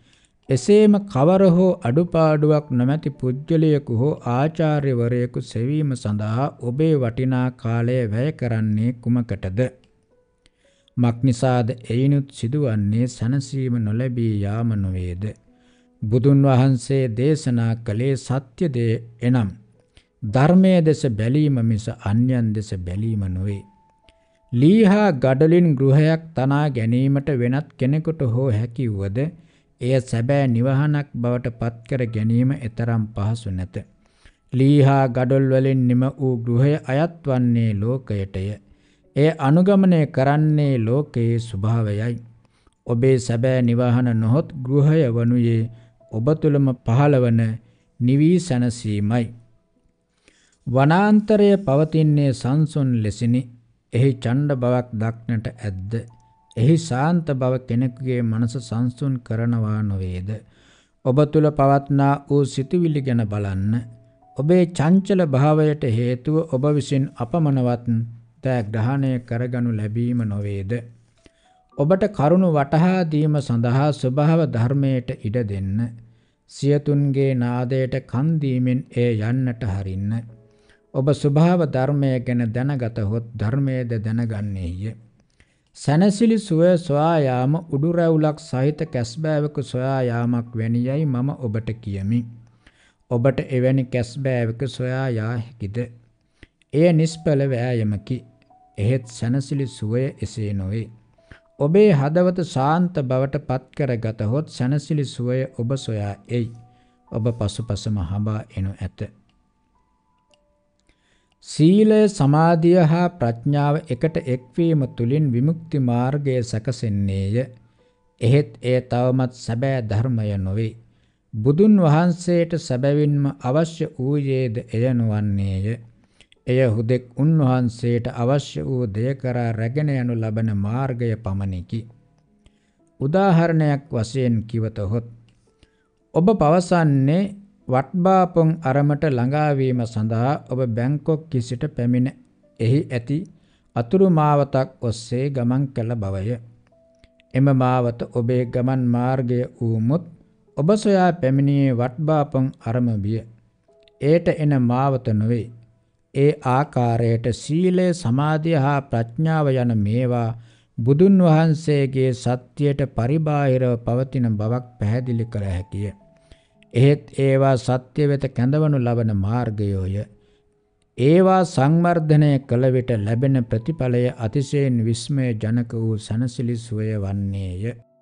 එසේම කවර හෝ අඩුපාඩුවක් නොමැති පුජ්‍යලයකු හෝ ආචාර්යවරයෙකු සෙවීම සඳහා ඔබේ වටිනා කාලය වැය කරන්නේ කුමකටද? මක්නිසාද එයිනුත් සිදුවන්නේ සැනසීම නොලැබී යාම නොවේද? බුදුන් වහන්සේ දේශනා කළේ සත්‍ය දේ එනම් ධර්මයේ දෙස බැලීම මිස අන්‍යයන් දෙස බැලීම නොවේ. ලීහා ගඩොලින් ගෘහයක් තනා ගැනීමට වෙනත් කෙනෙකුට හෝ හැකි වුවද එය සැබෑ නිවහනක් බවට පත්කර ගැනීම එතරම් පහසු නැත. ලීහා ගඩොල් වලින් නිම වූ ගෘහය අයත් වන්නේ ලෝකයටය. එය අනුගමනය කරන්නේ ලෝකයේ ස්වභාවයයි. ඔබේ සැබෑ නිවහන නොහොත් ගෘහය වනුයේ ඔබ තුළම පහළවන නිවී සැනසීමයි. වනාන්තරය පවතින්නේ සංසුන් ලෙසිනි. එහි ඡණ්ඩ බවක් දක්නට ඇද්ද? එහි ශාන්ත බව කෙනෙකුගේ මනස සංසුන් කරනවා නොවේද? ඔබ තුළ පවත්නා වූ සිතුවිලි ගැන බලන්න. ඔබේ චංචල භාවයට හේතුව ඔබ විසින් අපමණවත් දෑ ග්‍රහණය කරගනු ලැබීම නොවේද? ඔබට කරුණු වටහා දීම සඳහා ස්වභාව ධර්මයට ඉඩ දෙන්න. සියතුන්ගේ නාදයට කන් දීමෙන් එය යන්නට හරින්න. ඔබ ස්වභාව ධර්මය ගැන දැනගතහොත් ධර්මයේද දැනගන්නේය. සැනසිලි සුවය සොයා යාම උඩු රැවුලක් සහිත කැස්බෑවක සොයා යාමක් වැනියයි මම ඔබට කියමි. ඔබට එවැනි කැස්බෑවක සොයා යා හැකිද? එය නිෂ්ඵල වෑයමකි. එහෙත් සැනසිලි සුවය එසේ නොවේ. ඔබේ හදවත ශාන්ත බවට පත්කරගතහොත් සැනසිලි සුවය ඔබ සොයා එයි. ඔබ පසුපසම හඹා එනු ඇත. සීලය, සමාධිය හා ප්‍රඥාව එකට එක්වීම තුළින් විමුක්ති මාර්ගය සැකසෙන්නේය. එහෙත් එය තවමත් සැබෑ ධර්මය නොවේ. බුදුන් වහන්සේට සැබවින්ම අවශ්‍ය වූයේද එය නොවන්නේය. එය හුදෙක් උන්වහන්සේට අවශ්‍ය වූ දෙය කරා රැගෙන යනු ලබන මාර්ගය පමණකි. උදාහරණයක් වශයෙන් කිවතහොත් ඔබ පවසන්නේ වට්බාපොන් අරමට ළඟාවීම සඳහා ඔබ බැංකොක් කිසිට පැමිණ එහි ඇති අතුරු මාවතක් ඔස්සේ ගමන් කළ බවය. එම මාවත ඔබේ ගමන් මාර්ගය වූමුත් ඔබ සොයා පැමිණියේ වට්බාපොන් අරම විය. ඒට එන මාවත නොවේ. ඒ ආකාරයට සීලය, සමාධිය හා ප්‍රඥාව යන මේවා බුදුන් වහන්සේගේ සත්‍යයට පරිබාහිරව පවතින බවක් පැහැදිලි කළ හැකිය. එහෙත් ඒවා සත්‍ය වෙත කැඳවනු ලබන මාර්ගයෝය. ඒවා සංවර්ධනය කළ විට ලැබෙන ප්‍රතිඵලය අතිශයින් විස්මය ජනක වූ සැනසිලි සුවය වන්නේය.